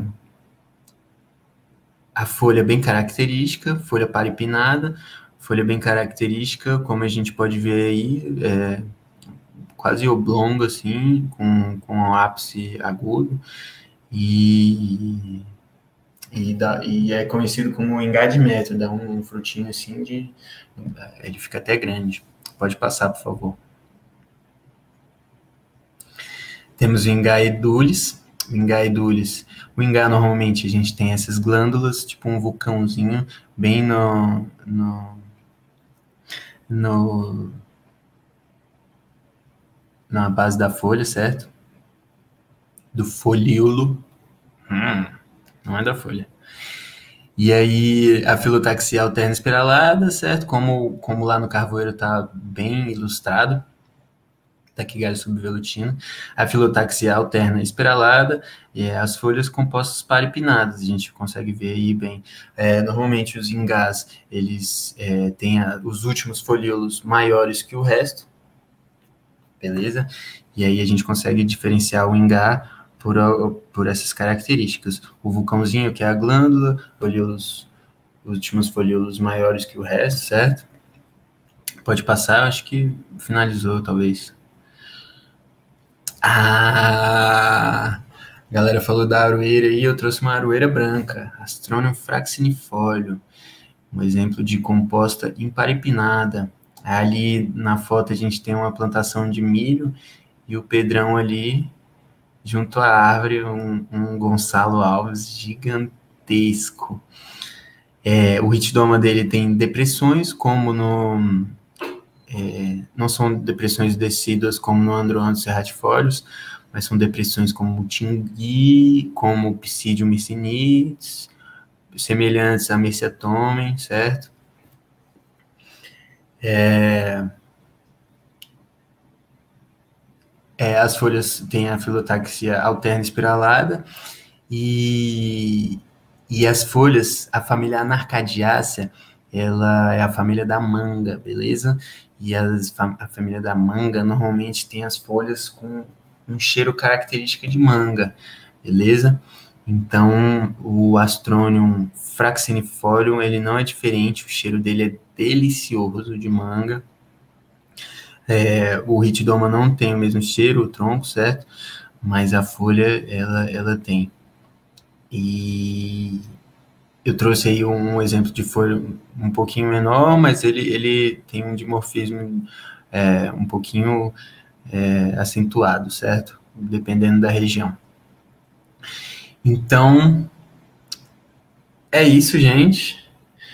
A folha é bem característica, folha paripinada, folha bem característica, como a gente pode ver aí, é, quase oblongo, assim, com, com um ápice agudo, e, e, dá, e é conhecido como ingá de metro, dá um frutinho assim, de, ele fica até grande. Pode passar, por favor. Temos o ingá edulis, o ingá edulis. O ingá, normalmente, a gente tem essas glândulas, tipo um vulcãozinho, bem no, no, no, na base da folha, certo? Do folíolo. Hum, não é da folha. E aí, a filotaxia alterna espiralada, certo? Como, como lá no carvoeiro está bem ilustrado. Tachygallia subvelutina, a filotaxia alterna espiralada, e as folhas compostas paripinadas, a gente consegue ver aí bem. É, normalmente os ingás, eles é, têm a, os últimos folíolos maiores que o resto, beleza? E aí a gente consegue diferenciar o ingá por, por essas características. O vulcãozinho, que é a glândula, folíolos, os últimos folíolos maiores que o resto, certo? Pode passar, acho que finalizou, talvez. Ah, A galera falou da aroeira aí, eu trouxe uma aroeira branca, Astronium fraxinifolio, um exemplo de composta imparipinada. Ali na foto a gente tem uma plantação de milho e o Pedrão ali, junto à árvore, um, um Gonçalo Alves gigantesco. É, o ritidoma dele tem depressões, como no... É, não são depressões decíduas como no Androanthus serratifolius, mas são depressões como o tingui, como o Psidium mycinites, semelhantes a Merciatomen, certo? É, é, as folhas têm a filotaxia alterna espiralada e, e as folhas, a família Anarcadiácea, ela é a família da manga, beleza? E as, a família da manga normalmente tem as folhas com um cheiro característico de manga, beleza? Então, o Astronium fraxinifolium, ele não é diferente, o cheiro dele é delicioso de manga. É, o ritidoma não tem o mesmo cheiro, o tronco, certo? Mas a folha, ela, ela tem. E eu trouxe aí um exemplo de folha um pouquinho menor, mas ele, ele tem um dimorfismo é, um pouquinho é, acentuado, certo? Dependendo da região. Então, é isso, gente.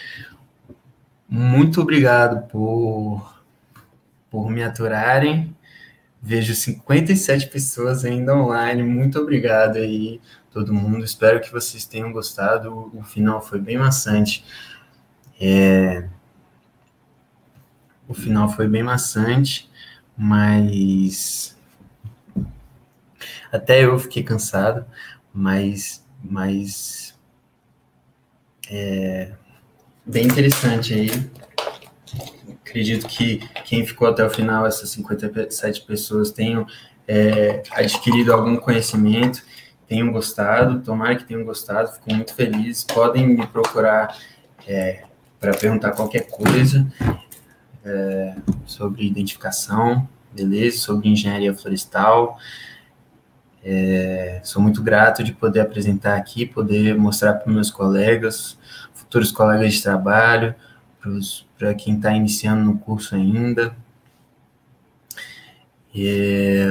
Muito obrigado por, por me aturarem. Vejo cinquenta e sete pessoas ainda online. Muito obrigado aí, todo mundo. Espero que vocês tenham gostado. O final foi bem maçante. É... O final foi bem maçante, mas até eu fiquei cansado, mas, mas é bem interessante aí. Acredito que quem ficou até o final, essas cinquenta e sete pessoas, tenham é, adquirido algum conhecimento, tenham gostado, tomara que tenham gostado, fico muito feliz. Podem me procurar é, para perguntar qualquer coisa é, sobre identificação, beleza? Sobre engenharia florestal. É, sou muito grato de poder apresentar aqui, poder mostrar para meus colegas, futuros colegas de trabalho, para quem está iniciando no curso ainda. É,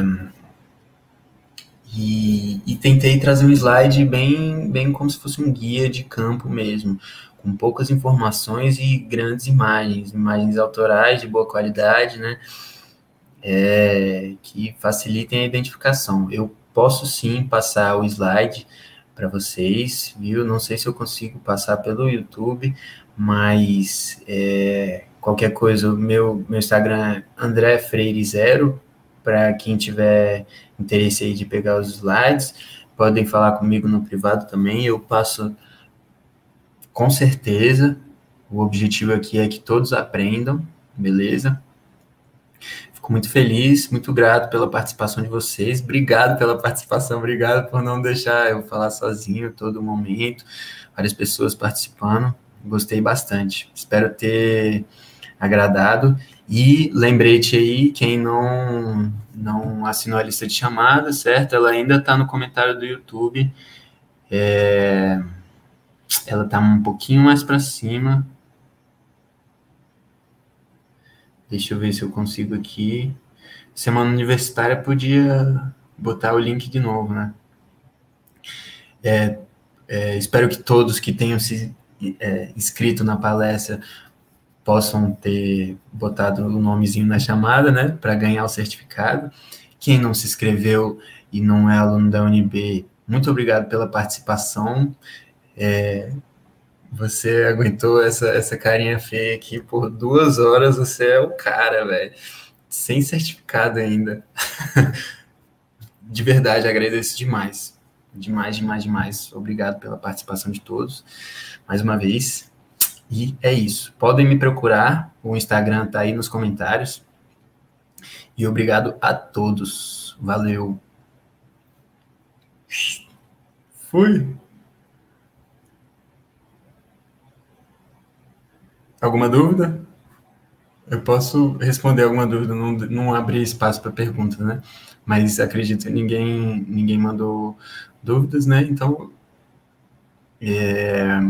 e, e tentei trazer um slide bem, bem como se fosse um guia de campo mesmo, com poucas informações e grandes imagens, imagens autorais de boa qualidade, né? É, que facilitem a identificação. Eu posso sim passar o slide para vocês, viu? Não sei se eu consigo passar pelo YouTube, mas é, qualquer coisa, o meu, meu Instagram é André Freire Zero, para quem tiver interesse aí de pegar os slides, podem falar comigo no privado também, eu passo com certeza. O objetivo aqui é que todos aprendam, beleza? Fico muito feliz, muito grato pela participação de vocês. Obrigado pela participação, obrigado por não deixar eu falar sozinho todo momento. Várias pessoas participando, gostei bastante. Espero ter agradado. E lembrete aí, quem não, não assinou a lista de chamada, certo? Ela ainda está no comentário do YouTube. É, ela está um pouquinho mais para cima. Deixa eu ver se eu consigo aqui. Semana universitária podia botar o link de novo, né? É, é, espero que todos que tenham se é, inscrito na palestra possam ter botado o nomezinho na chamada, né? Para ganhar o certificado. Quem não se inscreveu e não é aluno da U N B, muito obrigado pela participação. É, você aguentou essa, essa carinha feia aqui por duas horas, você é o cara, velho. Sem certificado ainda. De verdade, agradeço demais. Demais, demais, demais. Obrigado pela participação de todos, mais uma vez. E é isso. Podem me procurar, o Instagram tá aí nos comentários. E obrigado a todos. Valeu. Fui. Alguma dúvida? Eu posso responder alguma dúvida, não, não abrir espaço para perguntas, né? Mas acredito que ninguém, ninguém mandou dúvidas, né? Então, é,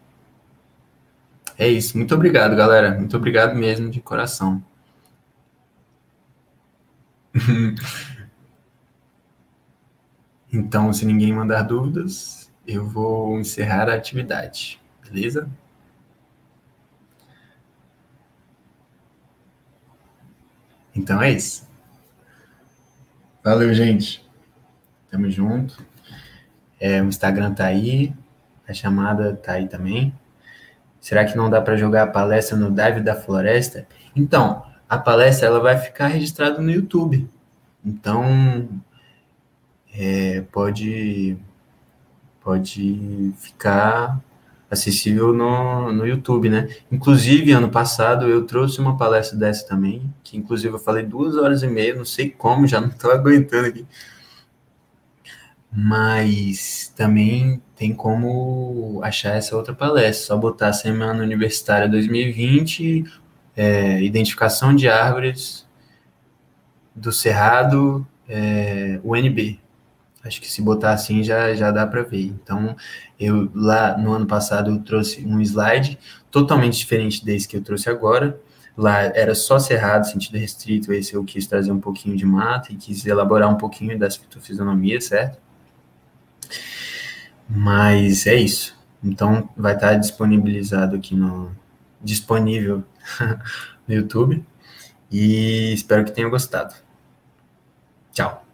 é isso. Muito obrigado, galera. Muito obrigado mesmo, de coração. Então, se ninguém mandar dúvidas, eu vou encerrar a atividade, beleza? Então é isso. Valeu, gente. Tamo junto. É, o Instagram tá aí, a chamada tá aí também. Será que não dá para jogar a palestra no Dive da Floresta? Então, a palestra ela vai ficar registrada no YouTube. Então, é, pode, pode ficar acessível no, no YouTube, né? Inclusive, ano passado eu trouxe uma palestra dessa também, que inclusive eu falei duas horas e meia, não sei como, já não estou aguentando aqui. Mas também tem como achar essa outra palestra, só botar Semana Universitária dois mil e vinte, é, identificação de árvores do Cerrado, é, U N B. Acho que se botar assim já, já dá para ver. Então, eu lá no ano passado eu trouxe um slide totalmente diferente desse que eu trouxe agora. Lá era só cerrado, sentido restrito, esse eu quis trazer um pouquinho de mata e quis elaborar um pouquinho das fitofisionomias, certo? Mas é isso. Então, vai estar disponibilizado aqui no... disponível no YouTube. E espero que tenham gostado. Tchau.